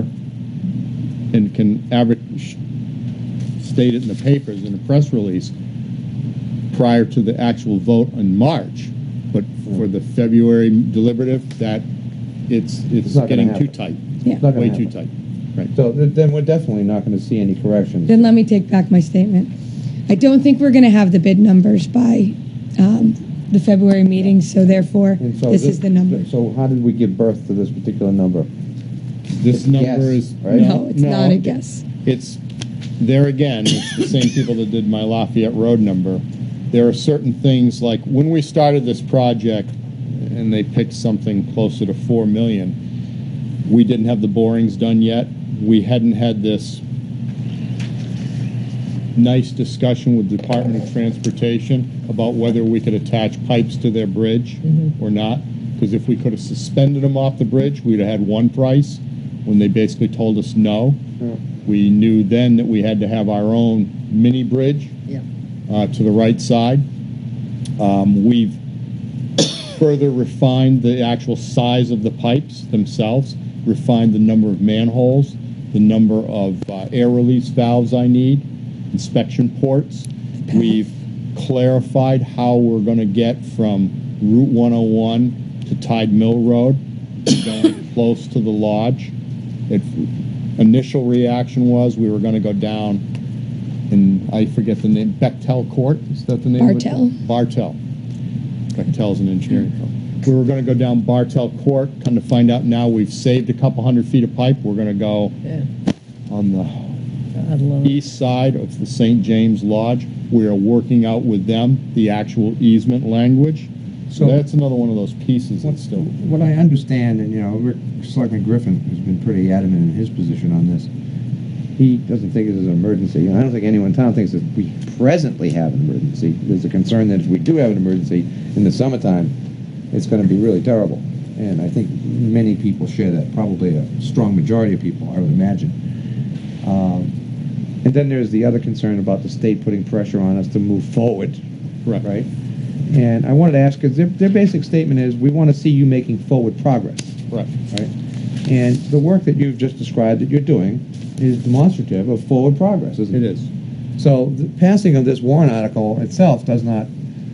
and can average, state it in the papers in a press release prior to the actual vote in March. But for the February deliberative, that, it's, it's not gonna getting too happen. tight. Yeah. It's not gonna Way too happen. tight. Right. So th- then we're definitely not going to see any corrections. Then let me take back my statement. I don't think we're going to have the bid numbers by um, the February meeting, so therefore, And so this is the number. So how did we give birth to this particular number? This It's a number guess, is. right? No, it's not a guess. It's, there again, it's the same people that did my Lafayette Road number. There are certain things, like when we started this project, and they picked something closer to four million, we didn't have the borings done yet. We hadn't had this nice discussion with the Department of Transportation about whether we could attach pipes to their bridge or not. Because if we could have suspended them off the bridge, we'd have had one price. When they basically told us no, we knew then that we had to have our own mini bridge Yeah. uh, to the right side. Um, we've further refined the actual size of the pipes themselves, refined the number of manholes, the number of uh, air release valves I need, inspection ports. We've clarified how we're going to get from Route one oh one to Tide Mill Road, going close to the lodge. It, initial reaction was we were going to go down, and I forget the name, Bechtel Court, is that the name Bartell. of it? Bartell. Bechtel's an engineering firm. We were going to go down Bartell Court, come to find out now we've saved a couple hundred feet of pipe. We're going to go Yeah. on the east side of the Saint James Lodge. We are working out with them the actual easement language. So, So- that's another one of those pieces that's still. What I understand, and you know, Rick, Selectman Griffin has been pretty adamant in his position on this. He doesn't think it is an emergency. And I don't think anyone in town thinks that we presently have an emergency. There's a concern that if we do have an emergency in the summertime, it's going to be really terrible. And I think many people share that. Probably a strong majority of people, I would imagine. Um, and then there's the other concern about the state putting pressure on us to move forward. Right. Right. And I wanted to ask, because their, their basic statement is, we want to see you making forward progress. Right. Right. And the work that you've just described that you're doing is demonstrative of forward progress, isn't it? It is. So the passing of this warrant article itself does not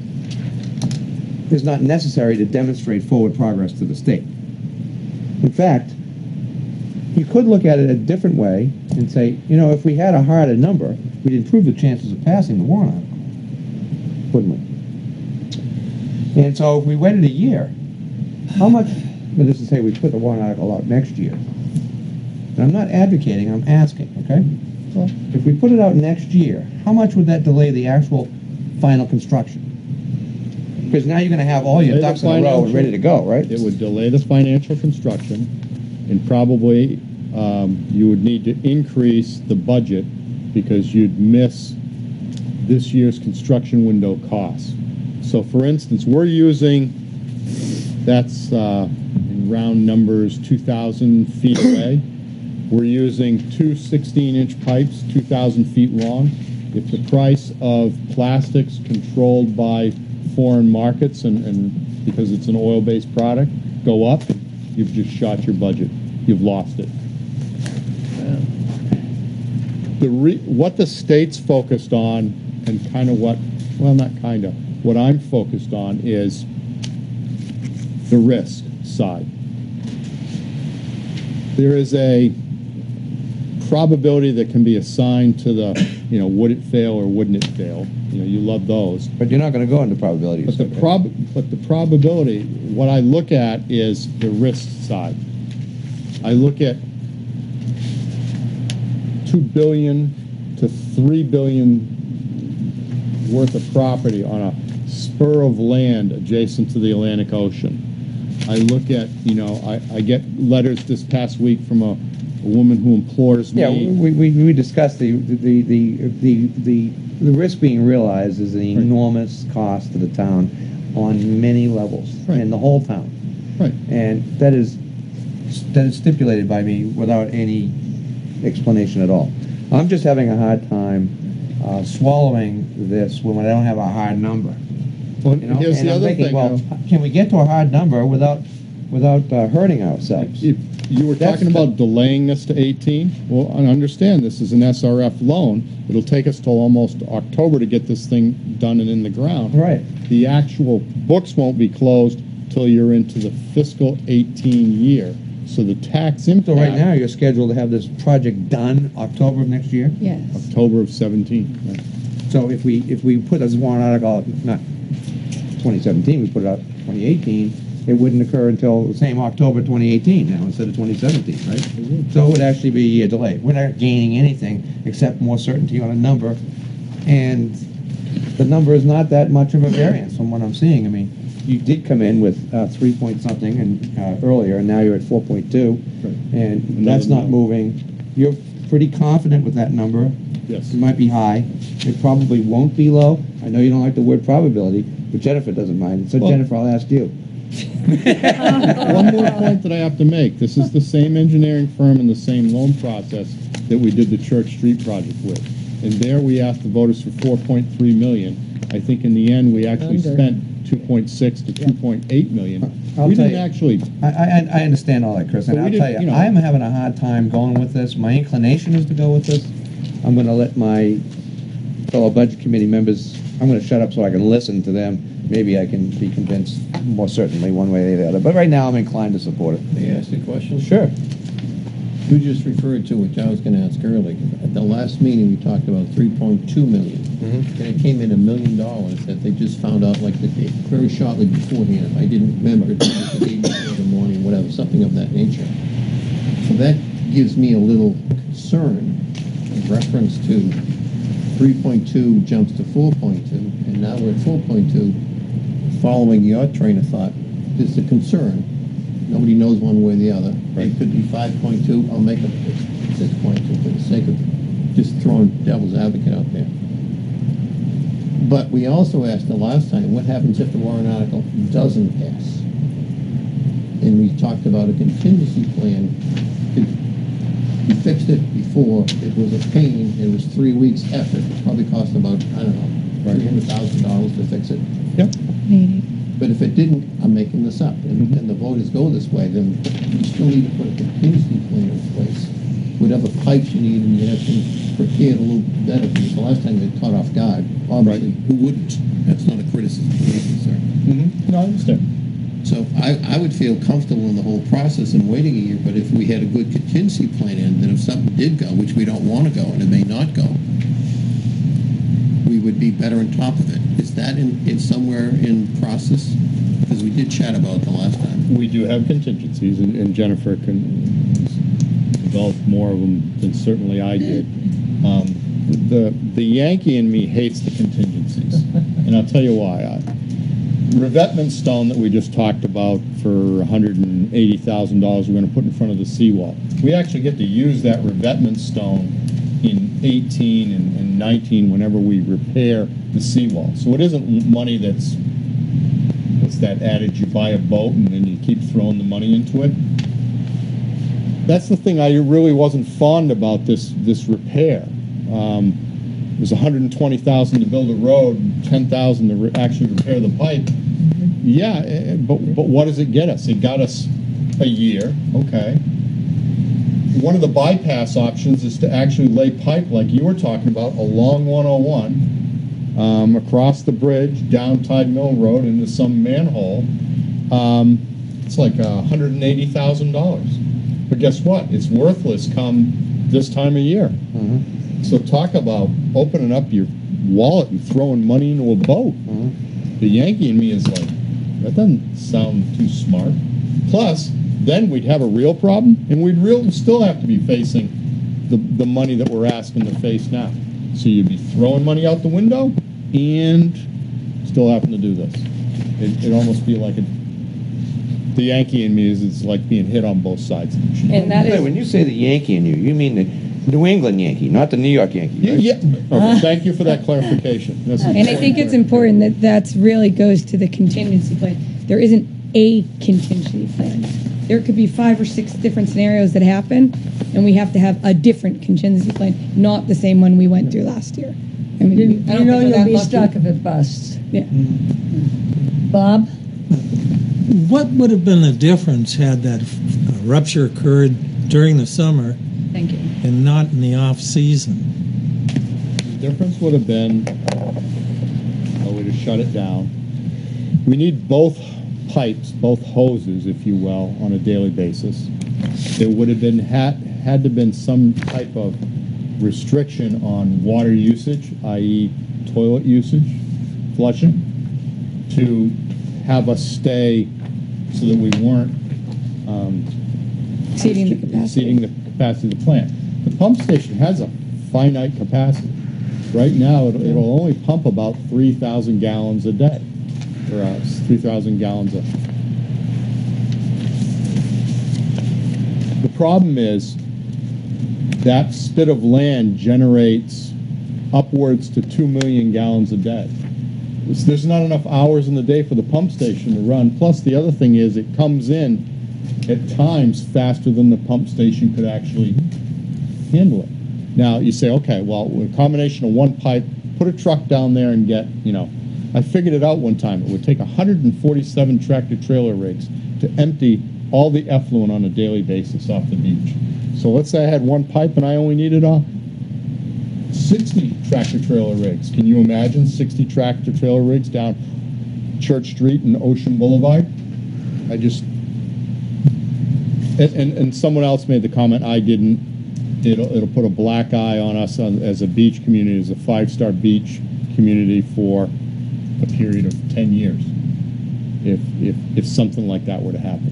is not necessary to demonstrate forward progress to the state. In fact, you could look at it a different way and say, you know, if we had a harder number, we'd improve the chances of passing the warrant article, wouldn't we? And so if we waited a year, how much, well, this is say we put the warrant article out next year. And I'm not advocating, I'm asking, okay? Well, if we put it out next year, how much would that delay the actual final construction? Because now you're going to have all your Delay the ducks in a row and financial- ready to go, right? It would delay the financial construction, and probably um, you would need to increase the budget because you'd miss this year's construction window costs. So, for instance, we're using, that's uh, in round numbers, two thousand feet away. We're using two sixteen-inch pipes, two thousand feet long. If the price of plastics controlled by foreign markets and, and because it's an oil-based product go up, you've just shot your budget. You've lost it. The re, what the state's focused on, and kind of what, well, not kind of, what I'm focused on is the risk side. There is a probability that can be assigned to the, you know, would it fail or wouldn't it fail? You know, you love those. But you're not going to go into probability. But the prob, but the probability, what I look at is the risk side. I look at two billion to three billion worth of property on a spur of land adjacent to the Atlantic Ocean. I look at, you know, I, I get letters this past week from a, a woman who implores me. Yeah, we, we, we discussed the the, the the the the risk being realized is an enormous cost to the town on many levels, Right. and the whole town. Right. And that is that is stipulated by me without any explanation at all. I'm just having a hard time uh, swallowing this when I don't have a hard number. Well, You know? here's And the I'm other thinking, thing, well, uh, can we get to a hard number without without uh, hurting ourselves? If you were That's talking the- about delaying this to eighteen, well, I understand this is an S R F loan. It'll take us till almost October to get this thing done and in the ground. Right. The actual books won't be closed till you're into the fiscal eighteen year. So the tax impact. So right now, you're scheduled to have this project done October of next year? Yes. October of seventeen. Right. So if we, if we put this warrant article, out, not twenty seventeen, we put it out twenty eighteen, it wouldn't occur until the same October twenty eighteen now instead of twenty seventeen, right? So it would actually be a year delay. We're not gaining anything except more certainty on a number, and the number is not that much of a variance from what I'm seeing. I mean, you did come in with uh, three point something and uh, earlier, and now you're at four point two, and that's Another not moving. You're pretty confident with that number. Yes. It might be high. It probably won't be low. I know you don't like the word probability, but Jennifer doesn't mind. So Well- Jennifer, I'll ask you. One more point that I have to make. This is the same engineering firm and the same loan process that we did the Church Street project with. And there we asked the voters for four point three million dollars. I think in the end, we actually Under. spent two point six to two point eight million. I'll We tell didn't you- actually, I, I, I understand all that, Chris, and But we I'll did- tell you, you know- I'm having a hard time going with this. My inclination is to go with this. I'm gonna let my fellow budget committee members, I'm gonna shut up so I can listen to them. Maybe I can be convinced more certainly one way or the other, but right now I'm inclined to support it. May I ask a question? Sure. You just referred to, which I was going to ask earlier. At the last meeting, we talked about three point two million. Mhm. And it came in a million dollars that they just found out like the day, very shortly beforehand. I didn't remember it was the day before the morning, whatever, something of that nature. So that gives me a little concern in reference to three point two jumps to four point two, and now we're at four point two. Following your train of thought, is a concern. Nobody knows one way or the other. It could be five point two. I'll make it six point two for the sake of just throwing devil's advocate out there. But we also asked the last time, what happens if the warrant article doesn't pass? And we talked about a contingency plan. We fixed it before. It was a pain. It was three weeks effort. It probably cost about, I don't know, three hundred thousand dollars to fix it. Yep. But if it didn't, I'm making this up, and, and the voters go this way, then you still need to put a contingency plan in place. Whatever pipes you need, and you have things prepared a little better, because the last time you got caught off guard, obviously, who wouldn't? That's not a criticism, sir. Mm-hmm. No, I understand. So I, I would feel comfortable in the whole process and waiting a year, but if we had a good contingency plan in, then if something did go, which we don't want to go, and it may not go, we would be better on top of it. Is that in, in somewhere in process? Because we did chat about it the last time. We do have contingencies, and, and Jennifer can develop more of them than certainly I did. Um, the the Yankee in me hates the contingencies, and I'll tell you why. I, revetment stone that we just talked about for one hundred eighty thousand dollars we're going to put in front of the seawall. We actually get to use that revetment stone in eighteen and, and nineteen whenever we repair the seawall. So it isn't money that's, what's that adage, you buy a boat and then you keep throwing the money into it. That's the thing I really wasn't fond about this this repair. Um, it was one hundred twenty thousand dollars to build a road, and ten thousand dollars to re actually repair the pipe. Yeah, eh, but but what does it get us? It got us a year, okay. One of the bypass options is to actually lay pipe, like you were talking about, along one oh one, um, across the bridge, down Tide Mill Road into some manhole. Um, it's like uh, one hundred eighty thousand dollars. But guess what? It's worthless come this time of year. Mm-hmm. So talk about opening up your wallet and throwing money into a boat. Mm-hmm. The Yankee in me is like, that doesn't sound too smart. Plus, then we'd have a real problem, and we'd real, still have to be facing the, the money that we're asking to face now. So you'd be throwing money out the window and still having to do this. It, it'd almost be like a, the Yankee in me is it's like being hit on both sides of the cheek. And that is, when you say the Yankee in you, you mean the New England Yankee, not the New York Yankee, right? Yeah. Okay, thank you for that clarification. That's And I think it's important that that's really goes to the contingency plan. There isn't a contingency plan. There could be five or six different scenarios that happen, and we have to have a different contingency plan, not the same one we went through last year. I mean, You, I you don't know think we're you'll that be lucky. stuck if it busts. Yeah. Bob? What would have been the difference had that uh, rupture occurred during the summer Thank you. and not in the off season? The difference would have been, oh, we'd have shut it down. We need both pipes, both hoses, if you will, on a daily basis. There would have been had had to been some type of restriction on water usage, that is, toilet usage, flushing, to have us stay so that we weren't um, Exceeding the capacity. exceeding the capacity of the plant. The pump station has a finite capacity. Right now, it'll, it'll only pump about three thousand gallons a day, or uh, three thousand gallons a. The problem is that spit of land generates upwards to two million gallons a day. It's, there's not enough hours in the day for the pump station to run. Plus, the other thing is it comes in at times faster than the pump station could actually handle it. Now, you say, okay, well, a combination of one pipe put a truck down there and get, you know, I figured it out one time. It would take one hundred forty-seven tractor-trailer rigs to empty all the effluent on a daily basis off the beach. So let's say I had one pipe and I only needed a sixty tractor-trailer rigs. Can you imagine sixty tractor-trailer rigs down Church Street and Ocean Boulevard? I just... And, and, and someone else made the comment, I didn't. It'll, it'll put a black eye on us on, as a beach community, as a five-star beach community for a period of ten years, if, if, if something like that were to happen.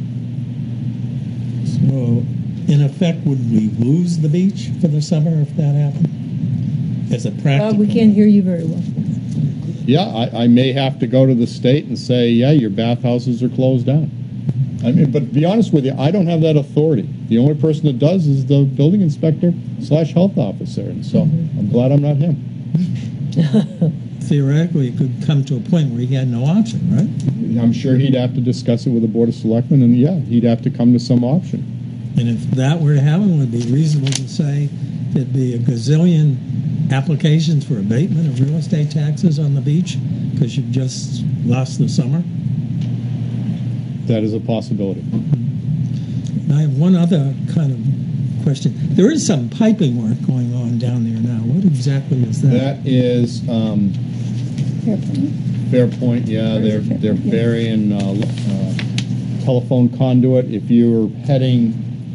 So, in effect, would we lose the beach for the summer if that happened? As a practical... Uh, we can't hear you very well. Yeah, I, I may have to go to the state and say, yeah, your bathhouses are closed down. I mean, but to be honest with you, I don't have that authority. The only person that does is the building inspector slash health officer, and so mm-hmm. I'm glad I'm not him. Theoretically, it could come to a point where he had no option, right? I'm sure he'd have to discuss it with the Board of Selectmen, and yeah, he'd have to come to some option. And if that were to happen, would it be reasonable to say there'd be a gazillion applications for abatement of real estate taxes on the beach because you've just lost the summer? That is a possibility. And I have one other kind of question. There is some piping work going on down there now. What exactly is that? That is um, Fair Point. Yeah, they're they're burying uh, uh, telephone conduit. If you're heading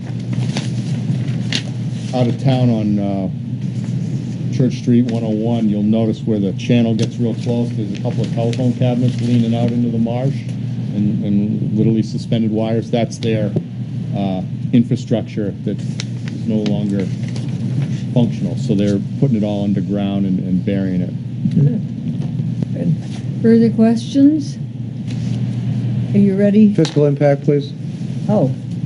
out of town on uh, Church Street one oh one, you'll notice where the channel gets real close. There's a couple of telephone cabinets leaning out into the marsh, and, and literally suspended wires. That's their uh, infrastructure that is no longer functional. So they're putting it all underground and, and burying it. Good. Good. Further questions? Are you ready? Fiscal impact, please. Oh.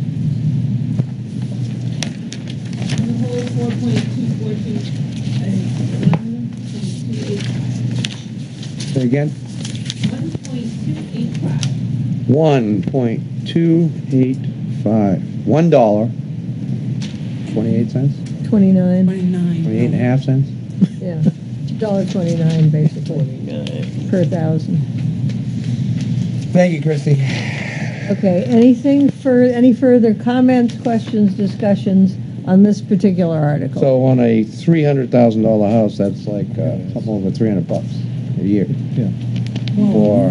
The whole four point two four two and one point two eight five. Say again? One point two eight five. One point two eight five. One dollar. Twenty-eight cents. Twenty-nine. Twenty-nine. Twenty-eight and a half cents. Yeah. Dollar twenty-nine, basically. Twenty-nine per thousand. Thank you, Christy. Okay. Anything for any further comments, questions, discussions on this particular article? So on a three hundred thousand dollar house, that's like uh, something over three hundred bucks a year. Yeah. For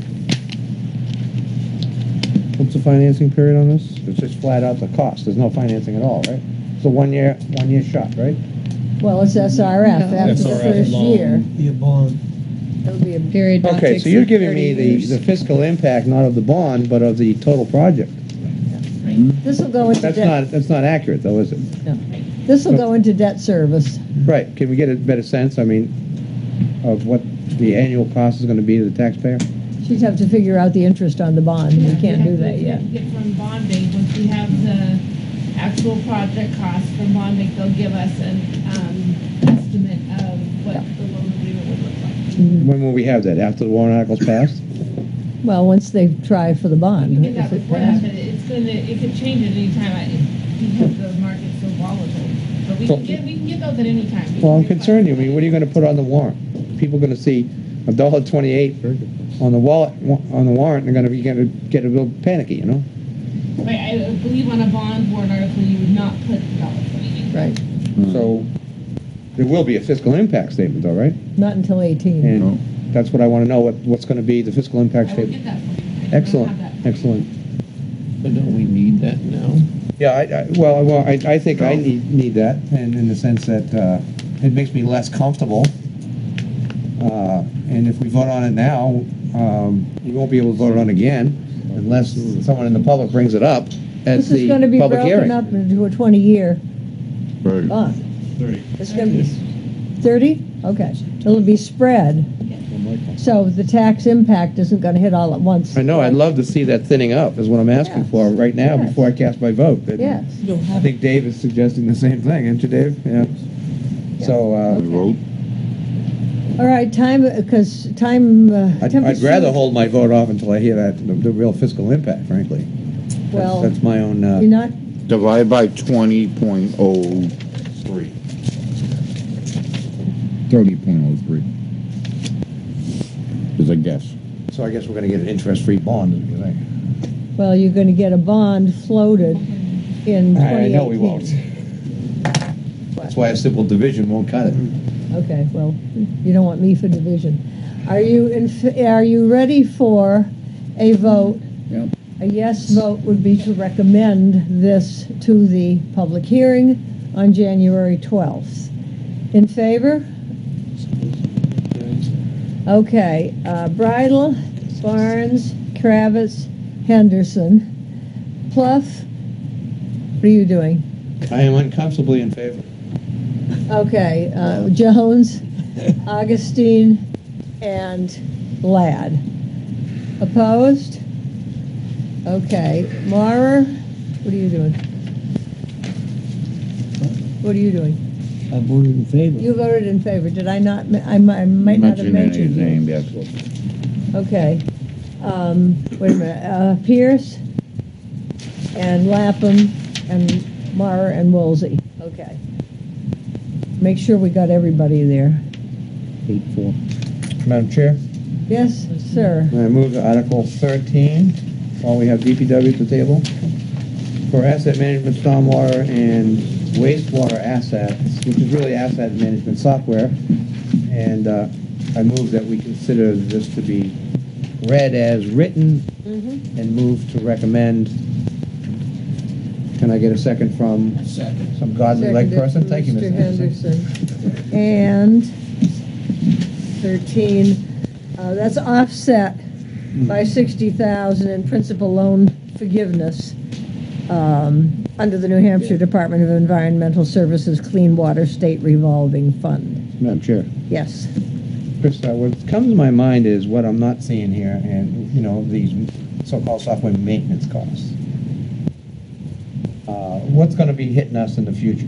what's the financing period on this? It's just flat out the cost. There's no financing at all, right? It's a one year one year shot, right? Well, it's S R F after S R F the first loan. year. Be a bond. It'll be a Period. not to Okay, so you're exceed giving thirty me the, years. the fiscal impact, not of the bond, but of the total project. This will go into That's debt. not, that's not accurate though, is it? This will go into debt service. Right, can we get a better sense, I mean, of what the annual cost is gonna be to the taxpayer? She'd have to figure out the interest on the bond. We can't do that yet. Get from Bondbank, once we have the actual project cost from Bondbank, they'll give us an um, estimate of what the loan agreement would look like. When will we have that, after the warrant article's passed? Well, once they try for the bond. We can get that if it before that, passes. but it's gonna, it could change at any time, I- because the market's so volatile. But we So- can get, we can get those at any time. We Well, I'm can concerned, I mean, what are you gonna put on the warrant? People gonna see a dollar twenty-eight on the wallet, on the warrant, they're gonna be, gonna get a little panicky, you know? Right, I believe on a bond warrant article, you would not put the dollar twenty-eight. Right. So, there will be a fiscal impact statement though, right? Not until eighteen. And that's what I wanna know, what, what's gonna be the fiscal impact I will statement. get that for you. I Excellent, don't have that. excellent. But don't we need that now? Yeah, I, I, well, well, I, I think I need, need that, and in the sense that, uh, it makes me less comfortable. Uh, and if we vote on it now, um, we won't be able to vote on it again unless someone in the public brings it up at This is the gonna be public broken hearing. up into a twenty-year Right. bond. Thirty. It's gonna be thirty? Okay. It'll be spread. So the tax impact isn't gonna hit all at once. I know, I'd love to see that thinning up, is what I'm asking Yes. for right now, Yes. before I cast my vote. And Yes. I think Dave is suggesting the same thing, isn't you, Dave? Yeah. So, uh, Vote. All right, time, because time, uh. I'd, time I'd is rather short. hold my vote off until I hear that, the, the real fiscal impact, frankly. That's- Well, That's my own, uh. You're not, Divide by twenty point oh three. thirty point oh three. is a guess. So I guess we're going to get an interest-free bond, is what you're saying. Well, you're going to get a bond floated in twenty eighteen. I know we won't. That's why a simple division won't cut it. Okay, well, you don't want me for division. Are you in, f- are you ready for a vote? Yep. A yes vote would be to recommend this to the public hearing on January twelfth. In favor? Okay, uh, Bridle, Barnes, Kravitz, Henderson, Pluff. What are you doing? I am uncomfortably in favor. Okay, uh, Jones, Augustine, and Ladd. Opposed? Okay, Maurer, what are you doing? What are you doing? I voted in favor. You voted in favor. Did I not? ma- I, mi- I might not have mentioned you. name, yes. Okay. Um, wait a minute. Uh, Pierce and Lapham and Maurer and Woolsey. Okay. Make sure we got everybody there. Eight, four. Madam Chair, Yes, sir. I move to Article thirteen, while we have D P W at the table, for asset management, stormwater, and wastewater assets, which is really asset management software. And uh, I move that we consider this to be read as written Mhm. and move to recommend. Can I get a second from Second. some godly-like Seconded person? from Thank you, Mister Mister Henderson. And thirteen, uh, that's offset by sixty thousand in principal loan forgiveness um, under the New Hampshire Department of Environmental Services Clean Water State Revolving Fund. Madam Chair. Yes. Chris, uh, what comes to my mind is what I'm not seeing here, and, you know, these so-called software maintenance costs. Uh, what's going to be hitting us in the future?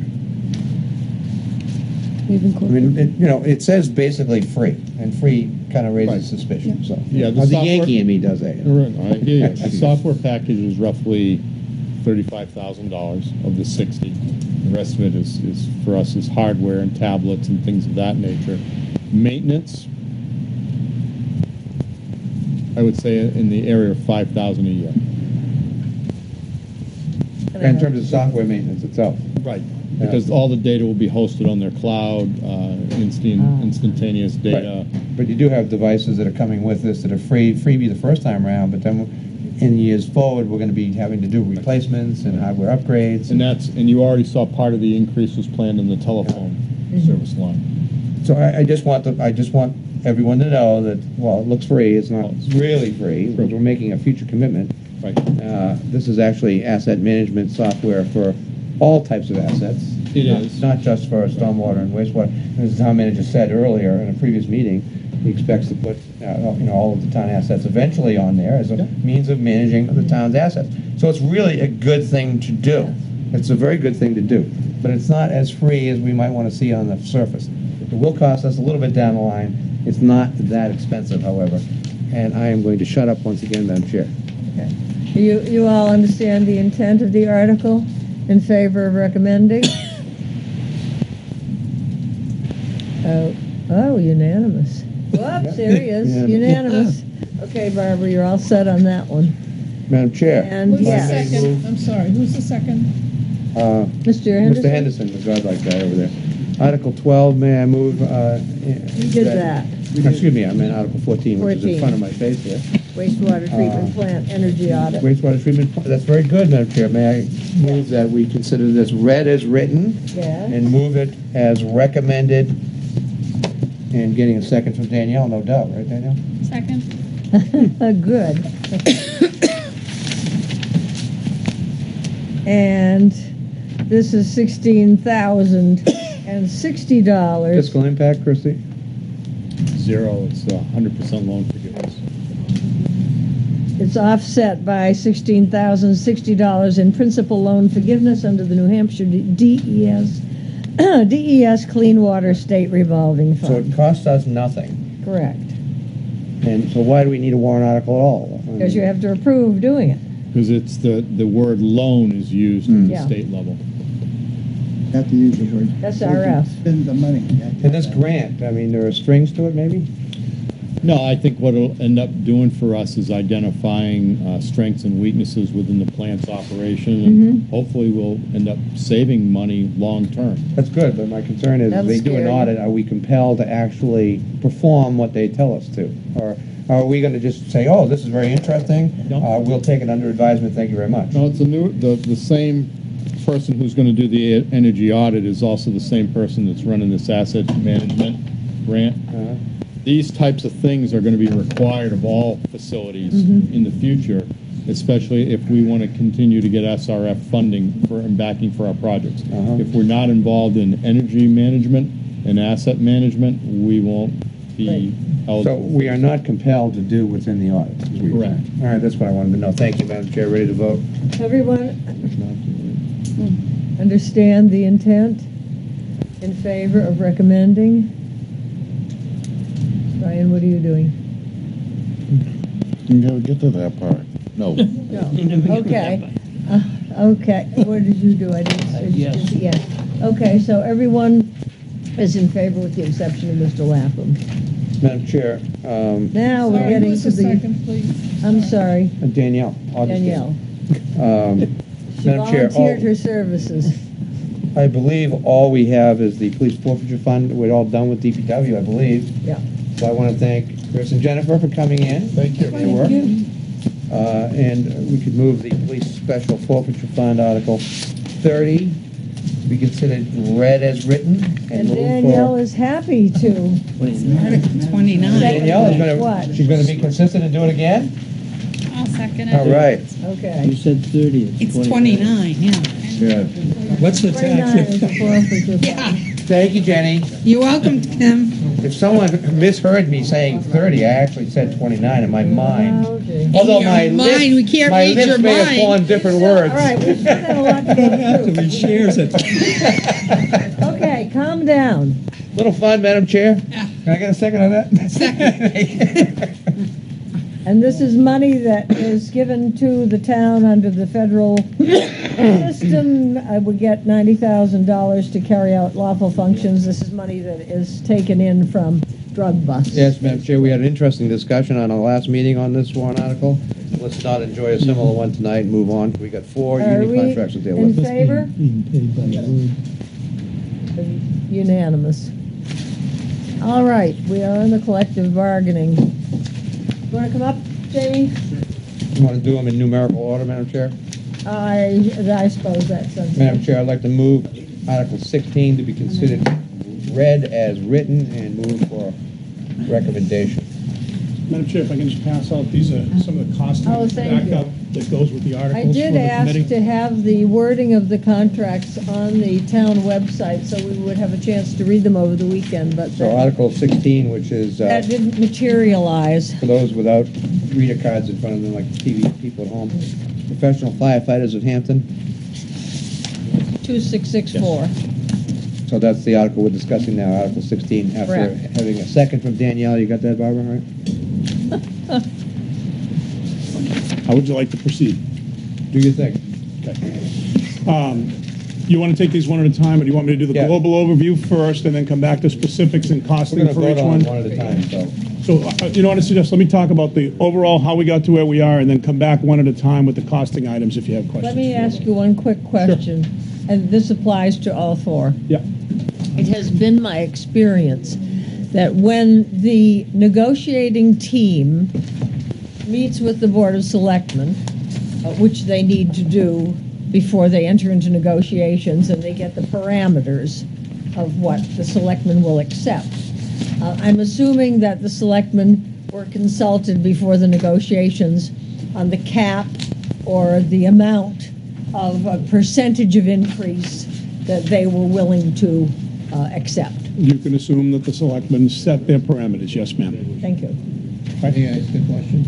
I mean, it, you know, it says basically free, and free kind of raises suspicion, so. Yeah, the Uh, the software- Yankee in me does that. Right, I hear you. The software package is roughly thirty-five thousand dollars of the sixty. The rest of it is, is, for us, is hardware and tablets and things of that nature. Maintenance, I would say in the area of five thousand a year. In terms of software maintenance itself. Right, because all the data will be hosted on their cloud, uh, instant, instantaneous data. But you do have devices that are coming with this that are free, freebie the first time around, but then in years forward, we're going to be having to do replacements and hardware upgrades. And that's, and you already saw part of the increase was planned in the telephone service line. So I, I just want the, I just want everyone to know that, well, it looks free, it's not really free, because we're making a future commitment. Right. Uh, this is actually asset management software for all types of assets. It not, is. Not just for stormwater and wastewater. As the town manager said earlier in a previous meeting, he expects to put, uh, you know, all of the town assets eventually on there as a means of managing the town's assets. So it's really a good thing to do. It's a very good thing to do, but it's not as free as we might want to see on the surface. It will cost us a little bit down the line. It's not that expensive, however. And I am going to shut up once again, Madam Chair. Okay. You, you all understand the intent of the article in favor of recommending? Oh, oh, unanimous. Whoops, there he is, Yeah. unanimous. Okay, Barbara, you're all set on that one. Madam Chair. And Who's yes. the second? I'm sorry, who's the second? Uh, Mister Henderson? Mister Henderson, the godlike guy over there. Article twelve, may I move? Uh, You did that. Excuse me, I meant Article fourteen, which is in fourteen. front of my face here. Wastewater treatment Uh, plant energy audit. Wastewater treatment, plant. That's very good, Madam Chair. May I move that we consider this read as written Yeah. and move it as recommended, and getting a second from Danielle, no doubt, right, Danielle? Second. Good. And this is sixteen thousand and sixty dollars. Fiscal impact, Christie? Zero, it's a hundred percent loan forgiveness. It's offset by sixteen thousand sixty dollars in principal loan forgiveness under the New Hampshire D E S D E S Clean Water State Revolving So Fund. it costs us nothing. Correct. And so why do we need a warrant article at all? I Because you mean, have to approve doing it. Because it's the, the word loan is used at the Yeah. state level. Have to use the word. S R F. Spend the money. And this grant, I mean, there are strings to it, maybe? No, I think what it'll end up doing for us is identifying uh, strengths and weaknesses within the plant's operation, and Mhm. hopefully we'll end up saving money long term. That's good, but my concern is, That if they was do an scary. audit, are we compelled to actually perform what they tell us to? Or are we gonna just say, oh, this is very interesting, uh, we'll take it under advisement, thank you very much? No, it's a new, the, the same person who's going to do the e- energy audit is also the same person that's running this asset management grant. Uh-huh. These types of things are going to be required of all facilities Mhm. in the future, especially if we want to continue to get S R F funding for and backing for our projects. Uh-huh. If we're not involved in energy management and asset management, we won't be So eligible. we are not compelled to do what's in the audit? is what you're Correct. saying. All right, that's what I wanted to know. Thank you, Madam Chair. Ready to vote? Everyone understand the intent? In favor of recommending? Brian, what are you doing? You never get to that part. No. No. Okay. Uh, Okay. What did you do? I didn't. I Yes. just- Yes. Okay, so everyone is in favor with the exception of Mister Lapham. Madam Chair, um, Now we're Sorry, getting who's to the the, second, please? I'm sorry, Danielle. August Danielle. Um, She Madam Chair, volunteered all- her services. I believe all we have is the police forfeiture fund. We're all done with D P W, I believe. Yeah. So I want to thank Chris and Jennifer for coming in. Thank you. Thank you. Uh, and we could move the police special forfeiture fund, Article thirty, be considered read as written. And move for- Danielle is happy to. twenty-nine. Danielle is going What? to, she's going to be consistent and do it again? I'll second All right. Okay. You said thirty. It's twenty-nine, yeah. Yeah. What's the twenty-nine is the forfeiture fund. Thank you, Jenny. You're welcome, Tim. If someone misheard me saying thirty, I actually said twenty-nine in my mind. Oh, gee. Although In your my mind, lips, we can't my read lips your may have mind. formed different All words. right, we've still got a lot to get through. He shares it. Okay, calm down. Little fun, Madam Chair. Can I get a second on that? Second. And this is money that is given to the town under the federal system. I would get ninety thousand dollars to carry out lawful functions. This is money that is taken in from drug busts. Yes, Madam Chair, we had an interesting discussion on our last meeting on this warrant article. Let's not enjoy a similar one tonight and move on. We got four Are union we contracts to deal in with. favor? Being paid by the word. Unanimous. All right, we are in the collective bargaining. You want to come up, Jamie? You want to do them in numerical order, Madam Chair? I, I suppose that's something. Madam Chair, I'd like to move Article sixteen to be considered read as written and move for recommendation. Madam Chair, if I can just pass out, these are some of the cost Oh, thank you. backup that goes with the I articles for did the ask committee. to have the wording of the contracts on the town website, so we would have a chance to read them over the weekend, but So that, Article sixteen, which is, uh, that didn't materialize. for those without reader cards in front of them, like T V people at home, professional firefighters of Hampton. two six six four. So that's the article we're discussing now, Article sixteen, after Correct. having a second from Danielle. You got that, Barbara, all right? How would you like to proceed? Do you think? Um, you want to take these one at a time, or do you want me to do the Yeah. global overview first and then come back to specifics and We're costing going to for vote each on one? them one at a time, so. So, uh, you know what I suggest? Let me talk about the overall, how we got to where we are, and then come back one at a time with the costing items if you have questions. Let me ask you one quick question, and this applies to all four. Yeah. It has been my experience that when the negotiating team meets with the Board of Selectmen, uh, which they need to do before they enter into negotiations, and they get the parameters of what the selectmen will accept. Uh, I'm assuming that the selectmen were consulted before the negotiations on the cap or the amount of a percentage of increase that they were willing to uh, accept. You can assume that the selectmen set their parameters. Yes, ma'am. Thank you. May I ask a question?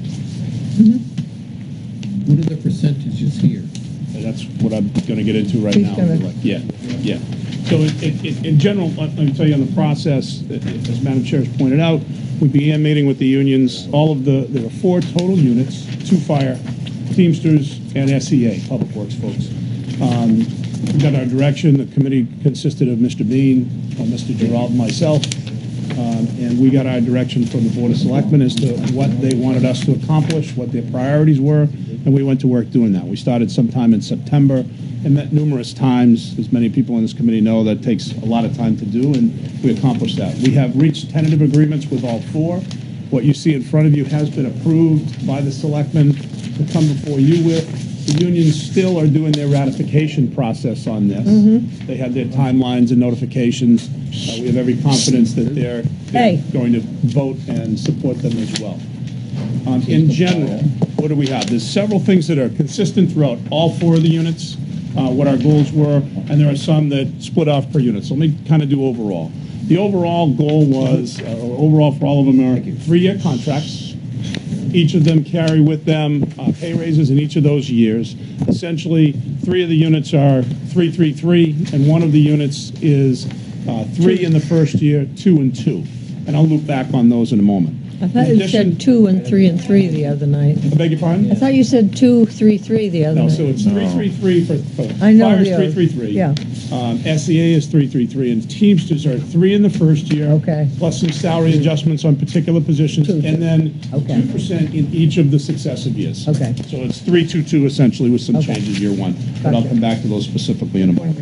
What are the percentages here? And that's what I'm going to get into right He's now. gonna- Yeah, yeah. So in, in, in general, let me tell you on the process, as Madam Chair has pointed out, we began meeting with the unions. All of the, there are four total units, two fire, Teamsters, and S E A, Public Works folks. Um, we got our direction. The committee consisted of Mister Bean, uh, Mister Gerald, and myself. Um, and we got our direction from the Board of Selectmen as to what they wanted us to accomplish, what their priorities were, and we went to work doing that. We started sometime in September and met numerous times. As many people in this committee know, that takes a lot of time to do, and we accomplished that. We have reached tentative agreements with all four. What you see in front of you has been approved by the Selectmen to come before you with. The unions still are doing their ratification process on this. Mhm. They have their timelines and notifications. Uh, we have every confidence that they're, they're Hey. going to vote and support them as well. Um, in general, what do we have? There's several things that are consistent throughout all four of the units, uh, what our goals were, and there are some that split off per unit. So let me kind of do overall. The overall goal was, uh, or overall for all of them are three-year contracts. Each of them carry with them uh, pay raises in each of those years. Essentially, three of the units are three, three, three, and one of the units is uh, three in the first year, two and two. And I'll loop back on those in a moment. I thought In you addition- said two and three and three the other night. I beg your pardon? I thought you said two, three, three the other No, night. so it's three, three, three for, for I know fire's the three, other- three, three. yeah. Um, S E A is three, three, three, and Teamsters are three in the first year. Okay. Plus some salary adjustments on particular positions, and then Okay. two percent in each of the successive years. Okay. So it's three, two, two essentially with some changes year one. But I'll Gotcha. come back to those specifically in a moment.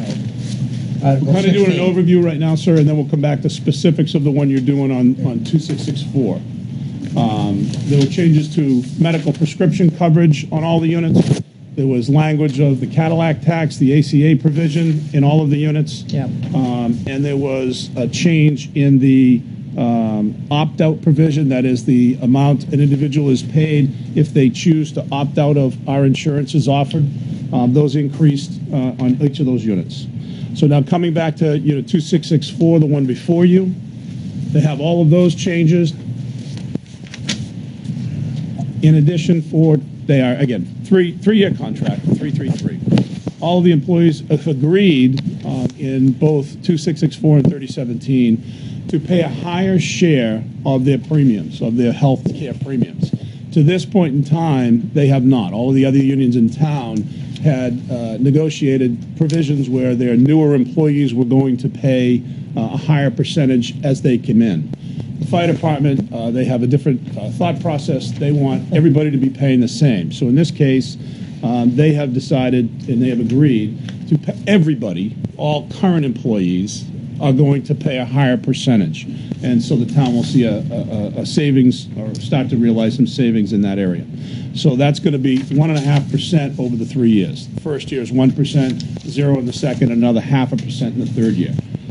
Article We're kind of doing an sixteen. overview right now, sir, and then we'll come back to specifics of the one you're doing on, on two six six four. Um, there were changes to medical prescription coverage on all the units. There was language of the Cadillac tax, the A C A provision in all of the units. Yep. Um, and there was a change in the um, opt-out provision, that is the amount an individual is paid if they choose to opt out of our insurances offered. Um, those increased uh, on each of those units. So now coming back to unit two six six four, the one before you, they have all of those changes. In addition, for they are again three three-year contract, three three three. All of the employees have agreed uh, in both two six six four and thirty seventeen to pay a higher share of their premiums, of their health care premiums. To this point in time, they have not. All of the other unions in town had uh, negotiated provisions where their newer employees were going to pay uh, a higher percentage as they came in. The fire department, uh, they have a different uh, thought process. They want everybody to be paying the same. So in this case, um, they have decided and they have agreed to pay everybody, all current employees, are going to pay a higher percentage. And so the town will see a, a, a savings or start to realize some savings in that area. So that's going to be one and a half percent over the three years. The first year is one percent, zero in the second, another half a percent in the third year.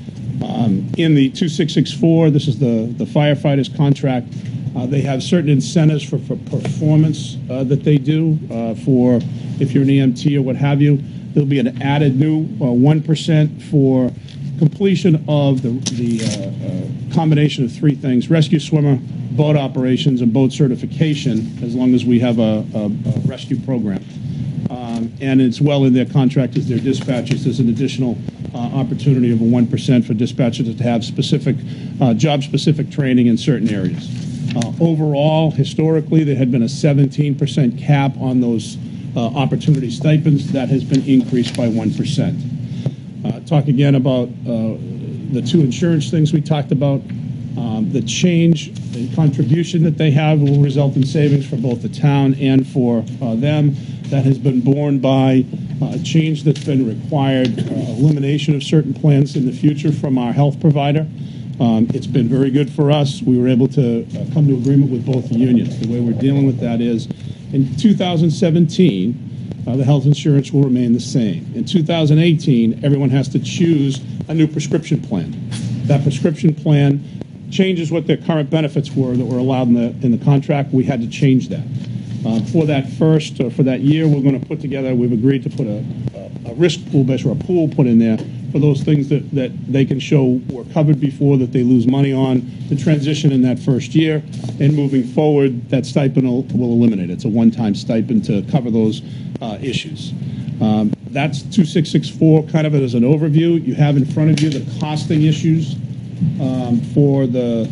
Um, in the two six six four, this is the, the firefighters contract. Uh, they have certain incentives for, for performance uh, that they do uh, for if you're an E M T or what have you. There'll be an added new uh, one percent for completion of the, the uh, uh, combination of three things: rescue swimmer, boat operations, and boat certification, as long as we have a, a, a rescue program. Um, and it's well in their contract as their dispatchers. There's an additional uh, opportunity of a one percent for dispatchers to have specific, uh, job-specific training in certain areas. Uh, overall, historically, there had been a seventeen percent cap on those uh, opportunity stipends. That has been increased by one percent. Uh, talk again about uh, the two insurance things we talked about. Um, the change, the contribution that they have will result in savings for both the town and for uh, them. That has been borne by uh, a change that's been required, uh, elimination of certain plans in the future from our health provider. Um, it's been very good for us. We were able to uh, come to agreement with both the unions. The way we're dealing with that is in two thousand seventeen, Uh, the health insurance will remain the same. In two thousand eighteen, everyone has to choose a new prescription plan. That prescription plan changes what their current benefits were that were allowed in the in the contract. We had to change that. Uh, for that first, or for that year, we're going to put together, we've agreed to put a, a, a risk pool, basically a pool put in there for those things that, that they can show were covered before that they lose money on to transition in that first year. And moving forward, that stipend will, will eliminate. It's a one-time stipend to cover those uh, issues. Um, that's two six six four, kind of it as an overview. You have in front of you the costing issues um, for the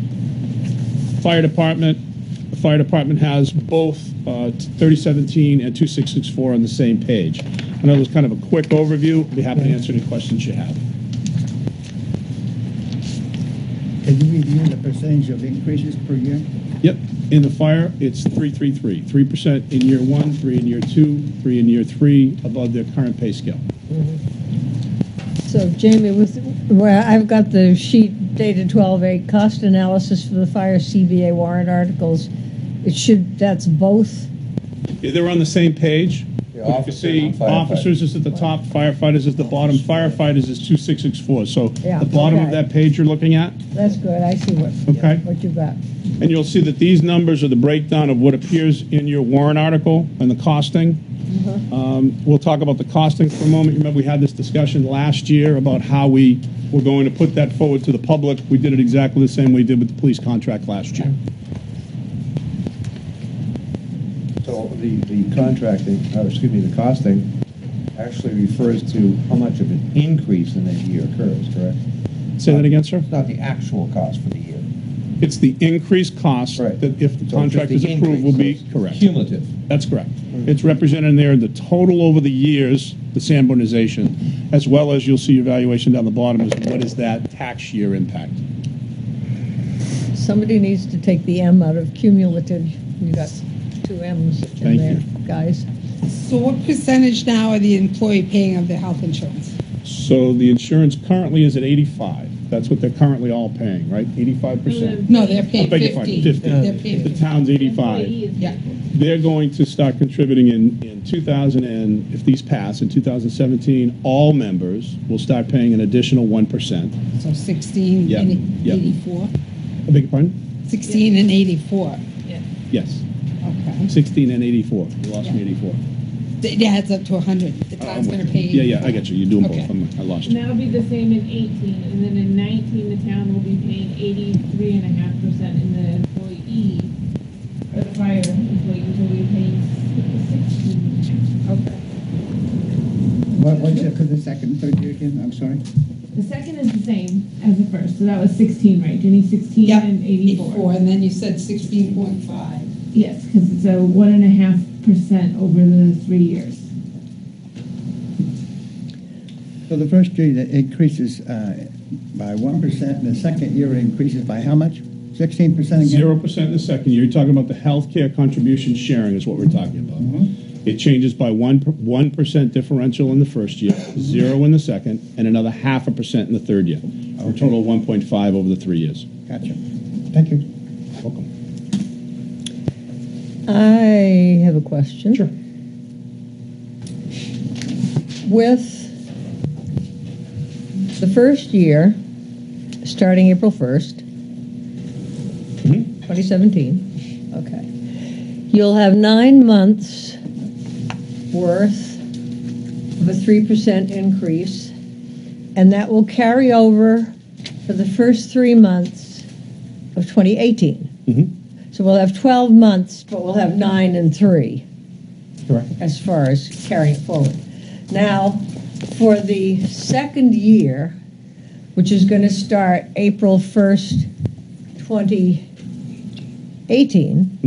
fire department. The fire department has both uh, thirty seventeen and two six six four on the same page. I know it was kind of a quick overview. I'd be happy to answer any questions you have. Can you percentage of increases per year? Yep. In the fire, it's three, three, three. Three percent in year one, three in year two, three in year three, above their current pay scale. So Jamie, with, where I've got the sheet dated twelve eight, cost analysis for the fire C B A warrant articles, it should, that's both? Yeah, they're on the same page. Yeah, But you can officers see and firefighters. officers is at the top, firefighters is at the bottom, firefighters is two six six four. So Yeah, the bottom of okay. that page you're looking at, That's good, I see what, Okay. what you got. and you'll see that these numbers are the breakdown of what appears in your warrant article and the costing. Um, we'll talk about the costing for a moment. Remember, we had this discussion last year about how we were going to put that forward to the public. We did it exactly the same way we did with the police contract last year. So the, the contracting, uh, excuse me, the costing actually refers to how much of an increase in that year occurs, correct? Say that again, sir? It's not the actual cost for the year. It's the increased cost that if the So it's contract just is the approved will be increase. correct. Cumulative. That's correct. It's represented in there, the total over the years, the Sanbornization, as well as you'll see your valuation down the bottom is what is that tax year impact. Somebody needs to take the M out of cumulative. You got two M's in Thank there, you. guys. So what percentage now are the employee paying of their health insurance? So the insurance currently is at eighty-five. That's what they're currently all paying, right? eighty-five percent? No, they're paying I beg your pardon, fifty. fifty. They're paying The town's eighty-five. Yeah. They're going to start contributing in, in two thousand and, if these pass, in two thousand seventeen, all members will start paying an additional one percent. So sixteen Yep, and yep. eighty-four? I beg your pardon? Sixteen and eighty-four. Yes. Okay. sixteen and eighty-four. You lost me eighty-four. It adds up to a hundred. The town's gonna pay. Yeah, yeah, I got you. You're doing Okay. both. I'm- I lost And you. that'll be the same in eighteen, and then in nineteen, the town will be paying eighty-three and a half percent, and the employee, or the fire employees will be paying sixteen. Okay. What, what's it for the second and third year again? I'm sorry? The second is the same as the first, so that was sixteen, right, Jenny? Sixteen Yep, and eighty-four. eighty-four, and then you said sixteen point five. Yes, because it's a one and a half percent over the three years. So the first year that increases uh, by one percent, and the second year it increases by how much? Sixteen percent again? Zero percent in the second year. You're talking about the healthcare contribution sharing is what we're talking about. Mm-hmm. It changes by one per- one percent differential in the first year, zero in the second, and another half a percent in the third year. For a total of one point five over the three years. Gotcha. Thank you. Welcome. I have a question. Sure. With the first year, starting April first, twenty seventeen, okay, you'll have nine months worth of a three percent increase, and that will carry over for the first three months of twenty eighteen. So we'll have twelve months, but we'll have nine and three. Correct. As far as carrying it forward. Now, for the second year, which is going to start April first, twenty eighteen,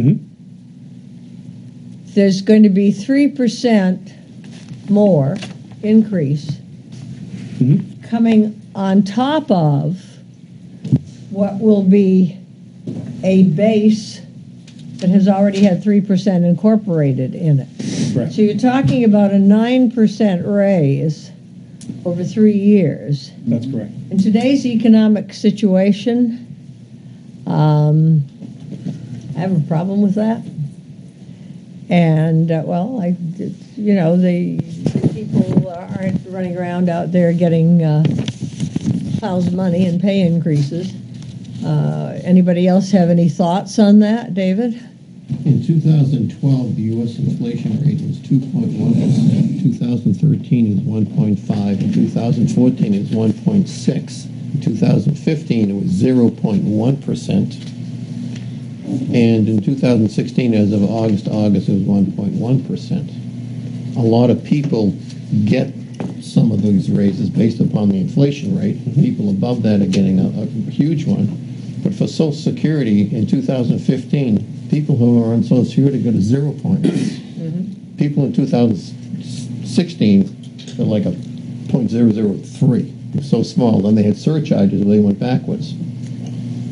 there's going to be three percent more increase coming on top of what will be a base that has already had three percent incorporated in it. Correct. So you're talking about a nine percent raise over three years. That's correct. In today's economic situation, um, I have a problem with that. And, uh, well, I, you know, the people aren't running around out there getting uh, piles of money and pay increases. Uh, anybody else have any thoughts on that, David? In two thousand twelve, the U S inflation rate was two point one percent. two thousand thirteen is one point five. In two thousand fourteen, it was one point six. In two thousand fifteen, it was zero point one percent. And in two thousand sixteen, as of August to August, it was one point one percent. A lot of people get some of these raises based upon the inflation rate. People above that are getting a, a huge one. But for Social Security in two thousand fifteen, people who are on Social Security got a zero point. Mm-hmm. People in two thousand sixteen got like a point zero zero three. It was so small. Then they had surcharges, they went backwards.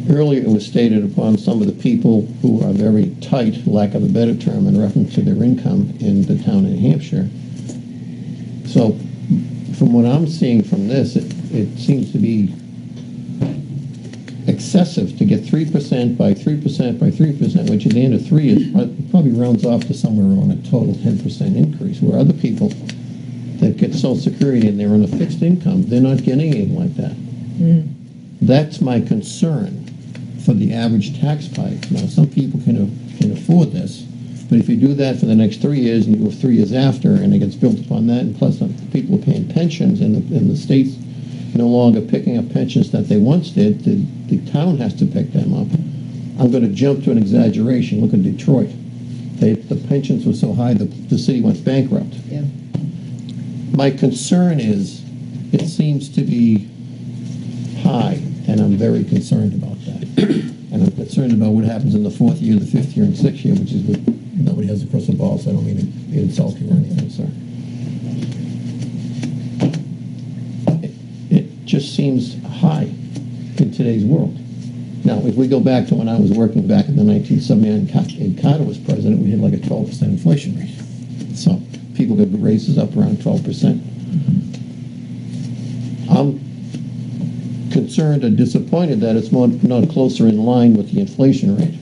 Earlier, it was stated upon some of the people who are very tight, lack of a better term, in reference to their income in the town of New Hampshire. So, from what I'm seeing from this, it, it seems to be excessive to get three percent by three percent by three percent, which at the end of three is probably rounds off to somewhere around a total ten percent increase, where other people that get Social Security and they're on a fixed income, they're not getting anything like that. Mm. That's my concern for the average taxpayer. Now, some people can, uh, can afford this, but if you do that for the next three years and you go three years after and it gets built upon that, and plus uh, people are paying pensions and the, and the state's no longer picking up pensions that they once did, the, the town has to pick them up. I'm going to jump to an exaggeration. Look at Detroit. They, the pensions were so high the, the city went bankrupt. Yeah. My concern is it seems to be high, and I'm very concerned about that. And I'm concerned about what happens in the fourth year, the fifth year, and sixth year, which is what nobody has a crystal ball, so I don't mean to insult you or anything, sir. It, it just seems high in today's world. Now, if we go back to when I was working back in the nineteen seventy-nine, and Carter was president, we had like a twelve percent inflation rate. So people got raises up around twelve percent. I'm concerned and disappointed that it's more, not closer in line with the inflation rate.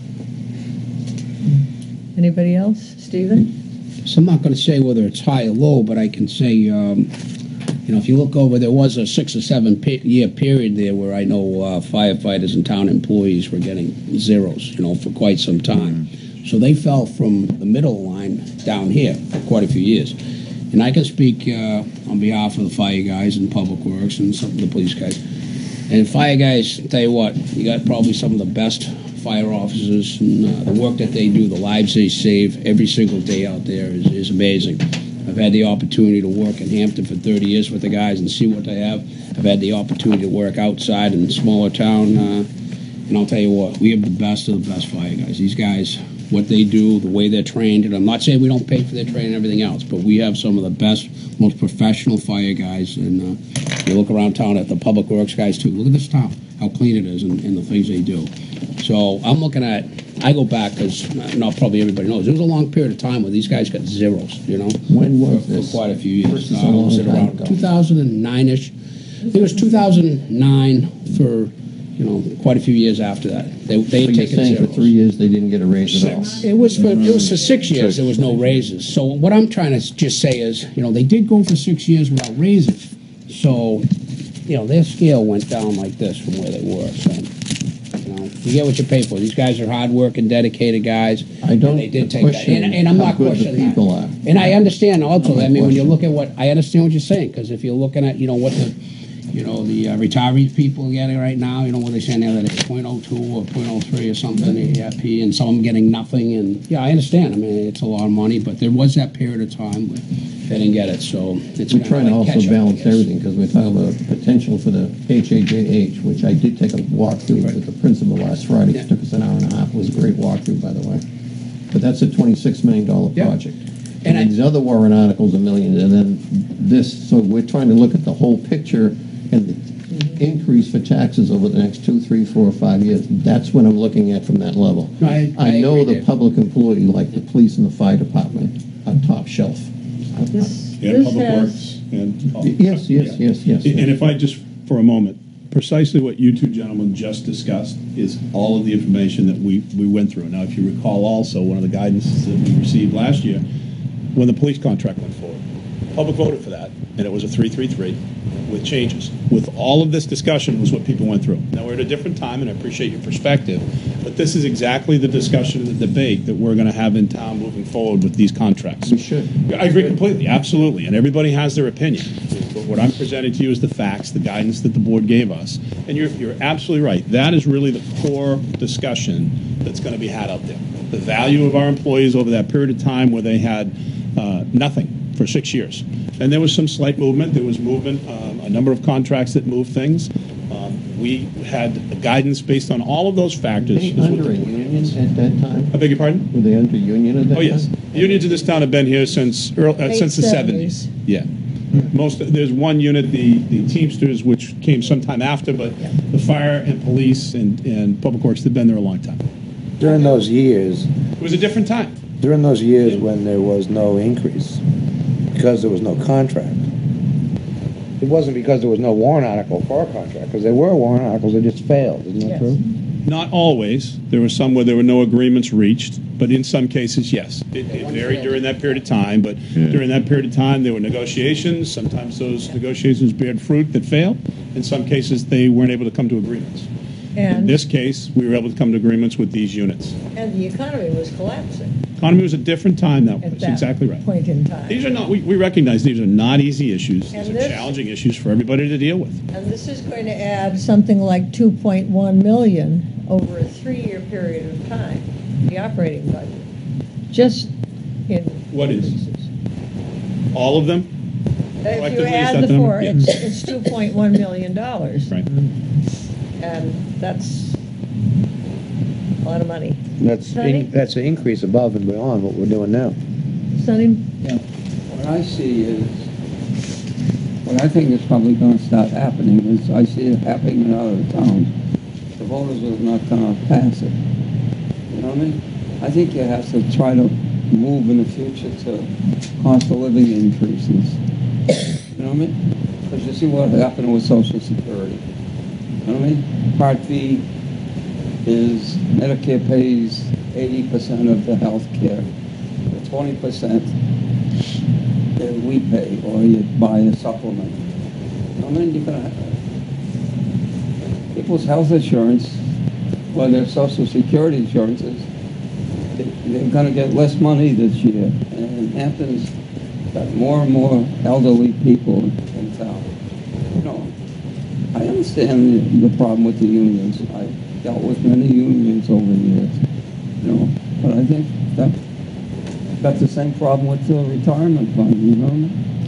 Anybody else? Stephen? So I'm not going to say whether it's high or low, but I can say, um, you know, if you look over, there was a six or seven pe year period there where I know uh, firefighters and town employees were getting zeros, you know, for quite some time. So they fell from the middle line down here for quite a few years. And I can speak uh, on behalf of the fire guys and public works and some of the police guys. And fire guys, I'll tell you what, you got probably some of the best fire officers, and uh, the work that they do, the lives they save every single day out there is, is amazing. I've had the opportunity to work in Hampton for thirty years with the guys and see what they have. I've had the opportunity to work outside in a smaller town, uh, and I'll tell you what, we have the best of the best fire guys. These guys, what they do, the way they're trained, and I'm not saying we don't pay for their training and everything else, but we have some of the best, most professional fire guys, and uh, you look around town at the public works guys too. Look at this town, how clean it is, and, and the things they do. So I'm looking at, I go back, because not probably everybody knows, there was a long period of time where these guys got zeros, you know? When was for, this? For quite a few years. This is a long was it time around ago. two thousand nine-ish. I think it was two thousand nine for, you know, quite a few years after that. They, they So had you're taken saying zeros. for three years they didn't get a raise at all? It was for it was for six years. There was no raises. So what I'm trying to just say is, you know, they did go for six years without raises. So, you know, their scale went down like this from where they were. So, you know, you get what you pay for. These guys are hardworking, dedicated guys. I don't and they did take that. question And, and I'm how not good the questioning people that. are. And I understand also. I'm I mean, when you questioning. look at what I understand what you're saying, because if you're looking at, you know, what the you know, the uh, retiree people are getting right now, you know, what they're saying the other day, point oh two or point oh three or something, E I P, and some of them getting nothing. And, yeah, I understand. I mean, it's a lot of money, but there was that period of time where they didn't get it. So it's We're kinda trying to like also catch up, I balance guess. everything, because we're talking about potential for the H A J H, which I did take a walkthrough with the principal last Friday. It took us an hour and a half. It was a great walkthrough, by the way. But that's a twenty-six million dollar project. And, And these other warrant articles are millions, and then this, so we're trying to look at the whole picture and the increase for taxes over the next two, three, four, or five years. That's what I'm looking at from that level. No, I- I know agree, the Dave. public employee, like the police and the fire department, are top shelf. This, And this Public has, Works. And, Yes, yes, yes, yes. And if I just, for a moment, precisely what you two gentlemen just discussed is all of the information that we, we went through. Now, if you recall also, one of the guidances that we received last year, when the police contract went forward, public voted for that, and it was a three three three with changes. With all of this discussion was what people went through. Now, we're at a different time, and I appreciate your perspective, but this is exactly the discussion and the debate that we're going to have in town moving forward with these contracts. We should. I agree completely, absolutely, and everybody has their opinion. But what I'm presenting to you is the facts, the guidance that the board gave us. And you're, you're absolutely right. That is really the core discussion that's going to be had out there. The value of our employees over that period of time where they had uh, nothing for six years. And there was some slight movement. There was movement, um, a number of contracts that moved things. Um, we had guidance based on all of those factors. Were they is what under the a board union gave us. at that time? I beg your pardon? Were they under union at that Oh, yes. time? The unions in this town have been here since early, uh, Late since the seventies. seventies. Yeah. Most, there's one unit, the, the Teamsters, which came sometime after, but the fire and police and, and public works, they've been there a long time. During those years, It was a different time. during those years when there was no increase, because there was no contract, it wasn't because there was no warrant article for a contract, because there were warrant articles that just failed, isn't that Yes. true? Not always. There were some where there were no agreements reached, but in some cases, yes. It, it varied during that period of time, but during that period of time, there were negotiations. Sometimes those negotiations bared fruit that failed. In some cases, they weren't able to come to agreements. In And, this case, we were able to come to agreements with these units. and the economy was collapsing Economy was a different time that at was. that Exactly right. point in time. These are not, we, we recognize these are not easy issues. These And are this- challenging issues for everybody to deal with. And this is going to add something like two point one million over a three-year period of time, the operating budget. Just in, What is? All of them? if you Collectively, is add that the the number? four, Yeah. it's, it's two point one million dollars. Right. And that's a lot of money. That's, Sonny? in- that's an increase above and beyond what we're doing now. Sonny? Yeah. What I see is, what I think is probably going to start happening is, I see it happening in other towns. The voters are not going to pass it. You know what I mean? I think you have to try to move in the future to cost of living increases. You know what I mean? Because you see what happened with Social Security. You know what I mean? Part B is Medicare pays eighty percent of the health care. The twenty percent that we pay, or you buy a supplement. You know what I mean? You're gonna have people's health insurance, or their Social Security insurances, they, they're gonna get less money this year. And Hampton's got more and more elderly people in town. You know, I understand the, the problem with the unions. I dealt with many unions over the years, you know, but I think that that's the same problem with the retirement fund, you know?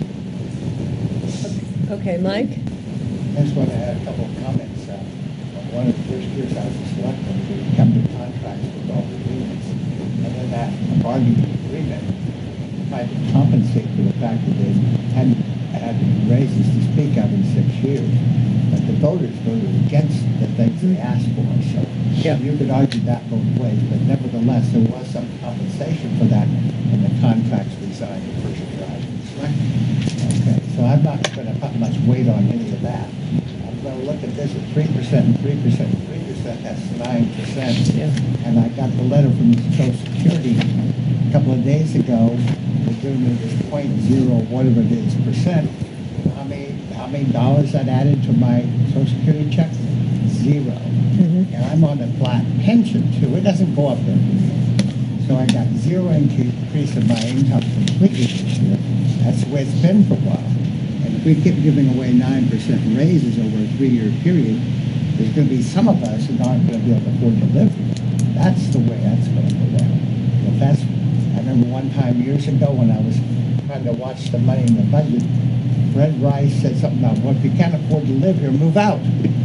Okay, Mike? I just want to add a couple of comments. Uh, one of the first years I was a selectman, we come to contracts with all the unions. And then that bargaining agreement tried to compensate for the fact that they hadn't had raises to speak of in six years. But the voters voted against the things they asked for. So you could argue that both ways. But nevertheless, there was some compensation for that in the contracts we signed the first year I was selectman. Okay, so I'm not going to put much weight on any of that. I'm going to look at this at three percent and three percent and three percent, that's nine percent. And I got the letter from Social Security a couple of days ago. They're giving me this point zero, whatever it is, percent. How many, how many dollars that added to my Social Security check? Zero. And I'm on a flat pension too. It doesn't go up there. So I got zero increase in my income completely this year. That's the way it's been for a while. And if we keep giving away nine percent raises over a three-year period, there's going to be some of us who aren't going to be able to afford to live here. That's the way that's going to go down. If that's, I remember one time years ago when I was trying to watch the money in the budget, Fred Rice said something about, well, if you can't afford to live here, move out.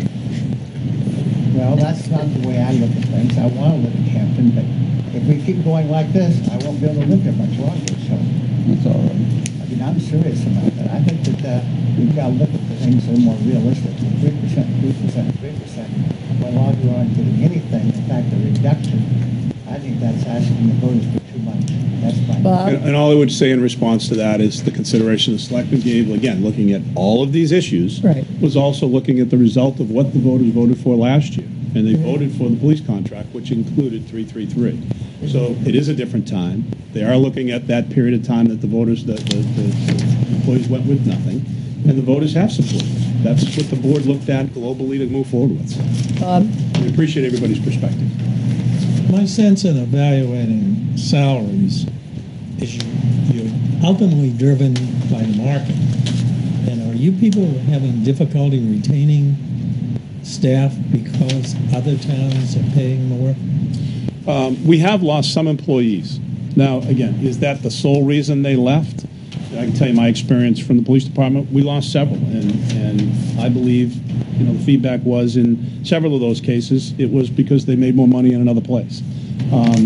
Well, that's not the way I look at things. I want to live in Hampton, but if we keep going like this, I won't be able to live here much longer. So that's all right. I mean, I'm serious about that. I think that uh, we've got to look at the things a little more realistic. Three percent, three percent, three percent. When longer aren't getting anything, in fact, a reduction. I think that's asking the voters for too much. That's my. And, and all I would say in response to that is the consideration the selectmen gave, again, looking at all of these issues, Right. was also looking at the result of what the voters voted for last year. And they voted for the police contract, which included three three three. So it is a different time. They are looking at that period of time that the voters, the, the, the employees went with nothing, and the voters have supported it. That's what the board looked at globally to move forward with. Bob? We appreciate everybody's perspective. My sense in evaluating salaries is you, you're ultimately driven by the market. And are you people having difficulty retaining staff because other towns are paying more? Um, we have lost some employees. Now, again, is that the sole reason they left? I can tell you my experience from the police department. We lost several, and, and I believe, you know, the feedback was in several of those cases, it was because they made more money in another place. Um,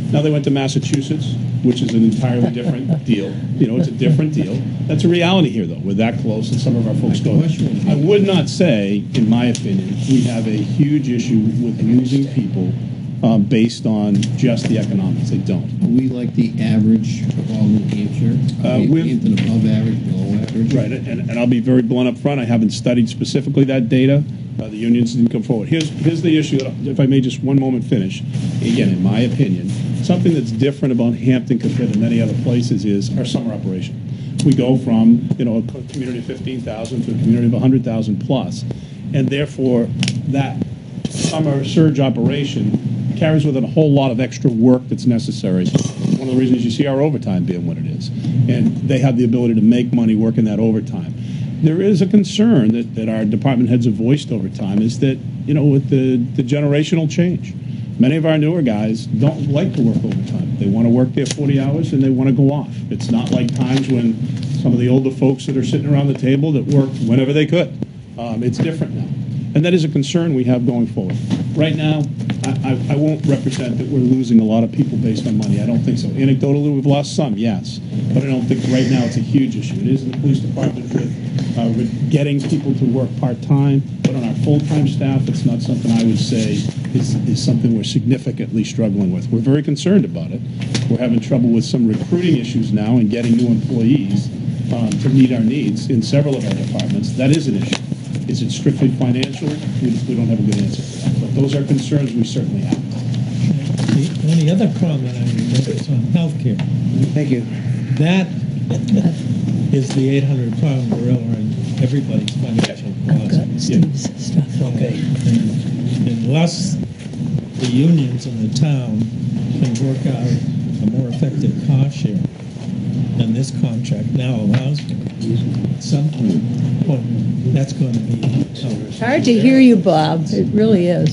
Now they went to Massachusetts, which is an entirely different deal. You know, it's a different deal. That's a reality here, though. We're that close, and some of our folks go there. I would not say, in my opinion, we have a huge issue with losing people um, based on just the economics. They don't. Are we like the average of all New Hampshire? Uh, Are we we're- Hampton above average, below average? Right, and, and I'll be very blunt up front. I haven't studied specifically that data. Uh, the unions didn't come forward. Here's, here's the issue, that- if I may just one moment finish. Again, in my opinion, something that's different about Hampton compared to many other places is our summer operation. We go from, you know, a co- community of fifteen thousand to a community of one hundred thousand plus, and therefore that summer surge operation carries with it a whole lot of extra work that's necessary. One of the reasons you see our overtime being what it is. And they have the ability to make money working that overtime. There is a concern that, that our department heads have voiced over time is that, you know, with the, the generational change, many of our newer guys don't like to work overtime. They want to work their forty hours and they want to go off. It's not like times when some of the older folks that are sitting around the table that worked whenever they could. Um, it's different now. And that is a concern we have going forward. Right now, I, I, I won't represent that we're losing a lot of people based on money. I don't think so. Anecdotally, we've lost some, yes. But I don't think right now it's a huge issue. It is in the police department with, uh, with getting people to work part-time. But on our full-time staff, it's not something I would say is, is something we're significantly struggling with. We're very concerned about it. We're having trouble with some recruiting issues now and getting new employees um, to meet our needs in several of our departments. That is an issue. Is it strictly financial? We, we don't have a good answer for that. But those are concerns we certainly have. The only other comment I would make is on healthcare. Thank you. That is the eight hundred pound gorilla in everybody's financial closet. Steve's stuff. Okay. And unless the unions in the town can work out a more effective cost share than this contract now allows for, at some point, that's going to be. It's hard to hear you, Bob. It really is.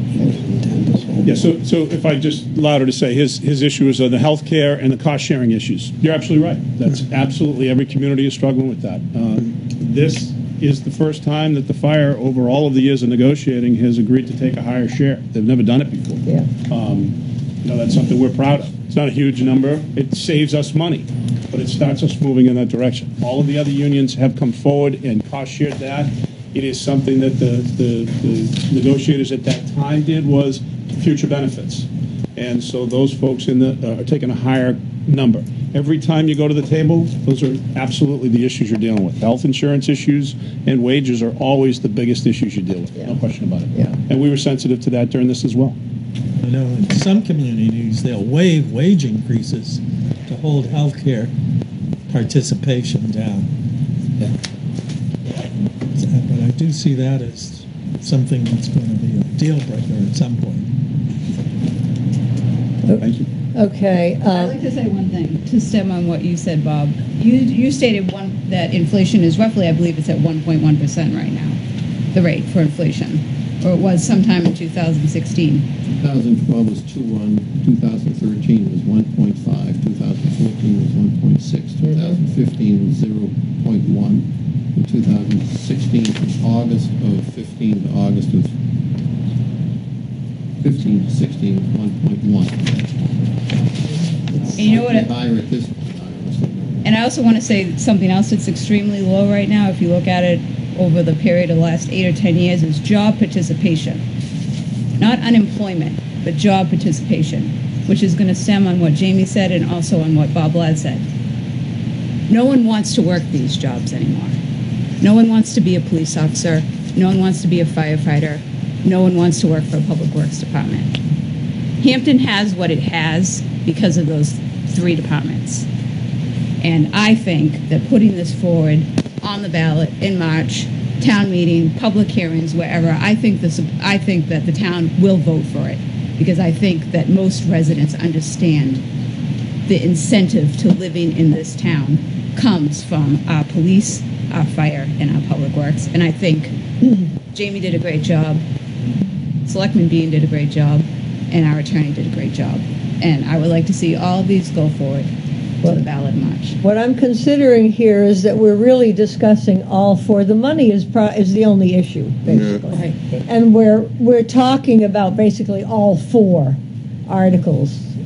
Yeah, so, so if I just allowed her to say, his, his issue is on the health care and the cost-sharing issues. You're absolutely right. That's absolutely, every community is struggling with that. Um, this is the first time that the fire, over all of the years of negotiating, has agreed to take a higher share. They've never done it before. Yeah. Um, you know, that's something we're proud of. It's not a huge number. It saves us money, but it starts us moving in that direction. All of the other unions have come forward and cost-shared that. It is something that the, the, the negotiators at that time did was future benefits. And so those folks in the, uh, are taking a higher number. Every time you go to the table, those are absolutely the issues you're dealing with. Health insurance issues and wages are always the biggest issues you deal with. Yeah. No question about it. Yeah. And we were sensitive to that during this as well. I know in some communities they'll waive wage increases to hold healthcare participation down. Yeah. But I do see that as something that's going to be a deal breaker at some point. Thank you. Okay. I'd Uh, like to say one thing to stem on what you said, Bob. You you stated one that inflation is roughly, I believe it's at one point one percent right now, the rate for inflation, or it was sometime in two thousand sixteen. two thousand twelve was two one, two thousand thirteen was one point five, two thousand fourteen was one point six, two thousand fifteen was zero point one, and two thousand sixteen from August of fifteen to August of fifteen to sixteen was one point one. And you know what? it- Higher at this point. And I also want to say something else that's extremely low right now, if you look at it over the period of the last eight or ten years, is job participation. Not unemployment, but job participation, which is going to stem on what Jamie said and also on what Bob Ladd said. No one wants to work these jobs anymore. No one wants to be a police officer. No one wants to be a firefighter. No one wants to work for a public works department. Hampton has what it has because of those three departments. And I think that putting this forward on the ballot in March, town meeting, public hearings, wherever, I think this, I think that the town will vote for it because I think that most residents understand the incentive to living in this town comes from our police, our fire, and our public works. And I think Jamie did a great job, Selectman Bean did a great job, and our attorney did a great job. And I would like to see all of these go forward to the ballot in March. What I'm considering here is that we're really discussing all four. The money is pro- is the only issue, basically. Right. And we're we're talking about basically all four articles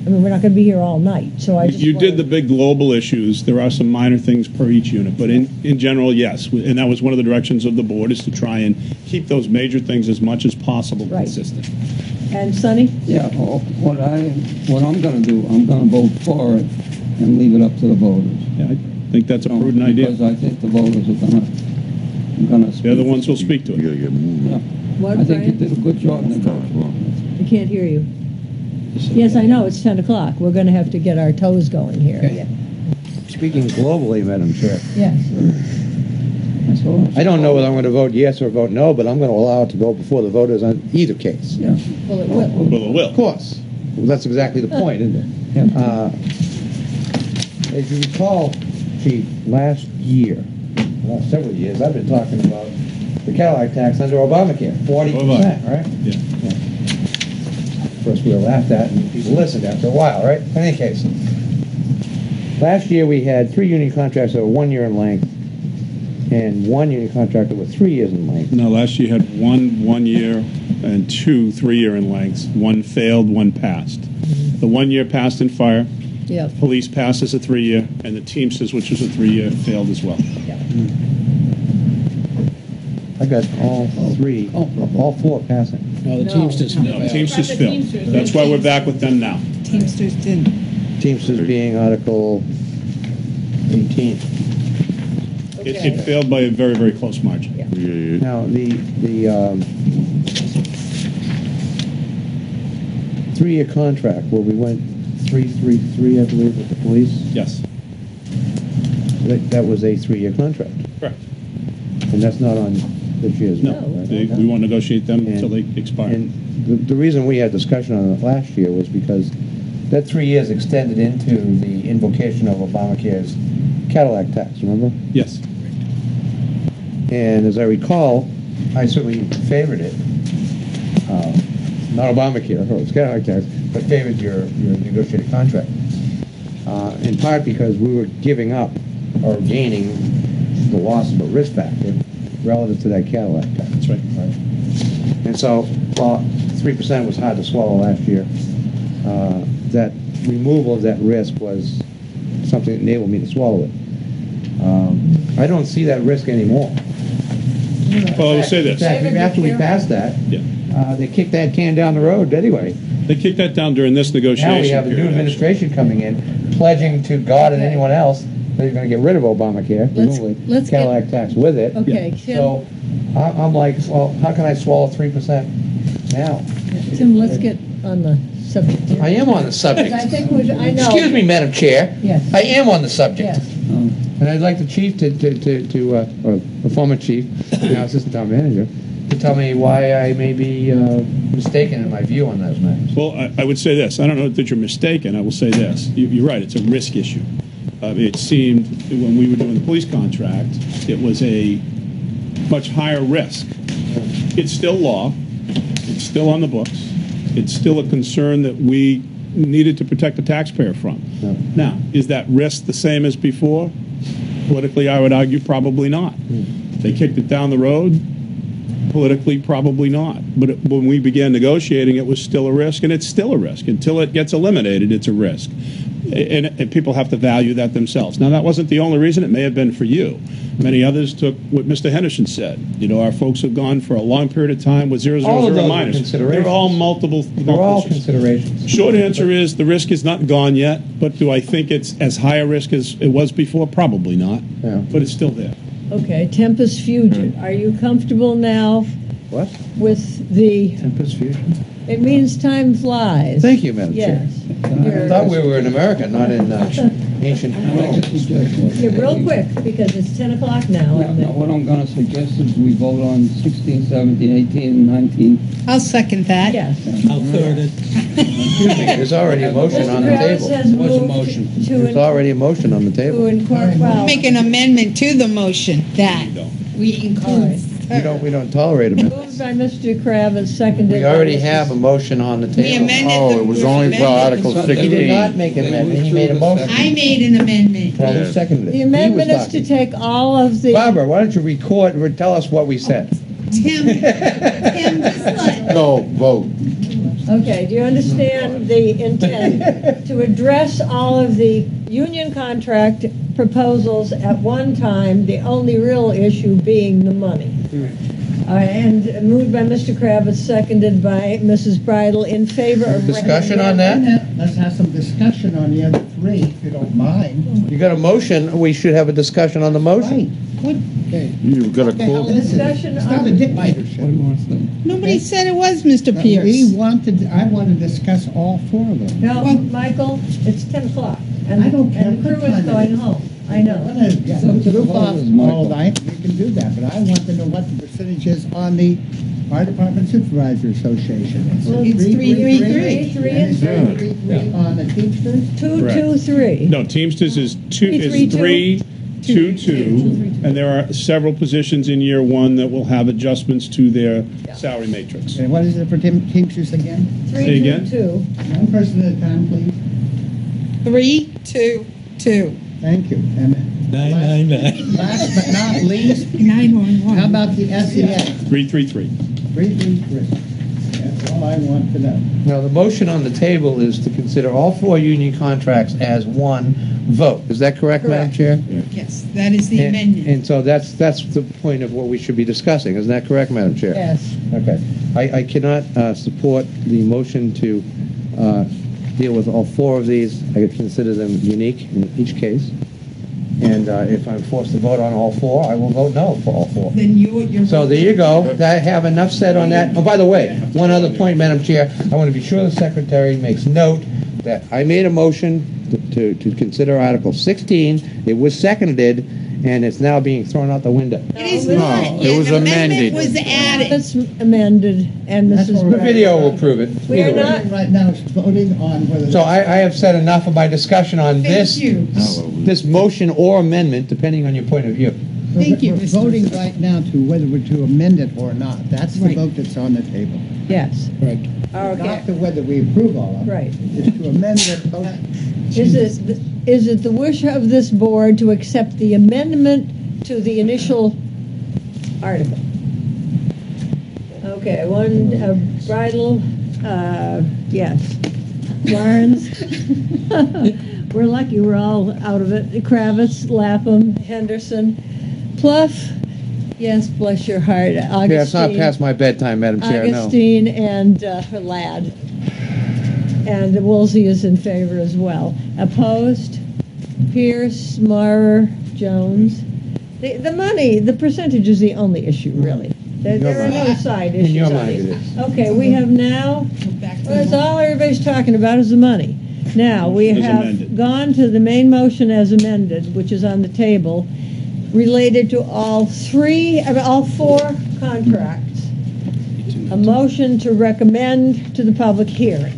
I mean, we're not going to be here all night, so I just You wanted- did the big global issues. There are some minor things per each unit, but in, in general, yes. And that was one of the directions of the board, is to try and keep those major things as much as possible Right. consistent. And Sonny? Yeah, well, what I, what I'm gonna do, I'm gonna vote for it and leave it up to the voters. Yeah, I think that's a prudent idea. Because I think the voters are gonna, gonna. They're the ones who'll speak to it. You gotta get moving. Yeah. What, I think you Brian? did a good job negotiating. I can't hear you. Yes, I know, it's ten o'clock. We're going to have to get our toes going here. Okay. Speaking globally, Madam Chair, Yes. That's all. I don't know whether I'm going to vote yes or vote no, but I'm going to allow it to go before the voters on either case. Yeah. Well, it will. Well, it will. Of course. Well, that's exactly the point, isn't it? Yeah. Uh, As you recall, Chief, last year, last several years, I've been talking about the Cadillac tax under Obamacare, forty percent, right? Yeah. Of course, we were laughed at and people listened after a while, right? In any case, last year we had three union contracts that were one year in length and one union contract that was three years in length. No, last year you had one one year and two three-year in lengths. One failed, one passed. The one year passed in fire. Yeah. Police passed as a three-year, and the Teamsters, which was a three-year, failed as well. I got all three, all four passing. No, the No. Teamsters. No, Teamsters The failed. Teamsters. That's why we're back with them now. Teamsters didn't. Teamsters being Article eighteen. It, it failed by a very, very close margin. Yeah, yeah. Now, the, the um, three-year contract where we went three, three, three, I believe, with the police, Yes, that, that was a three-year contract. correct. And that's not on this year's. No, bill, right? they, we won't negotiate them until they expire. And the, the reason we had discussion on it last year was because that three years extended into the invocation of Obamacare's Cadillac tax, remember? Yes. And as I recall, I certainly favored it. Uh, not Obamacare, or it's Cadillac tax, but favored your, your negotiated contract. Uh, in part because we were giving up or gaining the loss of a risk factor relative to that Cadillac tax. That's right. Right. And so, while three percent was hard to swallow last year, uh, that removal of that risk was something that enabled me to swallow it. Um, I don't see that risk anymore. Well, I will say this. In fact, after we passed that, Yeah. uh, they kicked that can down the road anyway. They kicked that down during this negotiation Now we have a new period, actually. administration coming in, pledging to God and anyone else that they're going to get rid of Obamacare, Let's- presumably let's get- Cadillac tax with it. Okay, Tim, So I- I'm like, well, how can I swallow three percent now? Tim, let's get on the subject here. I am on the subject. Because I think we, I know. Excuse me, Madam Chair. Yes. I am on the subject. Yes. And I'd like the chief to, to, to, to uh, or the former chief, now assistant town manager, to tell me why I may be uh, mistaken in my view on those matters. Well, I, I would say this. I don't know that you're mistaken. I will say this. You, you're right. It's a risk issue. Uh, it seemed when we were doing the police contract, it was a much higher risk. It's still law. It's still on the books. It's still a concern that we needed to protect the taxpayer from. Yeah. Now, is that risk the same as before? Politically, I would argue probably not. They kicked it down the road. Politically, probably not. But it, when we began negotiating, it was still a risk, and it's still a risk. Until it gets eliminated, it's a risk. And, and people have to value that themselves. Now, that wasn't the only reason. It may have been for you. Many others took what Mister Henderson said. You know, our folks have gone for a long period of time with zero, All zero, of zero those were minus. considerations. They're all multiple. They're all considerations. Short answer is the risk is not gone yet, but do I think it's as high a risk as it was before? Probably not. Yeah. But it's still there. Okay, Tempest Fusion. Are you comfortable now What? with the, Tempest Fusion? it means time flies. Thank you, Madam Chair. Yes. I thought we were in America, not in uh, ancient Rome. Yeah, real quick, because it's ten o'clock now. Yeah, and no, what I'm gonna suggest is we vote on sixteen, seventeen, eighteen, and nineteen. I'll second that. Yes. I'll third it. Excuse me, there's already a motion on the Mister table. Kravis has Was a moved motion. to There's in- already a motion on the to table. incorporate, well, Make an amendment to the motion that we include. We don't, we don't tolerate amendments. moved by Mister Kravis, seconded We by already Mister have a motion on the We table. amended Oh, the. it was only for amended the- Article He did sixteen. not make an amendment, he made a motion. I made an amendment. Well, who seconded it? The He was amendment is to talking. take all of the. Barbara, why don't you record, tell us what we said? Tim, Tim, just let, No, vote. Okay, do you understand the intent? To address all of the union contract proposals at one time, the only real issue being the money. Uh, and moved by Mister Kravitz, seconded by Missus Bridle, in favor of... Discussion on that? Let's have some discussion on the other three, if you don't mind. You got a motion, we should have a discussion on the motion. Okay. You've got a quote. Discussion It's not a dictatorship. Nobody said it was Mister Uh, Pierce. We wanted, I want to discuss all four of them. No, Michael, it's ten o'clock, and, I don't care and the what crew is time it going is. home. I know. Yeah, goof off all night, we can do that, but I want to know what the percentage is on the Fire Department Supervisor Association. It's three, three, three. Three, three, and And three. it's three, three on the Teamsters? Two, Correct. two, three. No, Teamsters is two, Three, three, is two. three, two, two, and there are several positions in year one that will have adjustments to their salary matrix. And what is it for Team- Teamsters again? Three, Say two, again? two. One person at a time, please. Three, two, two. Thank you. And Nine, nine, nine. last but not least, Nine one one. how about the S E S? Three, three, three. Three, three, three. That's all I want to know. Now, the motion on the table is to consider all four union contracts as one vote. Is that correct, Madam Chair? Yes, that is the And- amendment. And so that's, that's the point of what we should be discussing. Isn't that correct, Madam Chair? Yes. Okay. I, I cannot uh, support the motion to uh, deal with all four of these. I could consider them unique in each case. And uh, if I'm forced to vote on all four, I will vote no for all four. Then you, you're. So there you go. I have enough said on that. Oh, by the way, one other point, Madam Chair. I want to be sure the Secretary makes note that I made a motion to, to, to consider Article sixteen. It was seconded, and it's now being thrown out the window. It is No, not. it was An amended. amendment was added. It's amended, and That's Missus all The right. video will prove it. We are Either way. not- Right now, it's voting on whether. So I, I have said enough of my discussion on Thank this, you. this motion or amendment, depending on your point of view. Thank you, We're Mister voting right now to whether we're to amend it or not. That's the Right. vote that's on the table. Yes. Right. Okay. Not to whether we approve all of it. Right. It's to amend it. vote. Is it, is it the wish of this board to accept the amendment to the initial article? Okay, one, uh, Bridle, uh, yes. Barnes? We're lucky we're all out of it. Kravitz, Lapham, Henderson, Pluff, yes, bless your heart, Augustine. Yeah, it's not past my bedtime, Madam Chair, no. Augustine and uh, Ladd. And Woolsey is in favor as well. Opposed? Pierce, Maurer, Jones. The, the money, the percentage is the only issue, really. There, In your there are no mind. side In issues. your on mind these. it is. Okay, we have now, Back to well, that's the- all everybody's talking about is the money. Now, we As have amended. gone to the main motion as amended, which is on the table, related to all three, uh, all four contracts. A motion to recommend to the public hearing.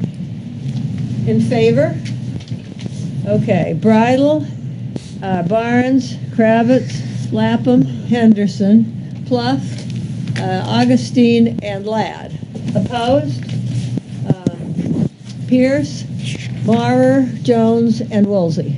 In favor? Okay, Bridle, uh, Barnes, Kravitz, Lapham, Henderson, Pluff, uh, Augustine, and Ladd. Opposed? Um, Pierce, Maurer, Jones, and Woolsey.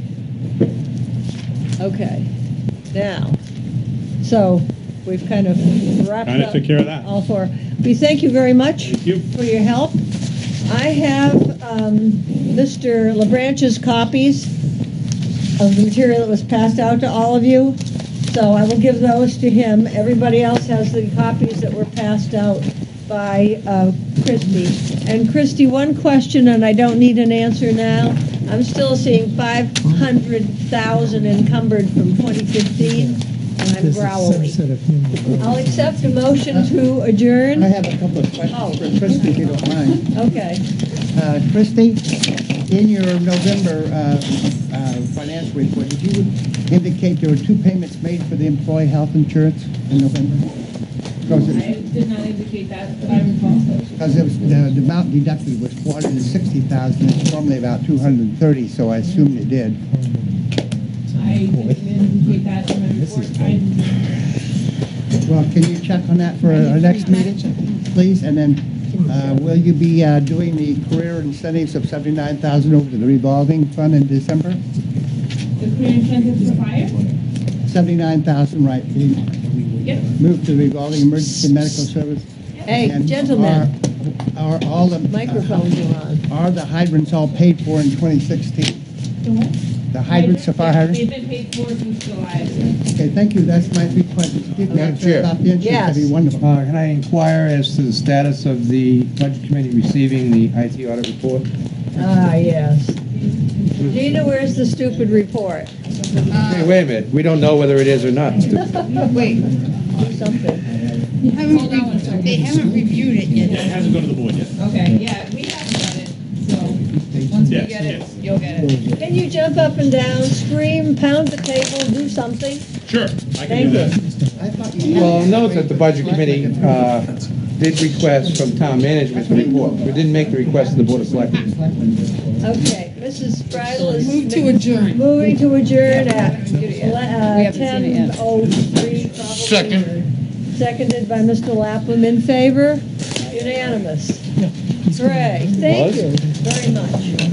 Okay, now, so we've kind of wrapped Kinda up took care of that. all four. We thank you very much you. for your help. I have um, Mister LaBranche's copies of the material that was passed out to all of you, so I will give those to him. Everybody else has the copies that were passed out by uh, Christie. And Christie, one question, and I don't need an answer now. I'm still seeing five hundred thousand encumbered from twenty fifteen, and I'm growling. I'll accept a motion to adjourn. I have a couple of questions for Christie, if you don't mind. Okay. Uh, Christie, in your November uh, uh, financial report, did you indicate there were two payments made for the employee health insurance in November? Because I it, did not indicate that, but I recall. because it was, the, the amount deducted was four hundred sixty thousand dollars. It's normally about two hundred thirty, so I assumed it did. I didn't indicate that in my report. I, Well, can you check on that for our next meeting, please? And then, uh, will you be uh, doing the career incentives of seventy-nine thousand dollars over to the revolving fund in December? the career incentives for fire? seventy-nine thousand dollars, right? Yep. Move to the revolving emergency medical service. Hey, And gentlemen. our- are all the Microphones are on. Are the hydrants all paid for in twenty sixteen? The what? The hydrants, the fire hydrants? They've been paid for since July. Okay, thank you. That's my three questions. If you could Madam answer Chair. about the insurance, that'd be wonderful. Uh, can I inquire as to the status of the Budget Committee receiving the I T audit report? Ah, yes. Gina, where's the stupid report? Hey, wait a minute. We don't know whether it is or not. Wait, Do something. you haven't re- they haven't reviewed it yet. Yeah, it hasn't gone to the board yet. Okay, yeah, we haven't got it, so once we Yes, get yes. it, you'll get it. Can you jump up and down, scream, pound the table, do something? Sure, I Thank can do that. I thought you Well, note that the Budget Committee uh, did request from town management to report. We didn't make the request to the Board of Selectmen. Okay, Missus Bridle is. Move to adjourn. Moving to adjourn at We uh, haven't seen it ten yet. oh three, probably. Second. Seconded by Mister Lapham. In favor? Unanimous. Hooray. Thank Was? you very much.